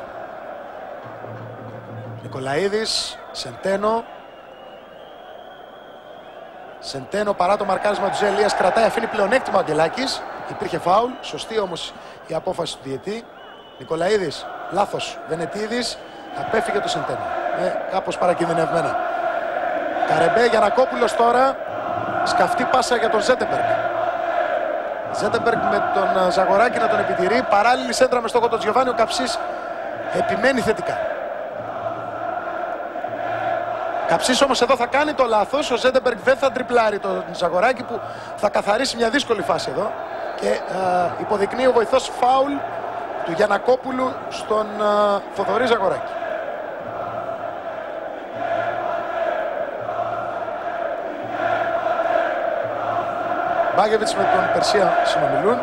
Νικολαίδης, Σεντένο. Σεντένο παρά το μαρκάρισμα του Ζελίας κρατάει, αφήνει πλεονέκτημα ο Αγγελάκης. Υπήρχε φάουλ, σωστή όμως η απόφαση του διαιτή. Νικολαίδης, λάθος. Βενετίδης, απέφυγε το Σεντένο. κάπως παρακινδυνευμένα. Καρεμπέ, Γιαννακόπουλος τώρα. Σκαφτή πάσα για τον Ζέντεμπεργκ. Ζέντεμπεργκ με τον Ζαγοράκη να τον επιτηρεί. Παράλληλη σέντρα με στόχο τον Τζιοβάνι. Ο Καψής επιμένει θετικά. Καψής όμως εδώ θα κάνει το λάθος. Ο Ζέντεμπεργκ δεν θα τριπλάρει τον Ζαγοράκη που θα καθαρίσει μια δύσκολη φάση εδώ. Και υποδεικνύει ο βοηθός φάουλ του Γιαννακόπουλου στον Θοδωρή Ζαγοράκη. Μπάγεβιτς με τον Περσία συνομιλούν.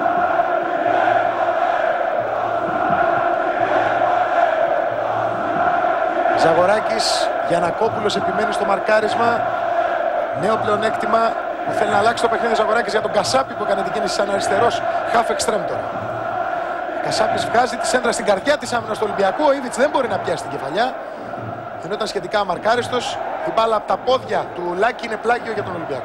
Ζαγοράκης, Γιαννακόπουλος επιμένει στο μαρκάρισμα. Νέο πλεονέκτημα που θέλει να αλλάξει το παιχνίδι Ζαγοράκης για τον Κασάπη που έκανε την κίνηση σαν αριστερός half extreme τώρα. Κασάπης βγάζει τη σέντρα στην καρδιά της άμυνας του Ολυμπιακού. Ο Ήβιτς δεν μπορεί να πιάσει την κεφαλιά. Ενώ ήταν σχετικά αμαρκάριστος. Η μπάλα από τα πόδια του Λάκη είναι πλάγιο για τον Ολυμπιακό.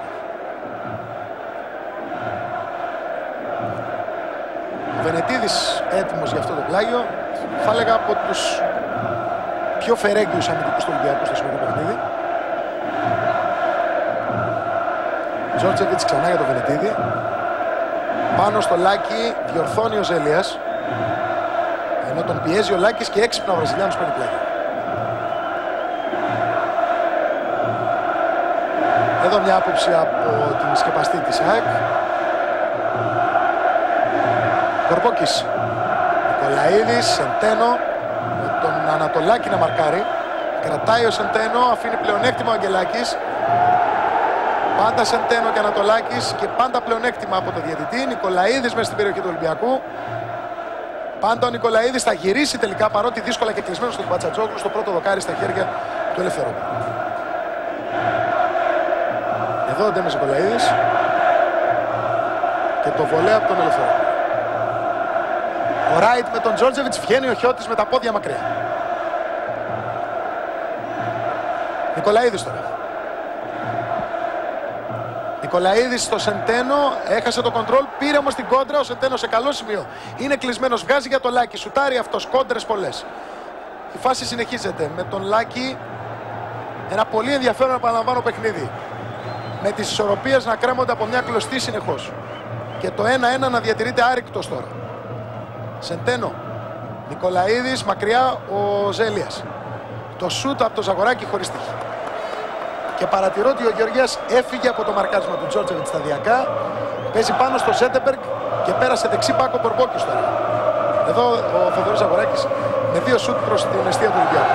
Ο Βενετίδης έτοιμος για αυτό το πλάγιο. Θα έλεγα από τους πιο φερέγγιους αμυντικούς του Ολυμπιακού στο σημερινό παιχνίδι. Τζόρτζεβιτς ξανά για τον Βενετίδη. Πάνω στο Λάκη διορθώνει ο Ζέλιας. Ενώ τον πιέζει ο Λάκης και έξυπνα ο Βραζιλιάνος παίρνει πλάγιο. Εδώ μια άποψη από την σκεπαστή της ΑΕΚ. Κορπόκης, Νικολαίδης, Σεντένο με τον Ανατολάκη να μαρκάρει. Κρατάει ο Σεντένο, αφήνει πλεονέκτημα ο Αγγελάκης. Πάντα Σεντένο και Ανατολάκης και πάντα πλεονέκτημα από το διαιτητή. Νικολαίδης μέσα στην περιοχή του Ολυμπιακού. Πάντα ο Νικολαίδης θα γυρίσει τελικά παρότι δύσκολα και κλεισμένο στον Πατσατζόγλου στο πρώτο δοκάρι στα χέρια του Ελευθερόπουλου. Εδώ ο Ντέμις Νικολαίδης και το βολέ από τον Ελευθερόπουλο. Ο Ράιτ με τον Τζόρτζεβιτς, βγαίνει ο Χιώτης με τα πόδια μακριά. Νικολαίδης τώρα. Νικολαίδης στο Σεντένο, έχασε το κοντρόλ, πήρε όμως την κόντρα, ο Σεντένο σε καλό σημείο. Είναι κλεισμένος, βγάζει για το Λάκη, σουτάρει αυτός, κόντρες πολλές. Η φάση συνεχίζεται με τον Λάκη, ένα πολύ ενδιαφέρον επαναλαμβάνω παιχνίδι. Με τις ισορροπίες να κρέμονται από μια κλωστή συνεχώς. Και το 1-1 να διατηρείται άρρηκτος τώρα. Σεντένο, Νικολαίδης, μακριά ο Ζέλιας. Το σούτ από το Ζαγοράκη χωρίς τύχη. Και παρατηρώ ότι ο Γεωργιάς έφυγε από το μαρκάρισμα του Τζόρτζεβιτς σταδιακά. Παίζει πάνω στο Ζέντεμπεργκ και πέρασε δεξί Πάκο Μπορμπόκης τώρα. Εδώ ο Θοδωρής Ζαγοράκης με 2 σούτ προς την αιστεία του Ολυμπιακού.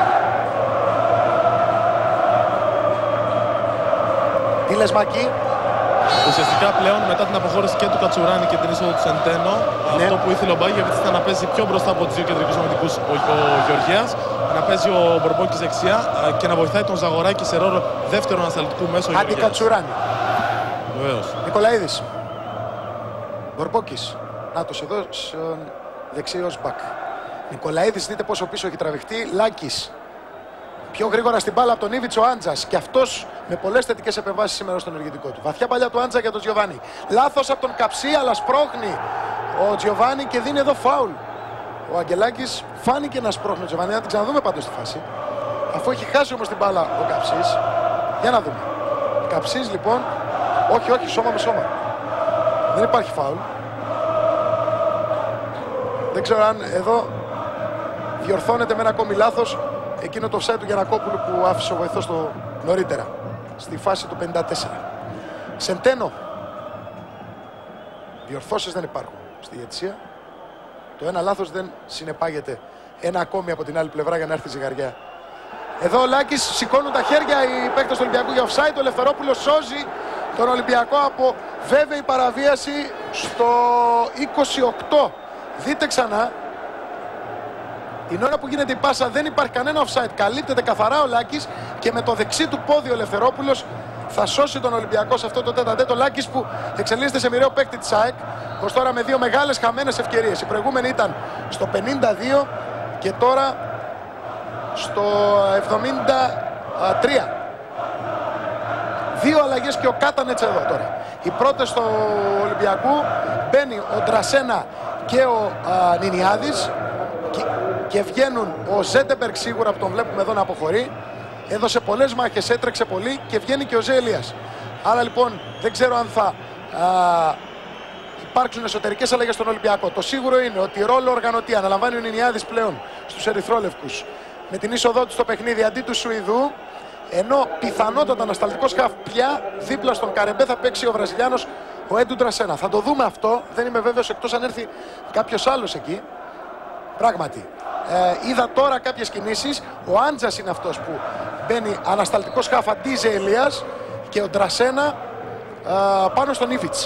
Τι λες Μάκη? Ουσιαστικά πλέον μετά την αποχώρηση και του Κατσουράνη και την είσοδο του Σεντένο, αυτό που ήθελε ο Μπάγεβιτς ήταν να παίζει πιο μπροστά από τους δύο κεντρικούς αμυντικούς ο Γεωργιάς, να παίζει ο Μπορμπόκης δεξιά και να βοηθάει τον Ζαγοράκη σε ρόλο δεύτερον ανασταλτικού μέσω ο Γεωργιάς. Κατσουράνη. Βεβαίως. Νικολαίδης. Μπορμπόκης. Νάτος εδώ στον δεξί ως μπακ. Νικολαίδης, δείτε πόσο πίσω έχει τραβηχτεί. Λάκης. Πιο γρήγορα στην μπάλα από τον Ήβιτς ο Άντζας. Και αυτός με πολλές θετικές επεμβάσεις σήμερα στον ενεργητικό του. Βαθιά παλιά του Άντζα για τον Τζιοβάνι. Λάθος από τον Καψί, αλλά σπρώχνει ο Τζιοβάνι και δίνει εδώ φάουλ. Ο Αγγελάκης φάνηκε να σπρώχνει ο Τζιοβάνι. Να την ξαναδούμε πάντως στη φάση. Αφού έχει χάσει όμως την μπάλα ο Καψής. Για να δούμε. Καψής λοιπόν. Όχι, σώμα με σώμα. Δεν υπάρχει φάουλ. Δεν ξέρω αν εδώ διορθώνεται με ένα ακόμη λάθος εκείνο το offside του Γιαννακόπουλου που άφησε ο βοηθός το νωρίτερα στη φάση του 54. Σεντένο. Διορθώσεις δεν υπάρχουν στη διαιτησία. Το ένα λάθος δεν συνεπάγεται ένα ακόμη από την άλλη πλευρά για να έρθει ζυγαριά. Εδώ ο Λάκης, σηκώνουν τα χέρια οι παίκτες του Ολυμπιακού για offside. Ο Ελευθερόπουλος σώζει τον Ολυμπιακό από βέβαιη παραβίαση στο 28. Δείτε ξανά. Την ώρα που γίνεται η πάσα δεν υπάρχει κανένα offside. Καλύπτεται καθαρά ο Λάκης και με το δεξί του πόδι ο Ελευθερόπουλος θα σώσει τον Ολυμπιακό σε αυτό το τέταρτο. Λάκης που εξελίσσεται σε μοιραίο παίκτη της ΑΕΚ. Ως τώρα με 2 μεγάλες χαμένες ευκαιρίες. Η προηγούμενη ήταν στο 52 και τώρα στο 73. 2 αλλαγές και ο Κάτανετς εδώ τώρα. Οι πρώτες του Ολυμπιακού μπαίνει ο Ντρασένα και ο Νινιάδης. και βγαίνουν. Ο Ζέντεμπεργκ σίγουρα που τον βλέπουμε εδώ να αποχωρεί. Έδωσε πολλές μάχες, έτρεξε πολύ και βγαίνει και ο Ζέλιας. Άρα λοιπόν δεν ξέρω αν θα υπάρξουν εσωτερικές αλλαγές στον Ολυμπιακό. Το σίγουρο είναι ότι ρόλο οργανωτή αναλαμβάνει ο Νινιάδης πλέον στους ερυθρόλευκους με την είσοδό του στο παιχνίδι αντί του Σουηδού. Ενώ πιθανότατα ανασταλτικός χαφ πια δίπλα στον Καρεμπέ θα παίξει ο Βραζιλιάνος ο Έντου Ντρασένα. Θα το δούμε αυτό, δεν είμαι βέβαιος εκτός αν έρθει κάποιος άλλος εκεί. Πράγματι. Είδα τώρα κάποιες κινήσεις. Ο Άντζας είναι αυτός που μπαίνει ανασταλτικός χαφ αντί Ζελίας και ο Ντρασένα πάνω στον Ήφιτς.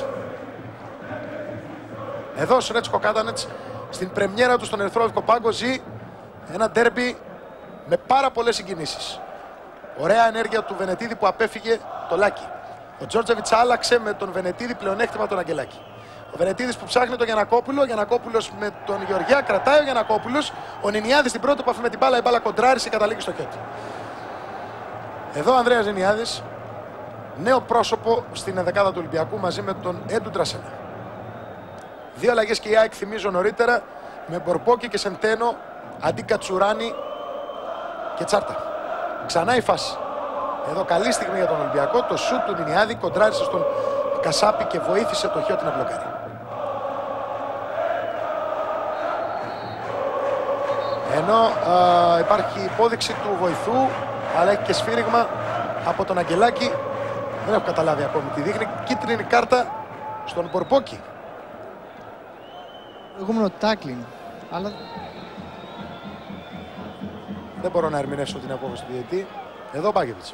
Εδώ ο Σρέτσκο Κάτανετς στην πρεμιέρα του στον ερυθρόλευκο πάγκο ζει ένα ντέρμπι με πάρα πολλές συγκινήσεις. Ωραία ενέργεια του Βενετίδη που απέφυγε το Λάκη. Ο Τζόρτζεβιτς άλλαξε με τον Βενετίδη πλεονέκτημα τον Αγγελάκη. Ο Βενετίδης που ψάχνει τον Γιαννακόπουλο, ο Γιαννακόπουλος με τον Γεωργιά, κρατάει ο Γιαννακόπουλος. Ο Νινιάδης στην πρώτη επαφή με την μπάλα, η μπάλα κοντράρισε, καταλήγει στο χέρι. Εδώ ο Ανδρέας Νινιάδης, νέο πρόσωπο στην ενδεκάδα του Ολυμπιακού μαζί με τον Έντου Ντρασένα. Δύο αλλαγές και η ΑΕΚ θυμίζω νωρίτερα με Μπορμπόκι και Σεντένο αντί Κατσουράνη και Τσάρτα. Ξανά η φάση. Εδώ καλή στιγμή για τον Ολυμπιακό. Το σουτ του Νινιάδη κοντράρισε στον Κασάπη και βοήθησε το Χιώτη να μπλοκάρει. Ενώ υπάρχει υπόδειξη του βοηθού, αλλά έχει και σφύριγμα από τον Αγγελάκη. Δεν έχω καταλάβει ακόμη τι δείχνει. Κίτρινη κάρτα στον Μπορμπόκι. Προηγούμενο tackling, αλλά δεν μπορώ να ερμηνεύσω την απόφαση του διαιτητή. Εδώ ο Μπάκεβιτς.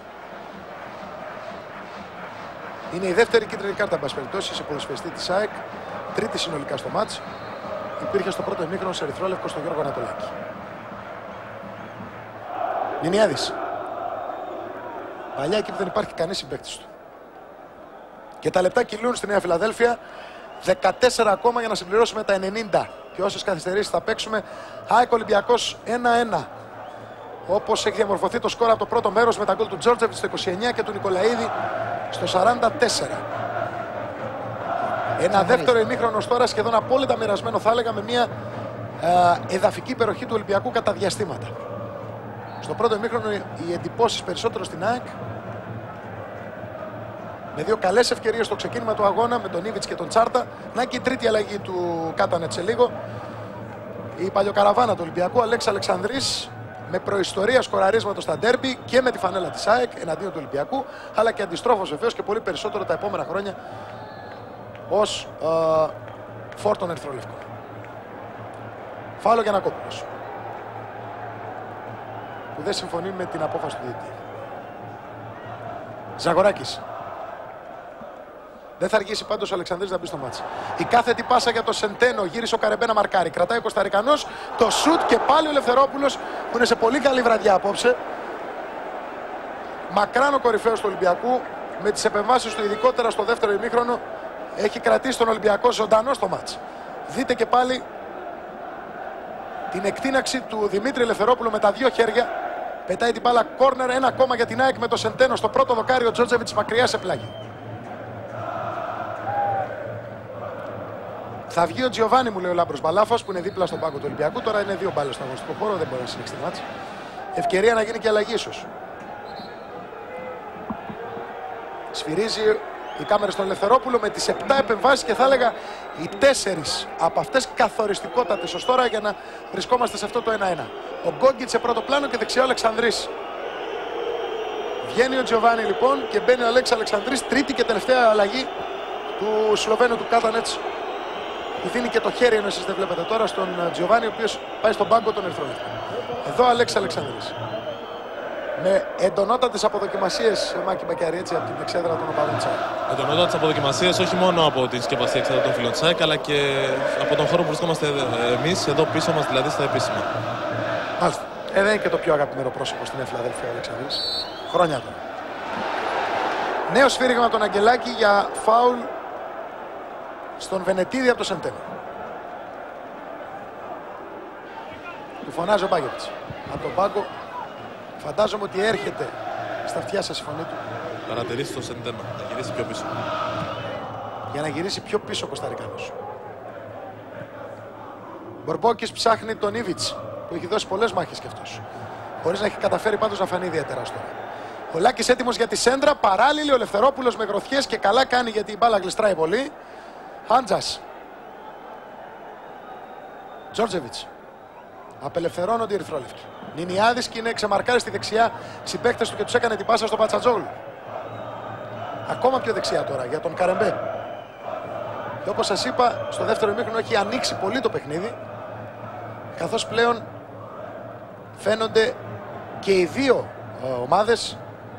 Είναι η δεύτερη κίτρινη κάρτα, εν πάση περιπτώσει, σε ποδοσφαιριστή της ΑΕΚ. Τρίτη συνολικά στο μάτς. Υπήρχε στο πρώτο ημίχρονο σε ερυθρόλευκο στον Γιώργο Ανατολάκη. Νινιάδης. Παλιά εκεί που δεν υπάρχει κανείς συμπαίκτης του. Και τα λεπτά κυλούν στη Νέα Φιλαδέλφια. 14 ακόμα για να συμπληρώσουμε τα 90. Και όσες καθυστερήσεις θα παίξουμε. ΑΕΚ Ολυμπιακός 1-1. Όπως έχει διαμορφωθεί το σκορ από το πρώτο μέρος με τα γκολ του Τζόρτζεβιτς στο 29 και του Νικολαίδη στο 44. Ένα δεύτερο ημίχρονο τώρα σχεδόν απόλυτα μοιρασμένο, θα έλεγα, με μια εδαφική υπεροχή του Ολυμπιακού κατά διαστήματα. Στο πρώτο ημίχρονο οι εντυπώσεις περισσότερο στην ΑΕΚ, με δύο καλές ευκαιρίες στο ξεκίνημα του αγώνα με τον Ήβιτς και τον Τσάρτα. Να και η τρίτη αλλαγή του Κάτανετ σε λίγο. Η παλιοκαραβάνα του Ολυμπιακού, Αλέξη Αλεξανδρής, με προϊστορία σκοραρίσματος στα ντέρμπι και με τη φανέλα της ΑΕΚ εναντίον του Ολυμπιακού, αλλά και αντιστρόφως βεβαίως και πολύ περισσότερο τα επόμενα χρόνια ως φόρτων ερυθρόλευκων. Φάουλο Γιαννακόπουλος, που δεν συμφωνεί με την απόφαση του διαιτητή. Ζαγοράκης. Δεν θα αργήσει πάντως ο Αλεξανδρής να μπει στο μάτς. Η κάθετη πάσα για το Σεντένο. Γύρισε ο Καρεμπέ να μαρκάρει. Κρατάει ο Κωνσταρικανός. Το σουτ και πάλι ο Ελευθερόπουλος που είναι σε πολύ καλή βραδιά απόψε. Μακράν ο κορυφαίος του Ολυμπιακού. Με τις επεμβάσεις του, ειδικότερα στο δεύτερο ημίχρονο, έχει κρατήσει τον Ολυμπιακό ζωντανό στο μάτς. Δείτε και πάλι την εκτείναξη του Δημήτρη Ελευθερόπουλου με τα δύο χέρια. Πετάει την μπάλα κόρνερ. Ένα ακόμα για την ΑΕΚ με το Σεντένο στο πρώτο δοκάρι. Ο Τζόρτζεβιτς μακριά σε πλάγι. Θα βγει ο Τζιοβάνι, μου λέει ο Λάμπρος Μπαλάφος, που είναι δίπλα στον πάγκο του Ολυμπιακού. Τώρα είναι δύο μπάλες στον αγωνιστικό χώρο, δεν μπορεί να συνεχίσει τη μάτς. Ευκαιρία να γίνει και αλλαγή ίσως. Σφυρίζει η κάμερα στον Ελευθερόπουλο με τις 7 επεμβάσεις και θα έλεγα οι 4 από αυτές καθοριστικότατες ως τώρα για να βρισκόμαστε σε αυτό το 1-1. Ο Γκόγκιτ σε πρώτο πλάνο και δεξιά ο Αλεξανδρής. Βγαίνει ο Τζιοβάνι λοιπόν και μπαίνει ο Αλέξης Αλεξανδρής, τρίτη και τελευταία αλλαγή του Σλοβαίνου του Κάτανετς. Που δίνει και το χέρι, ενώ εσείς δεν βλέπετε τώρα, στον Τζιοβάνι, ο οποίος πάει στον πάγκο των ερυθρόλευκων. Εδώ Αλέξης Αλεξανδρής. Με εντονότατες αποδοκιμασίες, Μάκη Μπακιάρη, έτσι, από την εξέδρα των οπαδών της ΑΕΚ. Εντονότατες αποδοκιμασίες όχι μόνο από τη σκεπαστή εξέδρα των φίλων της ΑΕΚ, αλλά και από τον χώρο που βρισκόμαστε εμείς, εδώ πίσω μας, δηλαδή στα επίσημα. Μάλιστα. Δεν είναι και το πιο αγαπημένο πρόσωπο στην Φιλαδέλφια ο Αλεξανδρής. Χρόνια τώρα. Νέο σφύριγμα τον Αγγελάκη για φάουλ στον Βενετίδη από το Σεντένο. Του φωνάζει ο Μπάκεβιτς από τον πάγκο. Φαντάζομαι ότι έρχεται στα αυτιά σας η φωνή του. Παρατηρήσει το Σεντένο, να γυρίσει πιο πίσω. Για να γυρίσει πιο πίσω ο Κωνσταρικάνος. Μπορμπόκης ψάχνει τον Ήβιτς, που έχει δώσει πολλές μάχες κι αυτός. Χωρίς να έχει καταφέρει πάντως να φανεί ιδιαίτερα τώρα. Ο Λάκης έτοιμος για τη σέντρα. Παράλληλη ο Ελευθερόπουλος με γροθιές και καλά κάνει γιατί η μπάλα γλιστράει πολύ. Άντζας. Τζόρτζεβιτς. Απελευθερώνονται οι ερυθρόλευκοι. Νινιάδης και είναι ξεμαρκάρει στη δεξιά συμπαίκτες του και τους έκανε την πάσα στον Πατσατζόγλου. Ακόμα πιο δεξιά τώρα για τον Καρεμπέ. Και όπως σας είπα, στο δεύτερο ημίχρονο έχει ανοίξει πολύ το παιχνίδι, καθώς πλέον φαίνονται και οι δύο ομάδες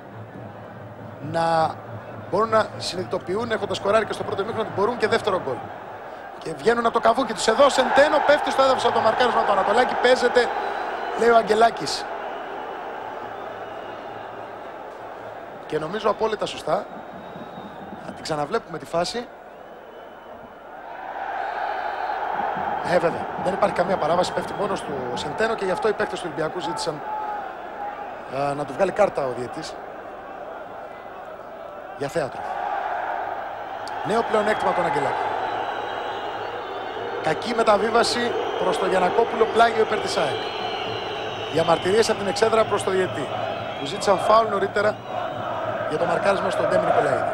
να μπορούν να συνειδητοποιούν, έχοντας σκοράρει και στο πρώτο ημίχρονο, ότι μπορούν και δεύτερο γκολ. Και βγαίνουν από το καβούκι τους. Εδώ Σεντένο πέφτει στο έδαφος από το μαρκάρισμα του Ανατολάκη. Παίζεται, λέει ο Αγγελάκης. Και νομίζω απόλυτα σωστά. Θα την ξαναβλέπουμε τη φάση. Βέβαια, δεν υπάρχει καμία παράβαση, πέφτει μόνος του ο Σεντένο και γι' αυτό οι παίκτες του Ολυμπιακού ζήτησαν να του βγάλει κάρτα ο διαιτής για θέατρο. Νέο πλεονέκτημα από τον Αγγελάκη. Κακή μεταβίβαση προς το Γιαννακόπουλο, πλάγιο υπέρ της ΑΕΚ. Διαμαρτυρίες από την εξέδρα προς το διαιτή, που ζήτησαν φάουλ νωρίτερα για το μαρκάρισμα στον Ντέμι Νικολαίδη.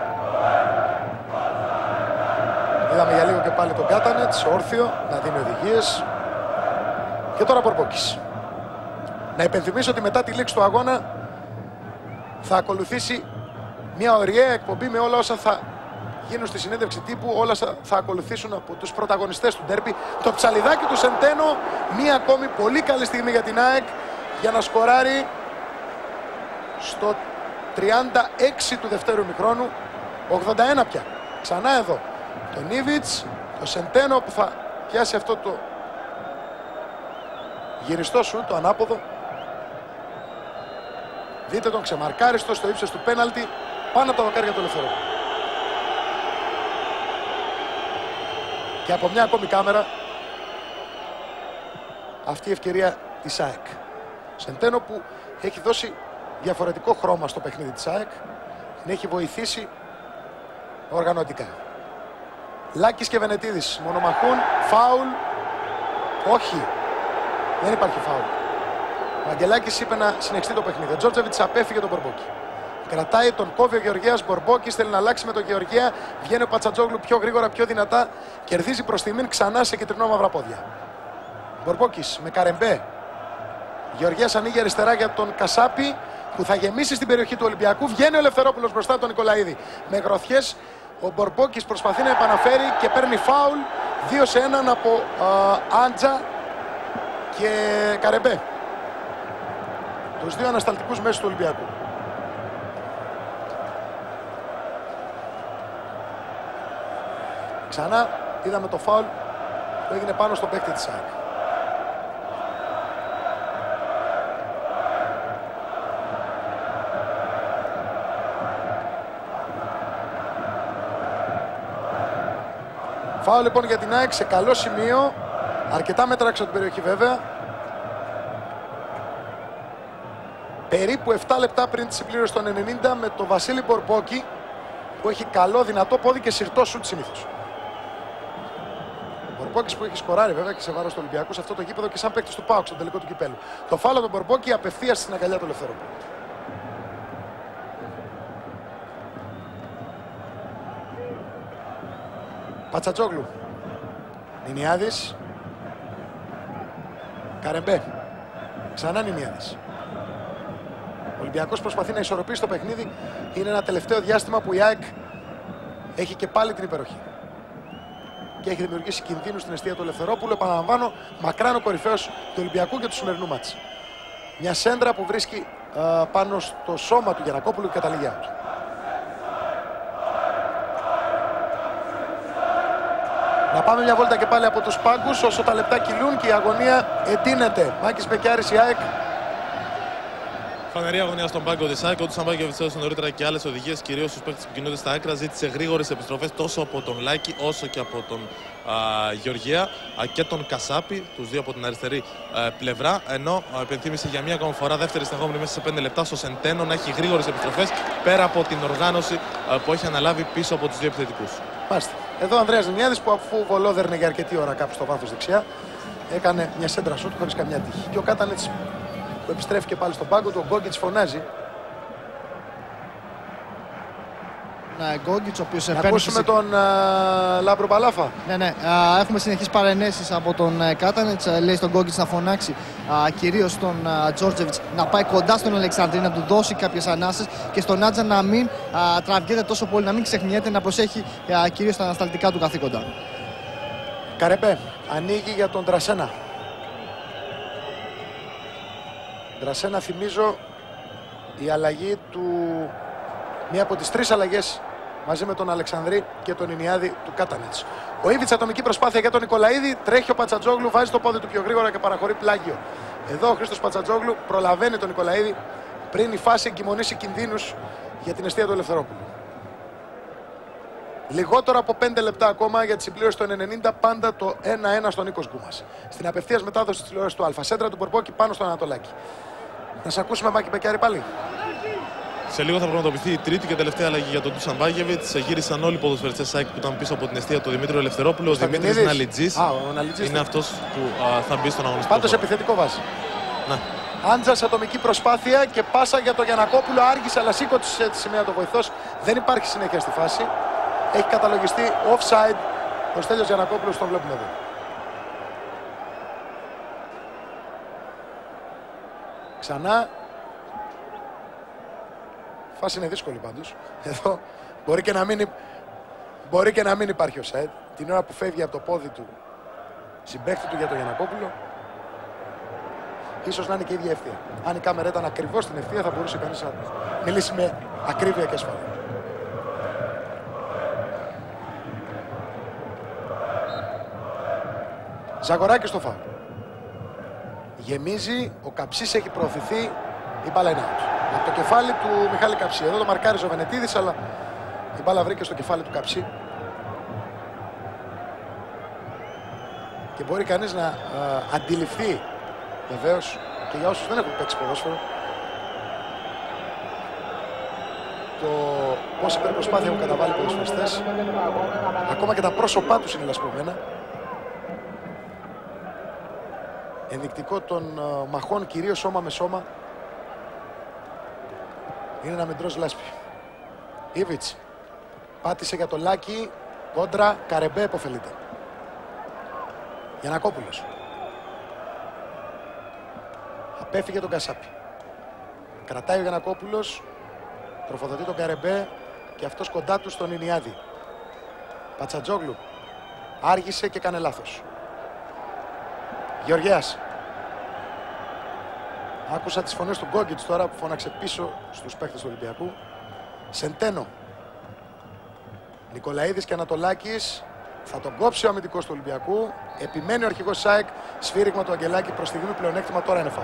Είδαμε για λίγο και πάλι τον Κάτανετς, όρθιο, να δίνει οδηγίες. Και τώρα Μπορμπόκης. Να υπενθυμίσω ότι μετά τη λήξη του αγώνα θα ακολουθήσει μια ωριαία εκπομπή με όλα όσα θα γίνουν στη συνέντευξη τύπου, όλα θα ακολουθήσουν από τους πρωταγωνιστές του ντέρμπι. Το ψαλιδάκι του Σεντένο, μία ακόμη πολύ καλή στιγμή για την ΑΕΚ για να σκοράρει στο 36 του δευτέρου ημιχρόνου, 81 πια. Ξανά εδώ, το Νίβιτς, το Σεντένο που θα πιάσει αυτό το γυριστό σου, το ανάποδο. Δείτε τον ξεμαρκάριστο στο ύψος του πέναλτι, πάνω από τα δοκάρια του Ελευθερόπουλου. Και από μια ακόμη κάμερα αυτή η ευκαιρία της ΑΕΚ. Σεντένο που έχει δώσει διαφορετικό χρώμα στο παιχνίδι της ΑΕΚ, την έχει βοηθήσει οργανωτικά. Λάκης και Βενετίδης μονομαχούν, φάουλ, όχι, δεν υπάρχει φάουλ. Ο Αγγελάκης είπε να συνεχιστεί το παιχνίδι. Ο Τζόρτζεβιτς απέφυγε τον Μπορμπόκη. Κρατάει, τον κόβει ο Γεωργίας. Μπορμπόκης θέλει να αλλάξει με τον Γεωργία. Βγαίνει ο Πατσατζόγλου πιο γρήγορα, πιο δυνατά. Κερδίζει προς τιμήν ξανά σε κυτρινό μαύρα πόδια. Μπορμπόκης με Καρεμπέ. Γεωργίας ανοίγει αριστερά για τον Κασάπη που θα γεμίσει στην περιοχή του Ολυμπιακού. Βγαίνει ο Ελευθερόπουλος μπροστά από τον Νικολαίδη. Με γροθιές ο Μπορμπόκης προσπαθεί να επαναφέρει και παίρνει φάουλ. 2-1 από Άντζα και Καρεμπέ. Τους δύο ανασταλτικούς μέσους του Ολυμπιακού. Ξανά είδαμε το φάουλ που έγινε πάνω στον παίκτη της ΑΕΚ. Φάουλ λοιπόν για την ΑΕΚ σε καλό σημείο. Αρκετά μέτρα έξω από την περιοχή βέβαια. Περίπου 7 λεπτά πριν τη συμπλήρωση των 90 με τον Βασίλη Μπορμπόκη που έχει καλό δυνατό πόδι και συρτό σουτ συνήθως. Ο Μπορμπόκης που έχει σκοράρει βέβαια και σε βάρος του Ολυμπιακού σε αυτό το γήπεδο και σαν παίκτης του ΠΑΟΚ στον τελικό του κυπέλου. Το φάουλ του Μπορμπόκη απευθείας στην αγκαλιά του Ελευθερόπουλου. Πατσατζόγλου. Νινιάδης. Καρεμπέ. Ξανά Νινιάδης. Ο Ολυμπιακός προσπαθεί να ισορροπήσει το παιχνίδι. Είναι ένα τελευταίο διάστημα που η ΑΕΚ έχει και πάλι την υπεροχή. Και έχει δημιουργήσει κινδύνους στην εστία του Ελευθερόπουλου. Επαναλαμβάνω, μακράν ο κορυφαίος του Ολυμπιακού και του σημερινού μάτς. Μια σέντρα που βρίσκει πάνω στο σώμα του Γιαννακόπουλου και καταλήγει out. Να πάμε μια βόλτα και πάλι από τους πάγκους όσο τα λεπτά κυλούν και η αγωνία εντείνεται. Μάκης Μπεκιάρης, η ΑΕΚ. Φανερή αγωνία στον πάγκο της ΑΕΚ. Ο Τσαμπάκεβιτς έδωσε νωρίτερα και άλλες οδηγίες, κυρίως στους παίκτες που κινούνται στα άκρα. Ζήτησε γρήγορες επιστροφές τόσο από τον Λάκη όσο και από τον Γεωργία και τον Κασάπη, τους δύο από την αριστερή πλευρά. Ενώ επενθύμησε για μία ακόμα φορά, δεύτερη στεγόμενη μέσα σε 5 λεπτά, στο Σεντένο να έχει γρήγορες επιστροφές πέρα από την οργάνωση που έχει αναλάβει πίσω από τους δύο επιθετικούς. Μάλιστα. Εδώ ο Ανδρέας Νινιάδης που αφού βολόδερνε για αρκετή ώρα κάπου στο βάθος δεξιά, έκανε μια σέντρα σούτ χωρίς καμιά τύχη. Και ο Κάτανετς που επιστρέφει και πάλι στον πάγκο του, ο Γκόγκιτς φωνάζει. Ναι, Γκόγκιτς, ο οποίος Να ακούσουμε τον Λάμπρο Μπαλάφα. Ναι. Έχουμε συνεχείς παρενέσεις από τον Κάτανετς. Λέει στον Γκόγκιτς να φωνάξει κυρίως τον Τζόρτζεβιτς να πάει κοντά στον Αλεξανδρή, να του δώσει κάποιες ανάσες και στον Άτζα να μην τραβιέται τόσο πολύ, να μην ξεχνιέται, να προσέχει κυρίως τα ανασταλτικά του καθήκοντα. Καρεμπέ ανοίγει για τον Ντρασένα. Ντρασένα, θυμίζω, η αλλαγή του, μία από τις 3 αλλαγές μαζί με τον Αλεξανδρή και τον Ινιάδη του Κάτανετς. Ο Ήβιτς, ατομική προσπάθεια για τον Νικολαίδη. Τρέχει ο Πατσατζόγλου, βάζει το πόδι του πιο γρήγορα και παραχωρεί πλάγιο. Εδώ ο Χρήστος Πατσατζόγλου προλαβαίνει τον Νικολαίδη πριν η φάση εγκυμονήσει κινδύνους για την εστία του Ελευθερόπουλου. Λιγότερο από 5 λεπτά ακόμα για τη συμπλήρωση των 90, πάντα το 1-1 στον Νίκος Γκούμας. Στην απευθείας μετάδοση της τηλεόρασης του Αλφα. Σέντρα του Μπορμπόκη πάνω στον Ανατολάκη. Να σε ακούσουμε, Μάκη Μπεκιάρη, πάλι. Σε λίγο θα πραγματοποιηθεί η τρίτη και τελευταία αλλαγή για τον Ντούσαν Μπάγεβιτς. Γύρισαν όλοι οι ποδοσφαιριστές ΑΕΚ που ήταν πίσω από την εστία του Δημήτρη Ελευθερόπουλου. Ο Δημήτρης Ναλιτζής είναι αυτός που θα μπει στον αγωνιστικό. Πάντως επιθετικό βάζει. Ναι. Άντζας, ατομική προσπάθεια και πάσα για τον Γιαννακόπουλο. Άργησε, αλλά σήκωσε τη σημαία το βοηθός. Δεν υπάρχει συνέχεια στη φάση. Έχει καταλογιστεί offside. Ο Στέλιος Γιαννακόπουλος, τον βλέπουμε εδώ. Ξανά. Φάση είναι δύσκολη πάντως. Εδώ μπορεί και να μην υπάρχει offside. Την ώρα που φεύγει από το πόδι του συμπαίχτη του για τον Γιαννακόπουλο, ίσως να είναι και η ίδια ευθεία. Αν η κάμερα ήταν ακριβώς στην ευθεία, θα μπορούσε κανείς να μιλήσει με ακρίβεια και ασφάλεια. Ζαγοράκη στο φάουλ. Γεμίζει, ο Καψής έχει προωθηθεί, η μπάλα είναι out. Από το κεφάλι του Μιχάλη Καψή. Εδώ το μαρκάριζε ο Βενετίδης, αλλά η μπάλα βρήκε στο κεφάλι του Καψή. Και μπορεί κανείς να αντιληφθεί, βεβαίως, και για όσους δεν έχουν παίξει ποδόσφαιρο, το πόση υπερπροσπάθεια έχουν καταβάλει οι ποδοσφαιριστές. Ακόμα και τα πρόσωπά τους είναι λασπωμένα. Ενδεικτικό των μαχών, κυρίως σώμα με σώμα, είναι να μετρώσει λάσπη. Ήβιτς πάτησε για το Λάκη, κόντρα, Καρεμπέ επωφελείται. Γιαννακόπουλος απέφυγε τον Κασάπη. Κρατάει ο Γιαννακόπουλος, τροφοδοτεί τον Καρεμπέ και αυτός κοντά του στον Ινιάδη. Πατσατζόγλου άργησε και έκανε λάθος. Γεωργιάς. Άκουσα τις φωνές του Γκόγκιτς τώρα που φώναξε πίσω στους παίκτες του Ολυμπιακού. Σεντένο. Νικολαίδης και Ανατολάκης. Θα τον κόψει ο αμυντικός του Ολυμπιακού. Επιμένει ο αρχηγός ΣΑΕΚ. Σφύριγμα του Αγγελάκη, προς στιγμή πλεονέκτημα, τώρα είναι φάουλ.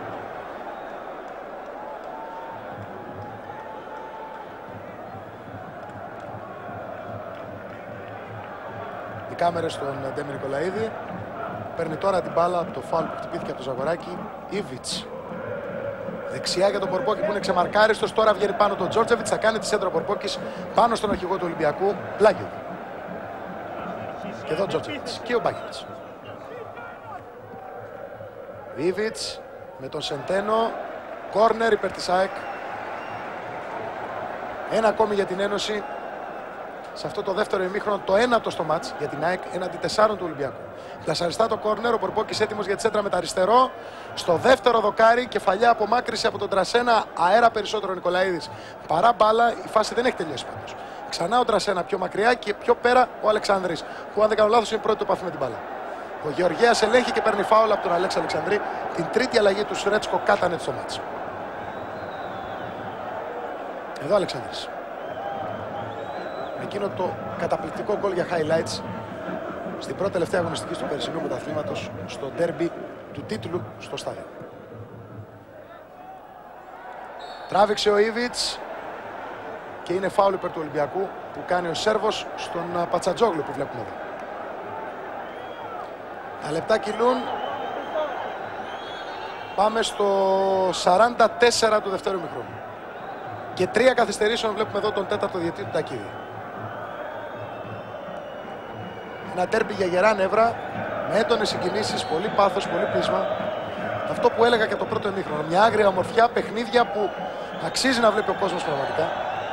Οι κάμερες στον Ντέμι Νικολαίδη. Παίρνει τώρα την μπάλα από το φάουλ που χτυπήθηκε από το Ζαγοράκη. Ήβιτς. Δεξιά για τον Μπορμπόκη που είναι ξεμαρκάριστος. Τώρα βγαίνει πάνω τον Τζόρτζεβιτς. Θα κάνει τη σέντρα ο Μπορμπόκης πάνω στον αρχηγό του Ολυμπιακού. Πλάγιο. Και εδώ ο Τζόρτζεβιτς και ο Μπάγεβιτς. Ήβιτς με τον Σεντένο. Κόρνερ υπέρ της ΑΕΚ. Ένα ακόμη για την Ένωση. Σε αυτό το δεύτερο ημίχρονο, το ένατο στο μάτς για την ΑΕΚ έναντι 4 του Ολυμπιακού. Πλασαριστά το κόρνερ, ο Μπορμπόκης έτοιμος για τη σέντρα με τα αριστερό. Στο δεύτερο δοκάρι, κεφαλιά απομάκρυση από τον Τρασένα, αέρα περισσότερο ο Νικολαίδης. Παρά μπάλα, η φάση δεν έχει τελειώσει πάντως. Ξανά ο Τρασένα πιο μακριά και πιο πέρα ο Αλεξανδρής, που αν δεν κάνω λάθος είναι πρώτη επαφή με την μπάλα. Ο Γεωργέας ελέγχει και παίρνει φάουλ από τον Αλέξη Αλεξανδρή, την τρίτη αλλαγή του Σρέτσκο Κάτανετς στο μάτς. Εδώ ο Αλεξανδρής. Εκείνο το καταπληκτικό γκολ για highlights στην πρώτη τελευταία αγωνιστική του περσινού πρωταθλήματος στο ντέρμπι του τίτλου στο στάδιο. Τράβηξε ο Ήβιτς και είναι φάουλ υπέρ του Ολυμπιακού που κάνει ο Σέρβος στον Πατσατζόγλου που βλέπουμε εδώ. Τα λεπτά κυλούν. Πάμε στο 44 του δευτέρου ημιχρόνου. Και 3 καθυστερήσεων βλέπουμε εδώ τον τέταρτο διαιτητή του Τακίδη. Ένα ντέρμπι για γερά νεύρα. Με έντονες συγκινήσεις, πολύ πάθος, πολύ πείσμα. Αυτό που έλεγα και το πρώτο ημίχρονο. Μια άγρια ομορφιά, παιχνίδια που αξίζει να βλέπει ο κόσμος πραγματικά.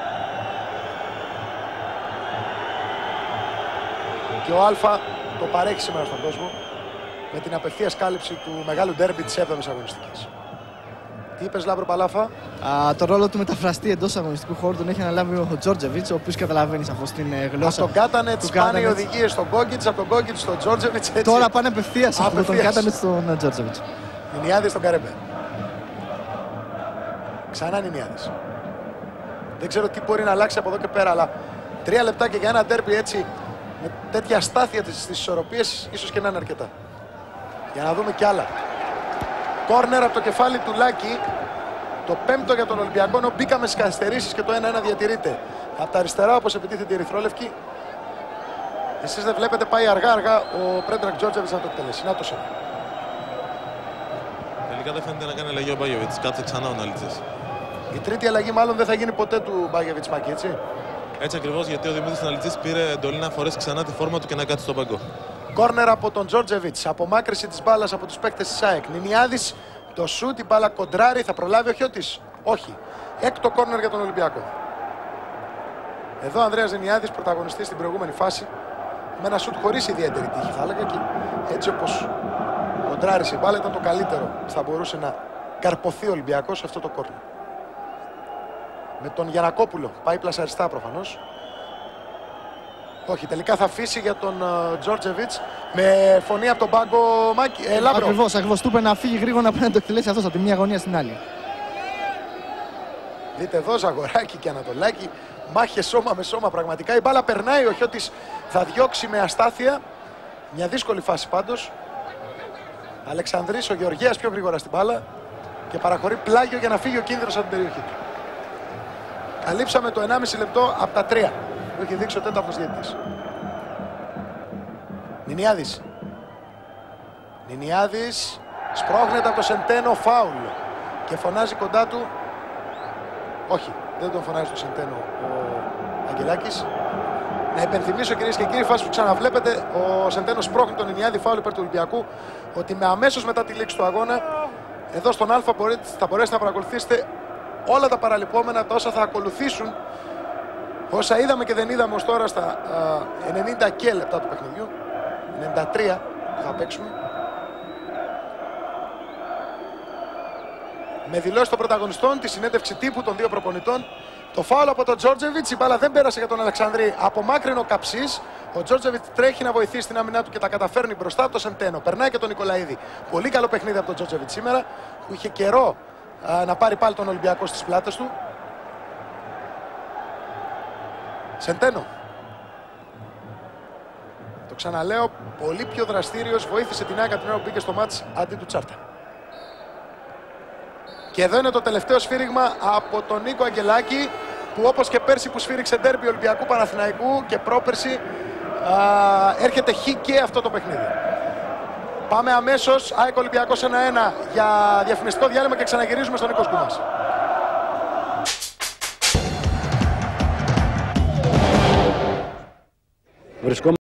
Και ο Αλφα το παρέχει σήμερα στον κόσμο με την απευθείας κάλυψη του μεγάλου ντέρμπι της 7ης αγωνιστικής. Τι είπες, Λάμπρο Παλάφα? Το ρόλο του μεταφραστή εντός αγωνιστικού χώρου τον έχει αναλάβει ο Τζόρτζεβιτς, ο οποίος καταλαβαίνει σαφώς την γλώσσα. Από τον Κάτανετς πάνε οι οδηγίες στον Γκόγκιτς, από τον Γκόγκιτς στον Τζόρτζεβιτς. Τώρα πάνε απευθείας από τον Κάτανετς στον Τζόρτζεβιτς. Νινιάδης στον Καρέμπε. Ξανά Νινιάδης. Δεν ξέρω τι μπορεί να αλλάξει από εδώ και πέρα, αλλά 3 λεπτάκια για ένα ντέρμπι έτσι, με τέτοια αστάθεια στις ισορροπίες, ίσως και να είναι αρκετά. Για να δούμε κι άλλα. Κόρνερ από το κεφάλι του Λάκη. Το 5ο για τον Ολυμπιακό. Μπήκαμε στις καθυστερήσεις και το 1-1 διατηρείται. Από τα αριστερά, όπως επιτίθεται η Ερυθρόλευκη. Εσείς δεν βλέπετε, πάει αργά-αργά ο Πρέντρακ Τζόρτζεβιτς να το εκτελέσει. Να το σε. Τελικά δεν φαίνεται να κάνει αλλαγή ο Μπάγεβιτς. Κάτσε ξανά ο αναλυτής. Η τρίτη αλλαγή μάλλον δεν θα γίνει ποτέ του Μπάγεβιτς, Μάκη, έτσι. Έτσι ακριβώς, γιατί ο Δημήτρης αναλυτής πήρε εντολή να φορέσει ξανά τη φόρμα του και να κάτσει στον πάγκο. Κόρνερ από τον Τζόρτζεβιτς. Απομάκρυση της μπάλας από τους παίκτες της ΑΕΚ. Νινιάδης, το σουτ, η μπάλα κοντράρει. Θα προλάβει ο Χιώτης? Όχι. Έκτο κόρνερ για τον Ολυμπιακό. Εδώ ο Ανδρέας Νινιάδης, πρωταγωνιστής στην προηγούμενη φάση. Με ένα σουτ χωρίς ιδιαίτερη τύχη, θα έλεγα, και έτσι όπως κοντράρισε η μπάλα ήταν το καλύτερο που θα μπορούσε να καρποθεί ο Ολυμπιακός σε αυτό το κόρνερ. Με τον Γιαννακόπουλο. Πάει πλασαριστά προφανώς. Όχι, τελικά θα αφήσει για τον Τζόρτζεβιτς με φωνή από τον πάγκο. Λάμπρο. Ακριβώς. Του είπε να φύγει γρήγορα να το εκτελέσει αυτός από τη μία γωνία στην άλλη. Δείτε εδώ Ζαγοράκη και Ανατολάκη. Μάχες σώμα με σώμα πραγματικά. Η μπάλα περνάει, ο Χιώτης θα διώξει με αστάθεια. Μια δύσκολη φάση πάντως. Αλεξανδρής, ο Γεωργέας πιο γρήγορα στην μπάλα και παραχωρεί πλάγιο για να φύγει ο κίνδυνος από την περιοχή του. Καλύψαμε το 1,5 λεπτό από τα 3 που έχει δείξει ο τέταρτος διαιτητής. Νινιάδης. Νινιάδης σπρώχνεται από το Σεντένο, φάουλ. Και φωνάζει κοντά του. Όχι, δεν τον φωνάζει το Σεντένο ο Αγγελάκης. Να υπενθυμίσω, κυρίες και κύριοι, φάση που ξαναβλέπετε, ο Σεντένο σπρώχνει τον Νινιάδη, φάουλ υπέρ του Ολυμπιακού, ότι με αμέσως μετά τη λήξη του αγώνα, εδώ στον Α θα μπορέσετε να παρακολουθήσετε όλα τα παραλειπόμενα, τα όσα θα ακολουθήσουν, όσα είδαμε και δεν είδαμε ως τώρα στα 90 και λεπτά του παιχνιδιού, 93 που θα παίξουμε. Με δηλώσεις των πρωταγωνιστών, τη συνέντευξη τύπου των δύο προπονητών, το φάουλ από τον Τζόρτζεβιτς, η μπάλα δεν πέρασε για τον Αλεξανδρή, απομάκρυνε ο Καψής. Ο Τζόρτζεβιτς τρέχει να βοηθήσει την άμυνά του και τα καταφέρνει μπροστά από το Σεντένο. Περνάει και τον Νικολαίδη. Πολύ καλό παιχνίδι από τον Τζόρτζεβιτς σήμερα, που είχε καιρό να πάρει πάλι τον Ολυμπιακό στις πλάτες του. Σεντένο. Το ξαναλέω, πολύ πιο δραστήριος, βοήθησε την ΑΕΚ την ώρα που μπήκε στο μάτς αντί του Τσάρτα. Και εδώ είναι το τελευταίο σφύριγμα από τον Νίκο Αγγελάκη, που όπως και πέρσι που σφύριξε ντέρμπι Ολυμπιακού Παναθηναϊκού και πρόπερσι, έρχεται χ και αυτό το παιχνίδι. Πάμε αμέσως, ΑΕΚ Ολυμπιακός 1-1 για διαφημιστικό διάλειμμα και ξαναγυρίζουμε στον Νίκο Γκούμας.